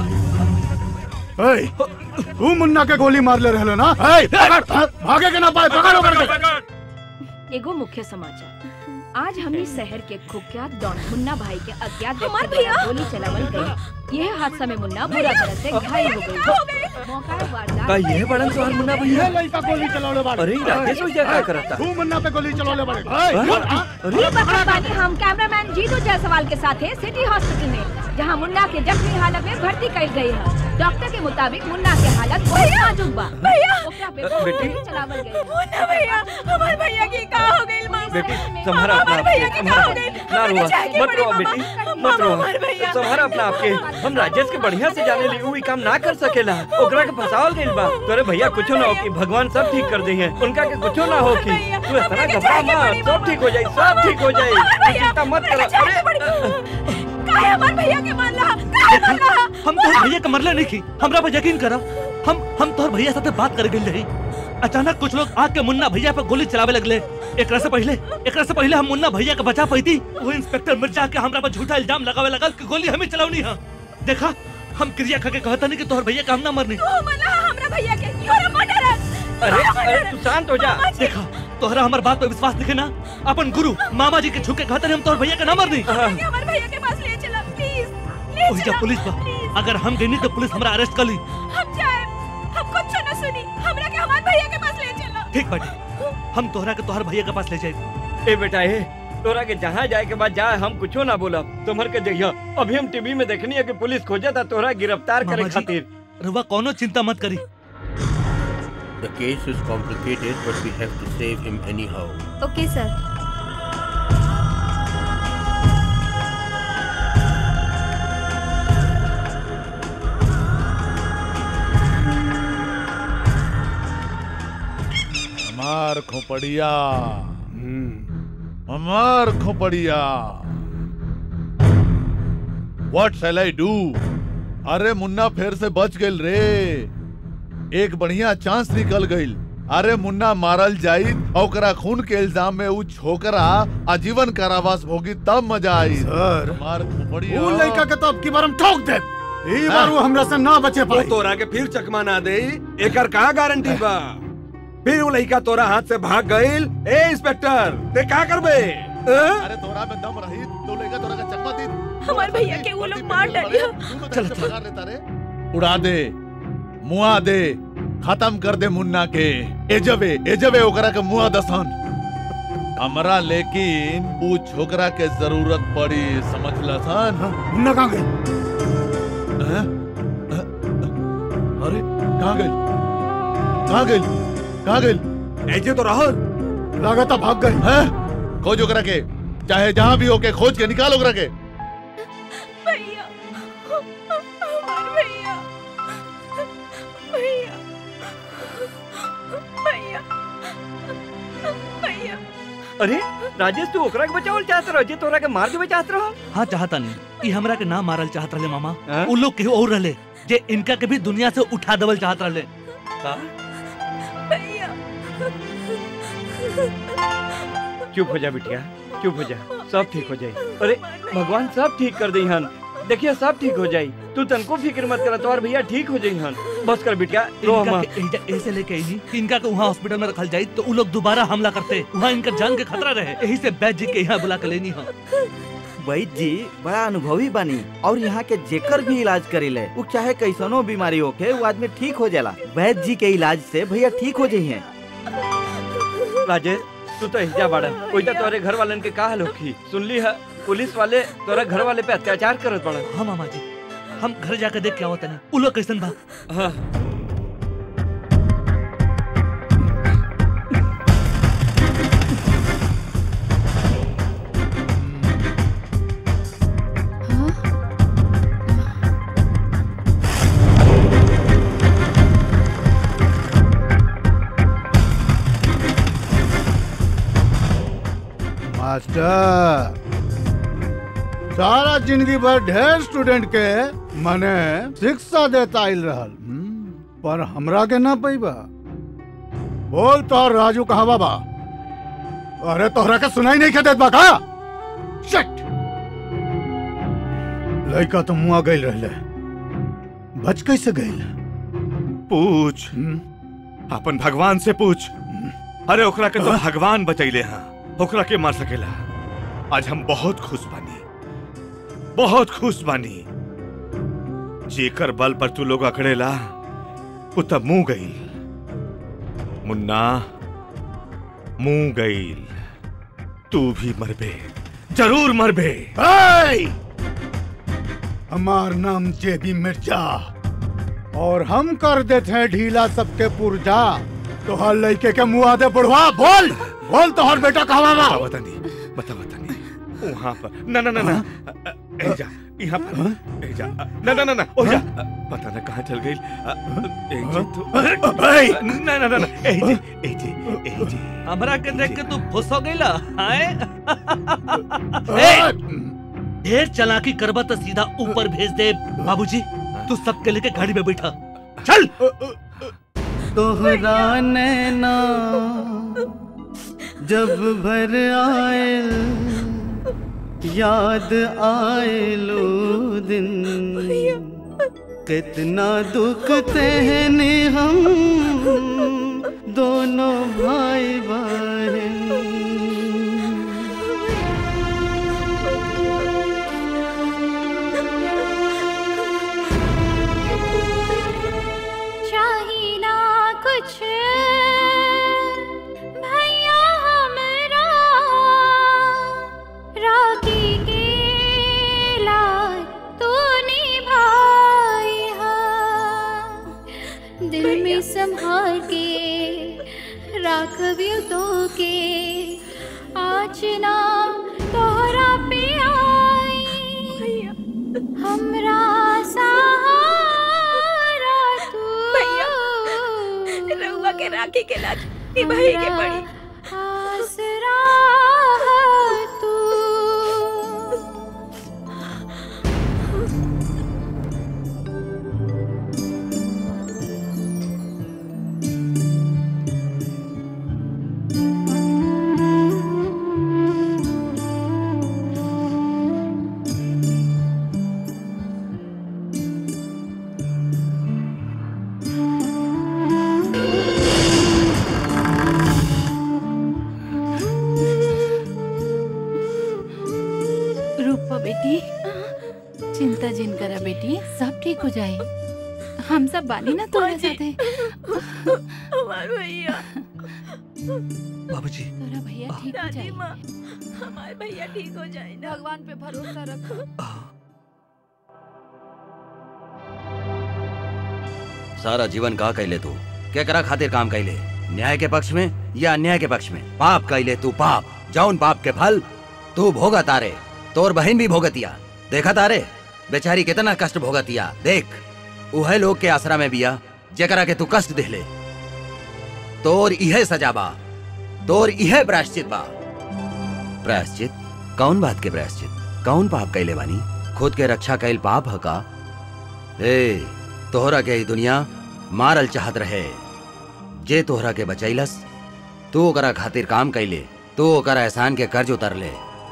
तू मुन्ना के गोली मार ले रहले ना? भागे के ना पाए, पकड़ो करके। एगो मुख्य समाचार। आज हमने शहर के कुख्यात डॉन मुन्ना भाई के अज्ञात हमार भैया गोली चलावल गई। यह हादसा में मुन्ना बुरा तरह से घायल हो गई। मौका वारदात का यह बड़न सोहर मुन्ना भैया? लड़का गोली चलावले बाड़े। अरे राकेश भैया क्या करता? तू मुन्ना पे गोली चलावले बाड़े। ये बता पानी हम कैमरामैन जीतू जायसवाल के साथ है सिटी हॉस्पिटल में, जहां मुन्ना के जख्मी हालत में भर्ती कई गई है। डॉक्टर के मुताबिक मुन्ना के हालत बहुत नाजुक बा। बेटी चलावल गई। मुन्ना भैया हमार भैया की का हो गई? बेटी तुम्हारा हमार भैया की का हो गई? ना रुआ मत रो बेटी। मत रो हमार भैया। तुम्हारा अपना आपके हम राजेश के बढ़िया से जाने ली वही काम ना कर सकेला ओकरा के फसावल गइल बा तोरे भैया कुछो ना हो कि भगवान सब ठीक कर दी है उनका के कुछो ना हो कि तू इतना घबरा मत सब ठीक हो जाई सब ठीक हो जाई चिंता मत कर अरे काहे हमार भैया के मारला काहे मारला हम तोहर भैया के मरले नहीं की हमरा पर यकीन करा हम तोहर भैया साथे बात करे गइल रही अचानक कुछ लोग आके मुन्ना भैया पे गोली चलावे लगले एकरा से पहले हम मुन्ना भैया के बचा पाई थी वो इंस्पेक्टर मिर्जा के हमरा पर झूठा इल्जाम लगावे लगल कि गोली हमें चलावनी है देखा हम क्रिया खा के कहता नहीं कि तोहर भैया का हम ना मरनी मना हमरा भैया के योरा मर्डर अरे तू शांत हो जा देखा तोहरा हमार बात पे विश्वास दिखे ना अपन गुरु मामा जी के छू के कहते हम तोहर भैया का ना मरनी हमारे भैया के पास ले चला प्लीज ओही जा पुलिस बा अगर हम गइनी तो पुलिस हमरा अरेस्ट कर ली हम जाए हम कुछ न सुनी हमरा के हमारे भैया के पास ले चला ठीक बाटी हम तोहरा के तोहर भैया के पास ले जाए ए बेटा ए तोरा के जहाँ जाए के बाद जाए हम कुछो ना बोला तुम्हार के देखियो अभी हम टीवी में देखनी है कि पुलिस खोजा था तोरा गिरफ्तार करे खातिर रुआ कोनो चिंता मत करी The case is complicated, but we have to save him anyhow. ओके सर। हमार खोपड़िया हमार खोपड़िया What shall I do? अरे मुन्ना फिर से बच गइल रे एक बढ़िया चांस निकल गइल अरे मुन्ना मारल जाई ओकरा खून के इल्जाम में उ छोकरा आजीवन कारावास भोगी तब मजा आई सर मार खोपड़िया वो लड़का के तो अब की बार हम ठोक दे ई बार वो हमरा से ना बचे पाई तोरा के फिर चकमा ना दे एकर का गारंटी बा फिर वो लड़का तोरा हाथ से भाग गइल ए इंस्पेक्टर ते का करबे अरे तोरा में दम रही तो लड़का तोरा का चकमा दी हमारे भैया के वो लोग मार डालिया चल उड़ा दे मुआ दे खत्म कर दे मुन्ना के एजबे ओकरा के मुआ दसन हमरा लेकिन उ छोकरा के जरूरत पड़ी समझला सन मुन्ना कहां गए अरे कहां गए ऐसे तो रहो लागत भाग गए हैं खोज ओकरा के चाहे जहां भी होके खोज के निकाल ओकरा के भैया हमारे भैया भैया भैया भैया अरे राजेश तू ओकरा के बचावल चाहत रहो जे तोरा के मार देवे चाहत रहो हाँ चाहता नहीं ई हमरा के ना मारल चाहत रहे मामा उ लोग केहू और रहले जे इनका के भी दुनिया से उठा देवल चाहत रहले भैया चुप हो जा बिटिया चुप हो जा सब ठीक हो जाई अरे भगवान सब ठीक कर दे हन देखिए सब ठीक हो जाई तू तनको फिक्र मत कर तोर भैया ठीक हो जाई हन बस कर बिटिया रो मत ऐसे लेके आई कि इनका के वहाँ हॉस्पिटल में रखल जाई तो उ लोग दोबारा हमला करते वहाँ इनका जान के खतरा रहे यही से वैद्य जी के यहाँ बुला के लेनी है वैद्य जी बड़ा अनुभवी बनी और यहाँ के जेकर भी इलाज करेले वो चाहे कैसनो बीमारी होके वो आदमी ठीक हो जाला वैद्य जी के इलाज से भैया ठीक हो जाइए राजेश तू तो हिजा बाड़ा ओइजा तोरे घर वालन के का हाल होखी सुनली है पुलिस वाले तोरा घर वाले पे अत्याचार करत बड़ा हाँ मामा जी हम घर जाकर देख क्या होता नहीं उ लोग कैसन बा हाँ मास्टर सारा जिंदगी भर ढेर स्टूडेंट के मने शिक्षा देता आइल रहल पर हमरा के ना पैबा बोल तो राजू कहाँ बाबा अरे तोहरा के सुनाई नहीं देत बा का शिट लड़का तो मुआ गइल रहले बच कैसे गइल पूछ अपन भगवान से पूछ अरे ओकरा के तो भगवान बचैले हां ओकरा के मार सकेला आज हम बहुत खुश बानी जेकर बल पर तू लोग अकड़ेला वो तब मुंह गईल मुन्ना मुंह गईल तू भी मरबे जरूर मरबे हमार नाम जेबी मिर्जा और हम कर देते हैं ढीला सबके पुर्जा तो हर लड़के के मुंह आदे बुढ़वा बोल बोल तो हर बेटा कहाँ बता वहाँ पर ना ना ना ना एजा यहाँ पर एजा ना ना ना ना ओ जा पता ना कहाँ चल गई एजे तो ना ना ना ना एजे एजे एजे हमरा के देख के तू खुश हो गईला हाय ढेर चालाकी करबा तो सीधा ऊपर भेज दे बाबूजी तू सबके लेके गाड़ी में बैठा चल तोहरा नैना जब भर आयल याद आयलो दिन कितना दुख सहने हम दोनों भाई बहन चाही ना कुछ भैया हमरा राखी के लाल तू निभाई हा दिल में संभाल के राखबियो तो के आज ना तोहरा पे आई हमरा सहारा तू रउआ के राखी के लाज निभाई के पड़ी आसरा तू रूपा बेटी चिंता जिन करा बेटी सब ठीक हो जाए हम सब बानी ना तोरे साथे हमार भैया बाबूजी तोरा भैया ठीक हो जाए हमारे भैया ठीक हो जाए भगवान पे भरोसा रखो सारा जीवन का कैले तू क्या करा खातिर काम कैले न्याय के पक्ष में या अन्याय के पक्ष में पाप कैले तू पाप जौन पाप के फल तू भोगा तारे तोर बहन भी भोगतिया देखा तारे बेचारी कितना कष्ट भोगतिया देख उहे लोग के आसरा में बिया जेकरा के तू कष्ट देले तोर इहे सजा बा तोर इहे प्रायश्चित बा प्रायश्चित कौन बात के प्रायश्चित कौन पाप कैले बानी खुद के रक्षा कैल पाप ह का ए तोहरा के ही दुनिया मारल चाहत रहे जे तोहरा के बचैलस तू ओकरा खातिर काम कैले तू ओकरा एहसान के कर्ज उतर ले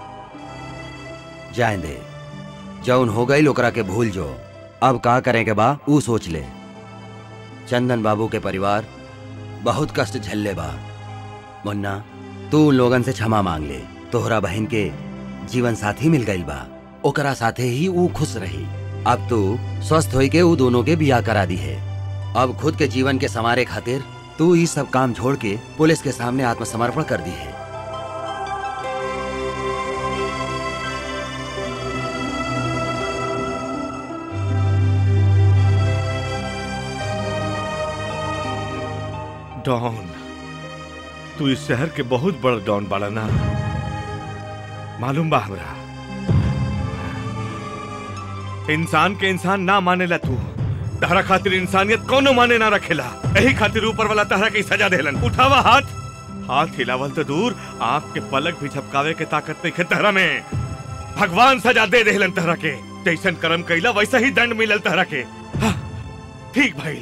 जाए दे जौन हो गई ओकरा के भूल जो अब का करें के बा ऊ सोच ले चंदन बाबू के परिवार बहुत कष्ट झेलले बा मुन्ना तू उन लोगन से क्षमा मांग ले तोहरा बहन के जीवन साथी मिल गई बा ओकरा साथे ही ऊ खुश रही अब तू स्वस्थ होई के ऊ दोनों के बियाह करा दी है अब खुद के जीवन के संवारे खातिर तू ही सब काम छोड़ के पुलिस के सामने आत्मसमर्पण कर दी है डॉन तू इस शहर के बहुत बड़ा डॉन बाड़ा ना मालूम बा हमरा इंसान के इंसान ना मानेला तू तहरा खातिर इंसानियत कोनो माने ना रखेला यही खातिर ऊपर वाला तहरा की सजा देलन उठावा हाथ हाथ हिलावल तो दूर आंख के पलक भी झपकावे के ताकत नहीं है तहरा में भगवान सजा दे देहलन तहरा के जैसन कर्म कैला वैसा ही दंड मिलल तहरा के ठीक भाई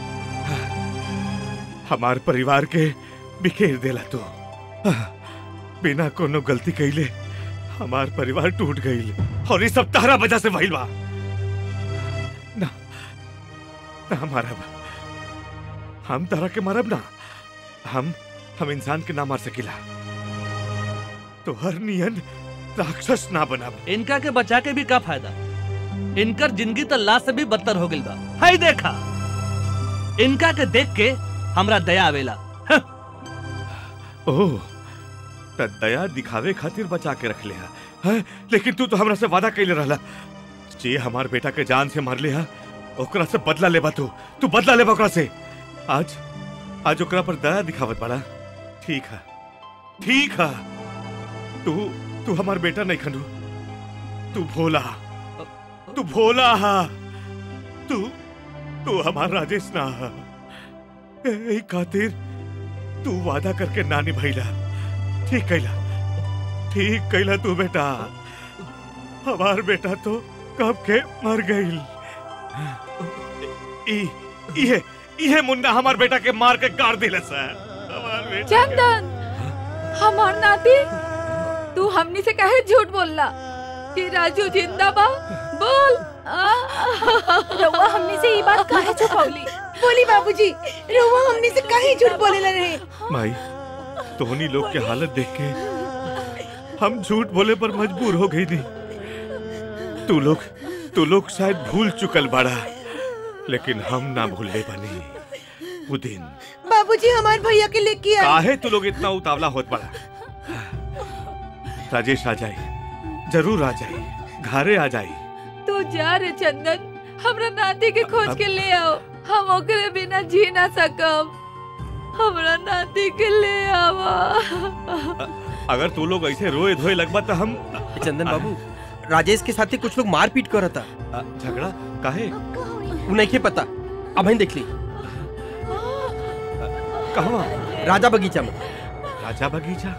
हमार परिवार के बिखेर देला तू बिना कोनो गलती कैले हमार परिवार टूट गईल और ये सब तहरा वजह से भइल बा ना ना मारब हम तहरा के मारब ना हम इंसान के ना मार सकीला तो हर नियन राक्षस ना बनब इनका के बचा के भी का फायदा इनकर जिंदगी तो लाश से भी बदतर हो गई बा हाय देखा इनका के देख के हमरा दया आवेला ओह त दया दिखावे खातिर बचा के रख ले है लेकिन तू तो हमरा से वादा कैले रहला जे हमार बेटा के जान से मार ले है ओकरा से बदला लेबा तू बदला लेबा ओकरा से आज ओकरा पर दया दिखावत बड़ा ठीक है तू तू हमार बेटा नहीं खनू, तू भोला, तू भोला हा, तू हमार राजेश ना हा। यही खातिर तू वादा करके ना निभाइला। ठीक कैला तू बेटा। हमार बेटा तो कब के मर गईल। इहे मुन्ना हमार बेटा के मार के गाड़ दिला सर। चंदन, हमार नाती, तू हमनी से काहे झूठ बोलला कि राजू जिंदा बा? बोल। रउआ हमनी से ये बात काहे छुपौली? बोली बाबूजी, रउआ हमनी से काहे झूठ बोलेला रहे? माई, तोहनी लोग के हालत देख के हम झूठ बोले पर मजबूर हो गई थी। तू लोग शायद भूल चुकल बाड़ा, लेकिन हम ना भूलने बनी वो दिन। बाबूजी, हमारे भैया के लेके आए। काहे तू लोग इतना उतावला होत बड़ा? राजेश आ जाए, जरूर आ जाए, घरे आ जाए। तू जा रे चंदन, हमरा नाती के खोज के ले आओ। हम ओकरे बिना जी ना सकब। हमरा नाती के ले आवा। अगर तू लोग ऐसे रोए धोए लगबा तो हम। चंदन बाबू, राजेश के साथ कुछ लोग मारपीट कर रहा था। झगड़ा काहे? वो नहीं के पता, अब देख ली। कहाँ? राजा बगीचा में। राजा बगीचा?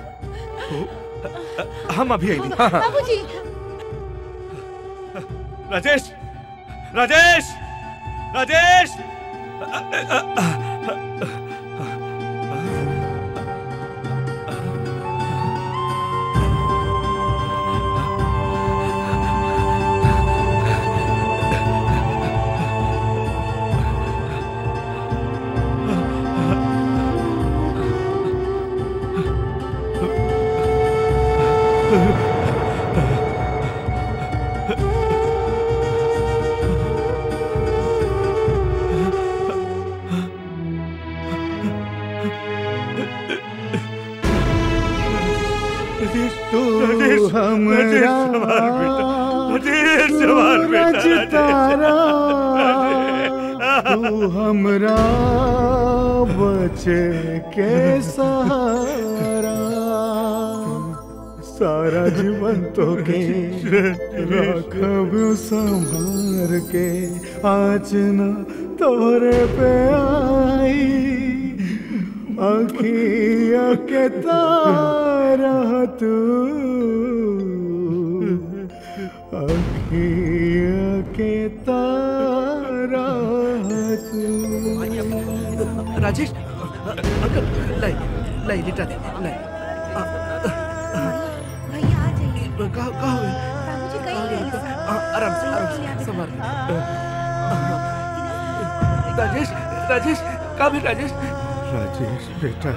हम अभी आई। बाबूजी। राजेश, राजेश, राजेश। तू हमरा बचे के सहारा, सारा जीवन तो के रखब संभार के। आज न तोरे पे आई अखिया के तारा, तू अखिया के तारा तू। राजेश, अंकल, लाई लिटा दे, लाई। भैया आ जाइए। कहाँ हुए? बाबूजी कहीं गए? आराम से संभाल। राजेश, कहाँ भी राजेश? राजेश बेटा,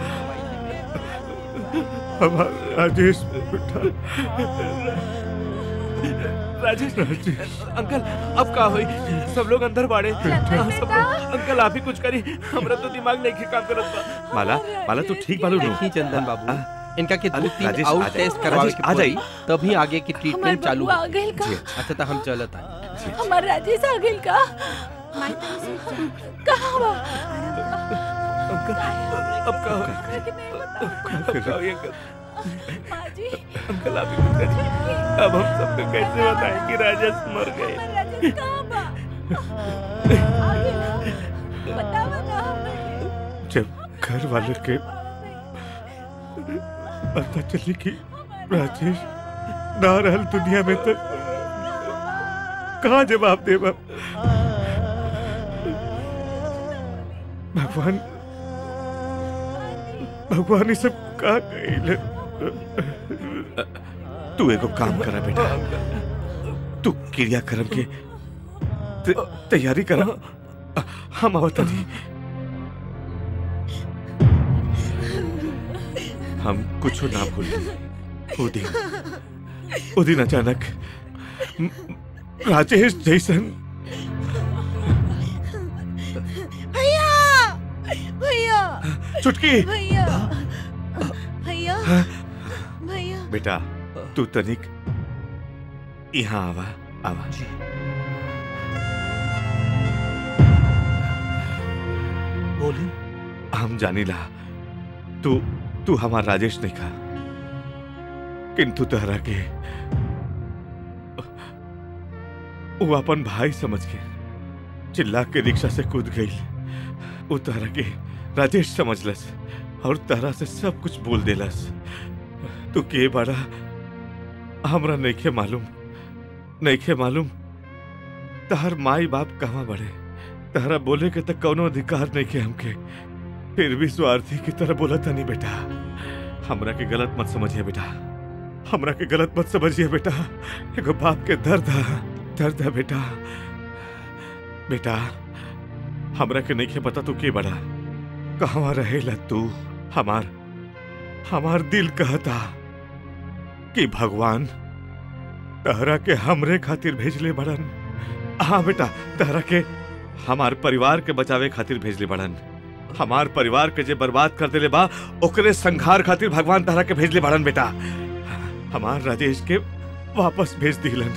हमारा राजेश बेटा। राजेश, अंकल, अब क्या हुई? सब लोग अंदर बाड़े। अंकल आप ही कुछ करी, हमरा तो दिमाग नहीं काम करत। माला तू ठीक बालू नहीं चंदन बाबू, इनका के 2-3 आउट टेस्ट करवावे के आ जाई, तभी आगे की ट्रीटमेंट चालू। आ गइल का? अच्छा तो हम चलत आए। हमार राजेश आ गइल का? कहाँ बा? अंकल, अब क्या होगा? अंकल आप ही कुछ करिए। अब हम सबको कैसे बताएं कि राजेश मर गए? जब घर वाले के पता चली कि राजेश ना रहल दुनिया में, तो कहाँ जवाब दे? भगवान ये सब का कहिल। तू एगो काम करा बेटा, तू क्रियाक्रम के तैयारी करा, हम आवत नहीं। हम कुछ ना भूल। वो दिन अचानक राजेश जैसन। भैया, चुटकी। भैया, भैया, भैया। बेटा तू तनिक यहाँ आवा। बोली। हम जानी ला तू हमार राजेश नहीं खा, किंतु तहरा के वो अपन भाई समझ के चिल्ला के रिक्शा से कूद गई। वो तहरा के राजेश समझलस और तहरा से सब कुछ बोल देलस। तू के बड़ा हमरा नइखे मालूम तहर माई बाप कहाँ बड़े। तहरा बोले के तक कौनो अधिकार नइखे हमके, फिर भी स्वार्थी की तरह बोला था नहीं बेटा। हमरा के गलत मत समझिए बेटा, हमरा के गलत मत समझिए बेटा। एगो बाप के दर्द है बेटा। बेटा हमरा के नहीं पता तू के बड़ा कहवा रहेला तू। हमार दिल कहता कि भगवान तहरा के हमरे खातिर भेजले बड़न। हाँ बेटा, तहरा के हमार परिवार के बचावे खातिर भेजले बड़न। हमार परिवार के जे बर्बाद कर देले बा ओकरे संहार खातिर भगवान तहरा के भेजले बड़न बेटा। हमार राजेश के वापस भेज दिलन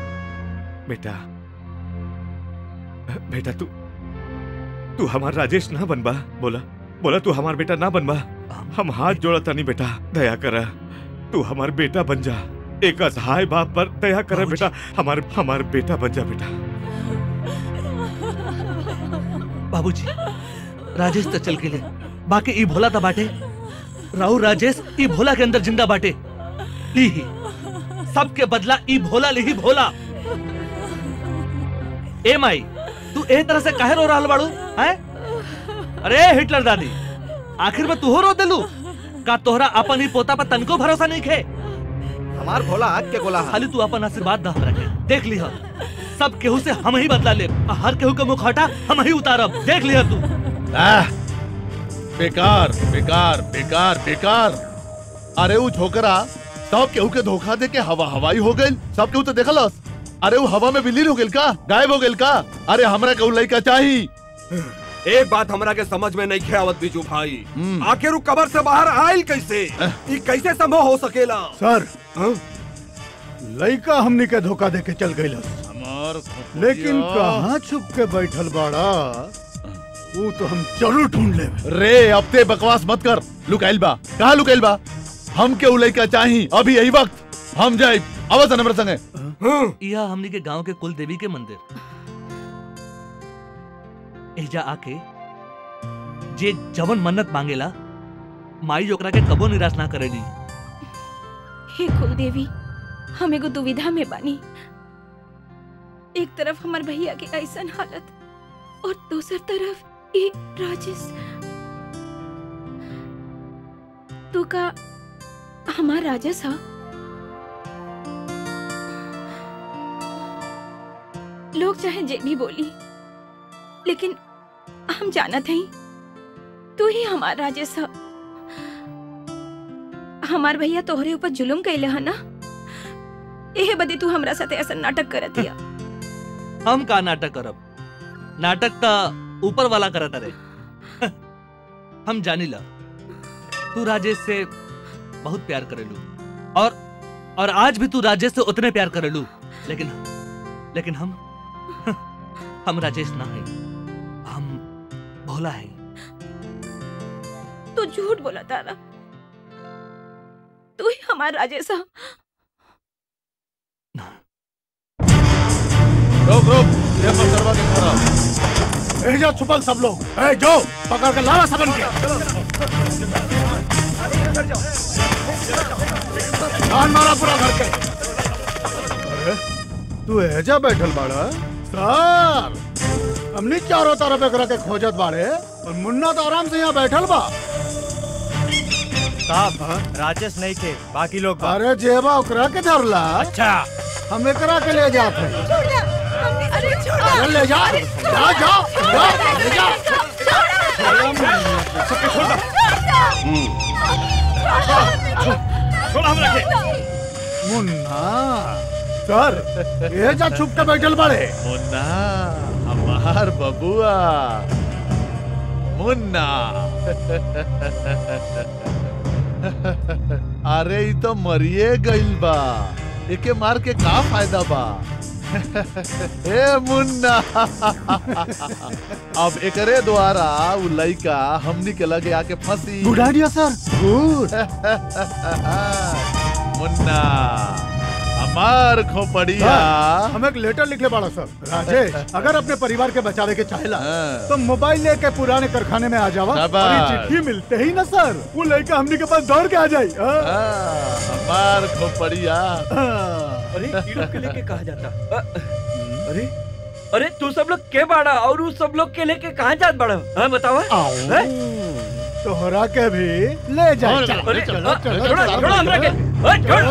बेटा। तू हमार राजेश ना बनबा। बोला तू हमार बेटा ना बनबा। हम हाथ जोड़ता नहीं बेटा, दया कर तू हमार बेटा बन जा। एक असहाय बाप पर दया कर बेटा, हमार बेटा बन जा बेटा। बाबूजी राजेश तो चल के ले, बाकी ई भोला था बाटे। राहु राजेश ई भोला के अंदर जिंदा बाटे। ली सबके बदला ई भोला ली भोला। ए माई तू ए तरह से काहे रो रहल बाड़ू हैं? अरे हिटलर दादी, आखिर में तू हो रो देलू का? तोहरा अपन ही पोता पर तनको भरोसा नहीं खे। हमार भोला हाथ के गोला खाली तू अपन आशीर्वाद दा हमरा के। देख लिहा सब केहू से हम ही बदला ले, हर केहू के मुखौटा हम ही उतारब। देख लिहा तू। बेकार बेकार बेकार बेकार। अरे वो छोकरा सब केहू के धोखा दे के हवाई हो गई। सब केहू तो देखलस। अरे वो हवा में विलीन हो गइल का, गायब हो गइल का? अरे हमरा के लइका चाहिए। एक बात हमरा के समझ में नहीं आवत बिजू भाई, आखिर वो कब्र से बाहर आयल कैसे? ये कैसे संभव हो सकेला? सर लइका हमनी के धोखा दे के चल गइल, लेकिन कहाँ छुप के बैठल बाड़ा वो तो हम जरूर ढूंढ ले। रे अब ते बकवास मत कर। लुकाइल बा कहाँ लुकाइल बा? हम के लइका चाहिए अभी यही वक्त। हम जाए आवाज नंबर संगे। यह हमनी के गांव के कुल देवी के मंदिर। एजा आके जे जवन मन्नत मांगेला माई ओकरा के कबो निराश ना करेली। हे कुल देवी, हम एगो दुविधा में बानी। एक तरफ हमार भैया के ऐसन हालत और दूसर तरफ ये राजेश। तू का हमार राजेश हा? लोग चाहे जे भी बोली, लेकिन हम जानत हई तू ही हमार राजेश हा। हमार भैया तोहरे ऊपर जुलुम कैले है ना, एहे बदे तू हमरा साथे ऐसा नाटक करत हिया। हम का नाटक करब? नाटक ता ऊपर वाला करत रे। हम जानिला तू राजेश से बहुत प्यार करेलू और आज भी तू राजेश से उतने प्यार करेलू, लेकिन हम राजेश ना है, हम भोला है। तू झूठ बोला तारा, तू ही हमारा राजेश है। रोक ये मसरवा के खड़ा। ए जा छुपल सब लोग। ए जो पकड़ के लावा सबन के। कान मारा पूरा घर के। अरे तू एजा बैठल बाड़ा? सर हमने चारों तरफ एकरा के खोजत बाड़े और मुन्ना तो आराम से यहाँ बैठल बा। साहब राजेश नहीं थे, बाकी लोग। अरे जेबा ओकरा के धरला। अच्छा हम एकरा के ले जाते हैं। अरे अरे ले जा ले जा। छोड़ हम रखे। मुन्ना सर ये जा छुप के बैठल बाड़े। मुन्ना हमार बबुआ मुन्ना। अरे ये तो मरिए गइल बा, एके मार के का फायदा बा? ए मुन्ना अब एकरे द्वारा उ लइका हमनी के लगे आके फंसी। Good idea sir, good. Munna हमार खोपड़िया। हम एक लेटर लिखले बाड़ा सर। राजेश अगर अपने परिवार के बचावे के चाहेला तो मोबाइल लेके पुराने कारखाने में आ जावा और ये चिट्ठी मिलते ही ना सर वो लड़का हमने के पास दौड़ के आ जाए। हमार खोपड़िया। अरे ये लोग के लेके कहाँ जाता? अरे अरे तू सब लोग के बाड़ा और उस सब लोग के लेके कहाँ जात बाड़ा? हाँ बतावा। तोहरा के भी ले जाए। अरे चलो छोड़ो हमरा के। छोड़ो।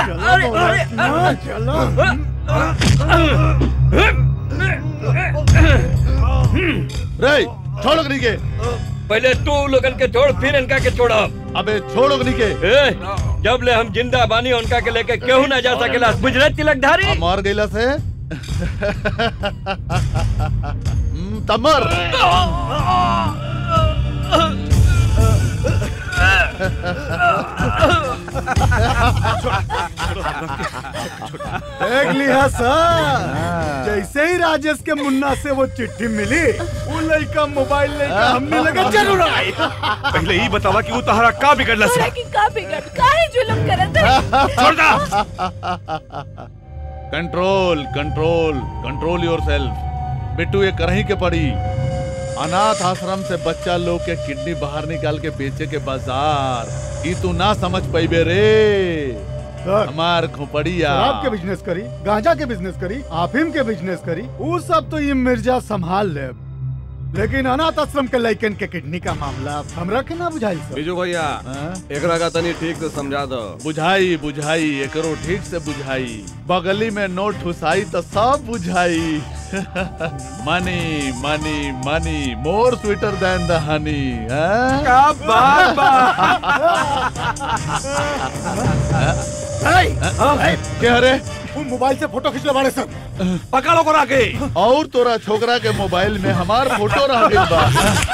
रे छोड़ अग्नि के। पहले तू लोगन के छोड़ फिर इनका के छोड़ा। अबे छोड़ अग्नि के। जब ले हम जिंदा बानी उनका के लेके केहू ना जा सकेला। गुजरात तिलकधारी मर गईला से तमर। देख लिया सर जैसे ही राजेश के मुन्ना से वो चिट्ठी मिली वो लड़का मोबाइल लेकर हमने लगे जरूर आई। पहले ही बतावा कि वो तहरा का बिगड़ला से। का बिगड़ काहे जुल्म करत है? छोड़ दा। Control control control yourself. Bittu ये करही के पड़ी। अनाथ आश्रम से बच्चा लोग के किडनी बाहर निकाल के बेचे के बाजार ई तू ना समझ पाइबे रे। हमार खोपड़िया शराब के बिजनेस करी, गांजा के बिजनेस करी, अफीम के बिजनेस करी, वो सब तो ये मिर्जा संभाल ले। लेकिन अनाथ आश्रम के लड़कन के किडनी का मामला हमरा के ना बुझाई सर। बिजू भैया एकरा का तनी ठीक से समझा दो। बुझाई बुझाई एकरो ठीक से बुझाई। बगली में नोट ठुसाई तो सब बुझाई। Money money money more sweeter than the honey. क्या बात बा। क्या रे वो मोबाइल से फोटो खींचले बाड़े सर। पकड़ो को राके। और तोरा छोकरा के मोबाइल में हमार फोटो रह गइल बा।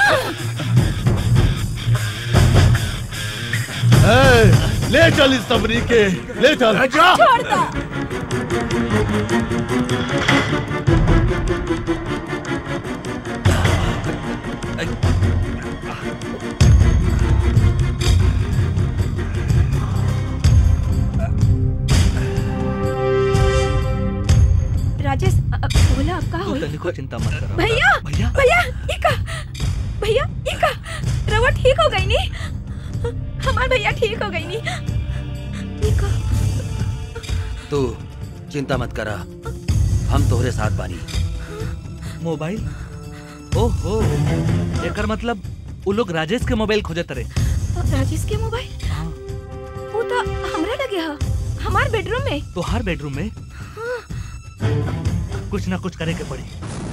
ले चल इस सबरी के ले चल। छोड़ दो। राजेश बोला अब का होई? तनिको चिंता मत करो। भैया भैया भैया रवा ठीक हो गई नी। हमार भैया ठीक हो गई नी। तू चिंता मत करा हम तोहरे साथ बानी। मोबाइल ओहो एकर मतलब वो लोग राजेश के मोबाइल खोजत रहे। राजेश के मोबाइल वो तो हमरा लगे हा हमार बेडरूम में। तोहार बेडरूम में कुछ ना कुछ करे के पड़ी।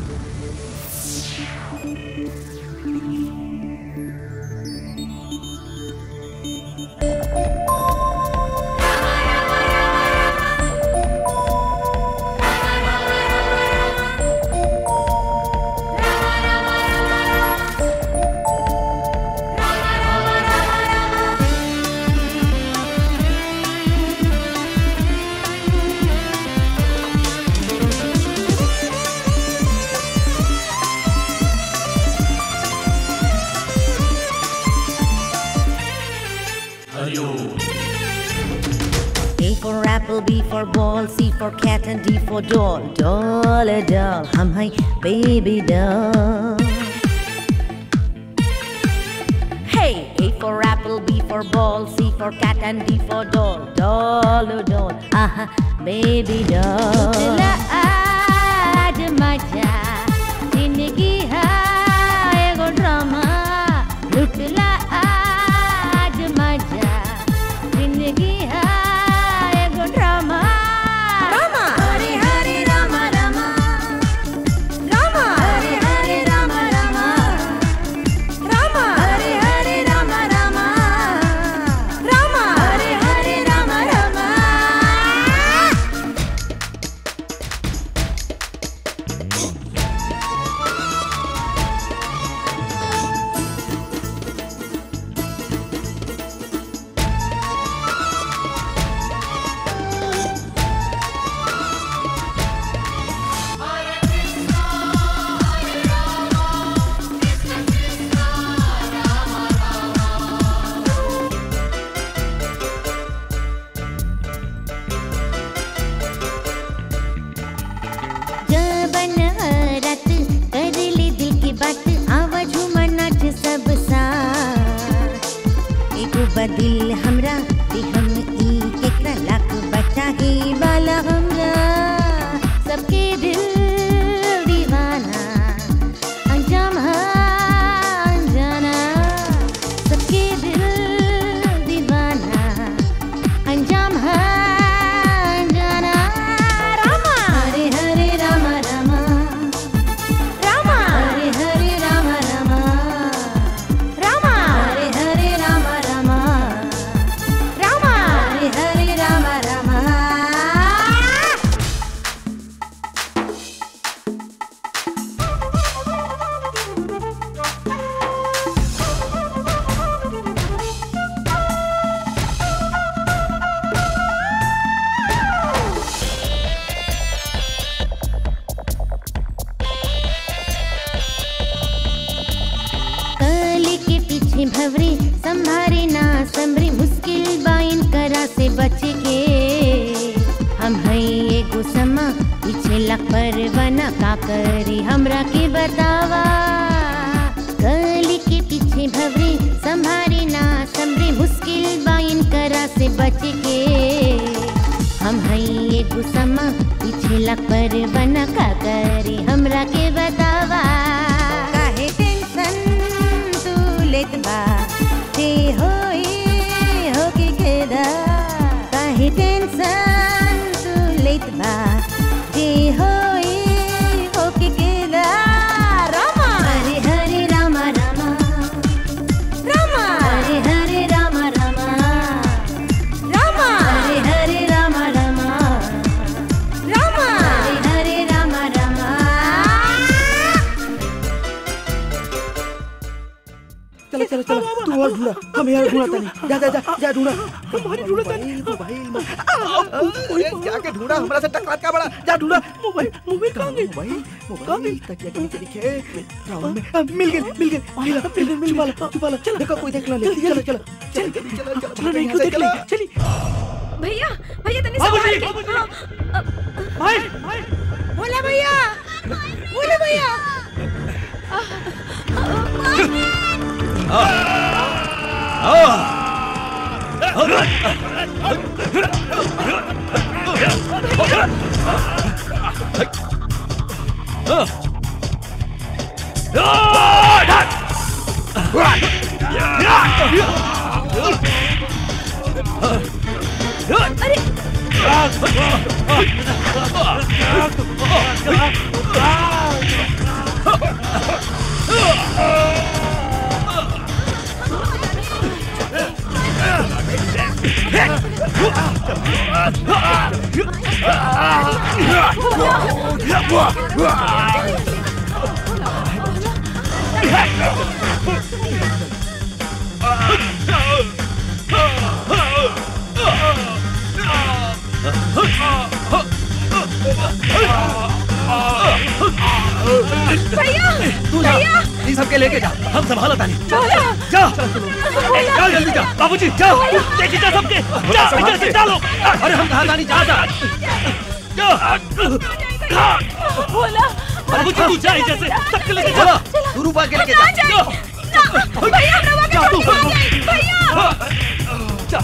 A for apple, B for ball, C for cat and D for doll. Doll, a doll, hum hai baby doll. Hey, A for apple, B for ball, C for cat and D for doll. Doll, a doll, aha baby doll. La aaj maja, zindagi hai ego drama. Lutla aaj maja, zindagi hai. बदिल हमरा दी हम ई केकरा लाख बचा ही वाला हमरा सबके दिल दीवाना अंजाम है अनजाना सबके दिल दीवाना अंजाम है अनजाना रामा हरे हरे रामा रामा रामा हरे हरे रामा रामा रामा हरे हरे रामा रामा रामा हरे हरे रामा रामा कली के पीछे भवरे संभारे ना समरे मुश्किल बाइन करा से बच के हम है एगो समा पीछे लग परवाना का करी हमरा के बतावा कली के पीछे भवरे संभारे ना समरे मुश्किल बाइन करा से बच के हम है एगो समा पीछे लग परवाना का करी हमरा के बतावा काहे टेंशन तू लेत बा ते होई हो के केदा काहे टेंशन तू लेत बा ते होई हो के केदा रामा हरे हरे रामा रामा रामा हरे हरे रामा रामा रामा हरे हरे रामा रामा रामा हरे हरे रामा रामा चलो चलो चलो तू और ढूंढा हम यार ढूंढा तनी जा जा जा जा ढूंढा मोबाइल ढूंढा तनी मोबाइल जाके ढूंढा हमरा से टकरात का बड़ा जा ढूंढा मोबाइल कहां गई मोबाइल तकिया के नीचे दिखे राउंड में मिल गए छुपा ला चल देखो कोई देख ना ले चलो चलो चलो नहीं क्यों देख ले चली भैया भैया तनी संभाल के भाई बोला भैया बोले भैया भैया भैया इन सबके लेके जा हम संभाला तानी जा जा जल्दी जा बाबूजी जाओ लेके जा सबके जा इधर से डालो अरे हम कहां तानी जा बोला बाबूजी तू जा इधर से सबके लेके जा तू रूपा के लेके जा भैया रवा के भैया जा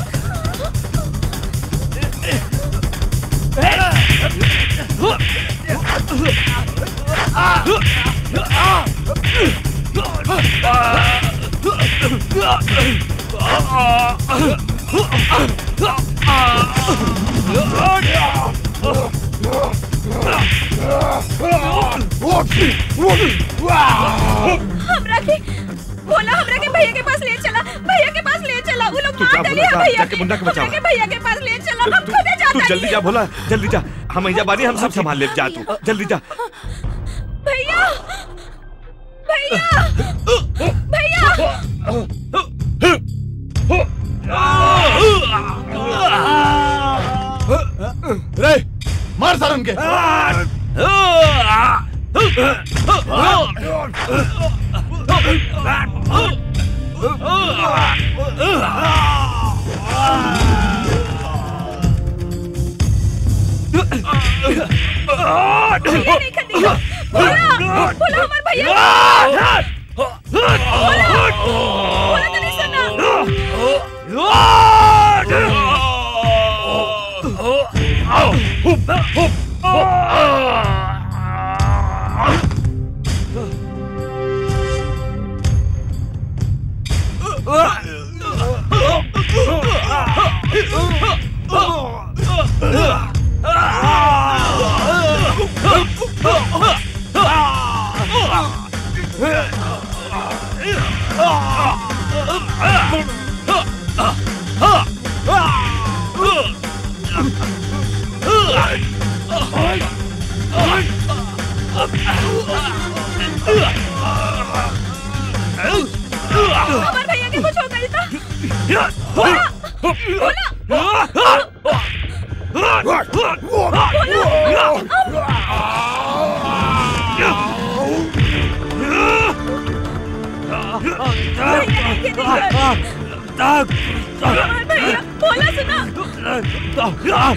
हमरा के बोला हमरा के भैया के पास ले चला भैया के पास ले चला वो लोग मार डाले हैं भैया जाके मुन्ना को बचाओ। हमरा के भैया के पास ले चला हम खुद जाते तू जल्दी जा भोला जल्दी जा हम यहाँ बानी हम सब संभाल ले जा तू जल्दी जा भैया भैया भैया रे मार सारन के नहीं खरीदेगा बोला बोला हमारे भैया बोला तो नहीं सुना हमारे भैया के कुछ हो गई तो भैया बोला सुना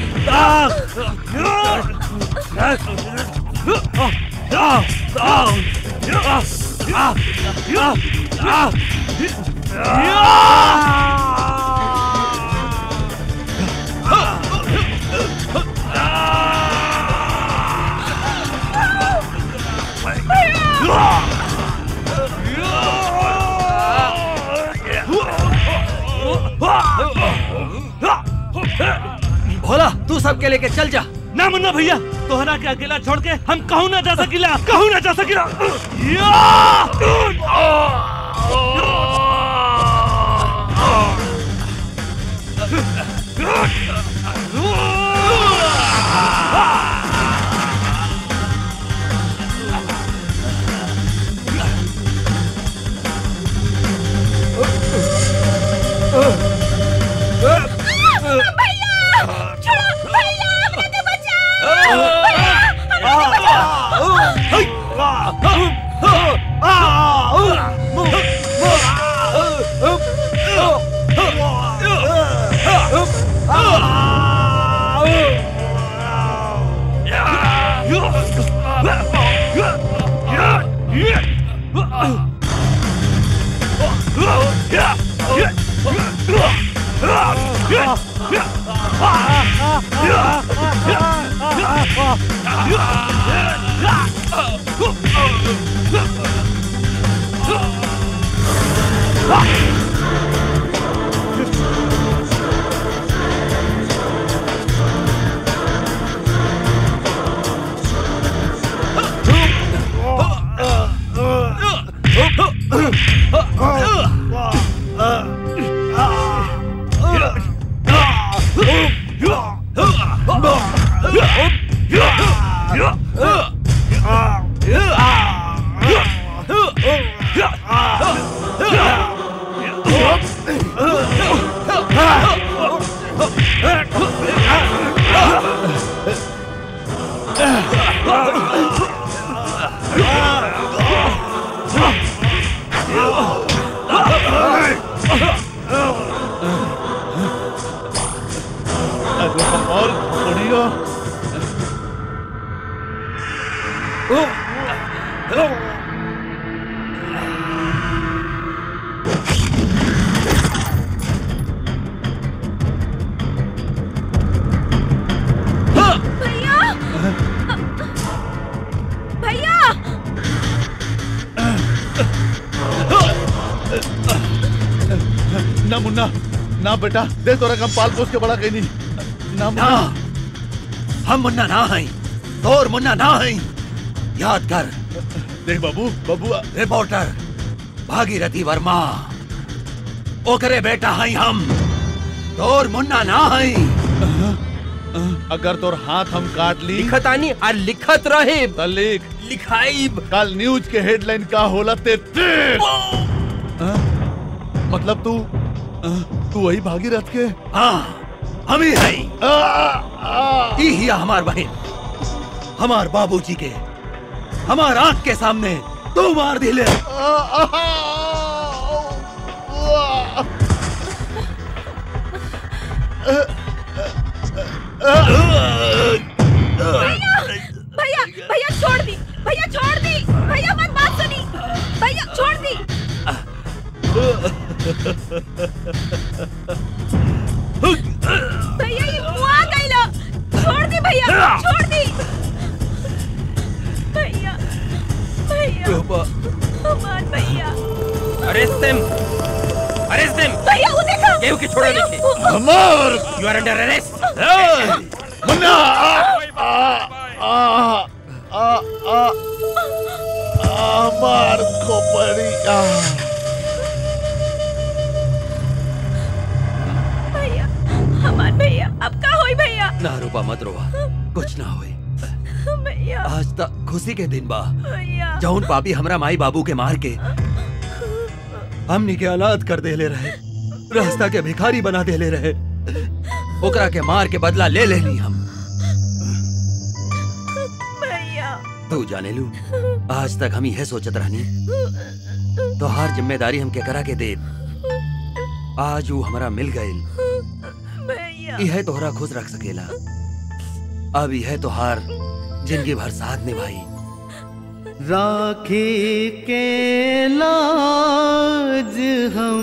भोला तू सबके लेके चल जा। ना मुन्ना भैया तोहरा के अकेला छोड़ के हम कहूँ ना जा सकिला, कहूँ ना जा सकिला। ना मुन्ना ना बेटा दे तोरा कम पाल पोस के बड़ा कहीं नहीं ना मुन्ना हम मुन्ना ना हैं तोर मुन्ना ना हैं याद कर देख बाबू बाबू रिपोर्टर भागीरथी वर्मा ओकरे बेटा हैं हम तोर मुन्ना ना हैं अगर तोर हाथ हम काट ली लिखतानी और लिखत रहे लिख लिखाई कल न्यूज के हेडलाइन का होला ते मतलब तू वही भागीरथ के हाँ हम ही है ही हमार बहन हमार बाबूजी के हमार आंख के सामने तू मार दिले भैया भैया छोड़ दी भैया छोड़ दी भैया मत बात सुनी भैया छोड़ दी छोड़ दी भैया भैया हमार भैया अरेस्ट देम भैया वो देखो केहू के छोड़ा नहीं Amar you are under arrest Munna मार को पड़ी भैया हमार भैया अब का होई भैया ना रूपा मत रोवा, कुछ ना होई। भैया आज तक खुशी के दिन बा भैया जौन पापी हमरा माई बाबू के मार के हमनी के औलाद कर देले रहे, रास्ता के भिखारी बना देले रहे, ओकरा के मार के बदला ले लेनी हम। भैया तू जाने लू, आज तक हम यह सोचत रहनी तो हर जिम्मेदारी हम के करा के दे, आज वो हमरा मिल गईल। भैया यह तोहरा खुश रख सकेला, अब यह तोहार जिंदगी भर साथ निभाई। राखी के लाज हम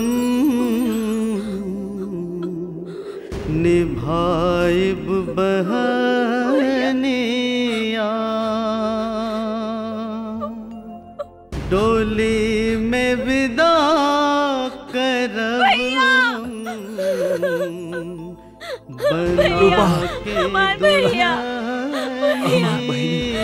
निभाइब बहनिया, डोली में विदा करब भैया हमार भैया हमार बहिनी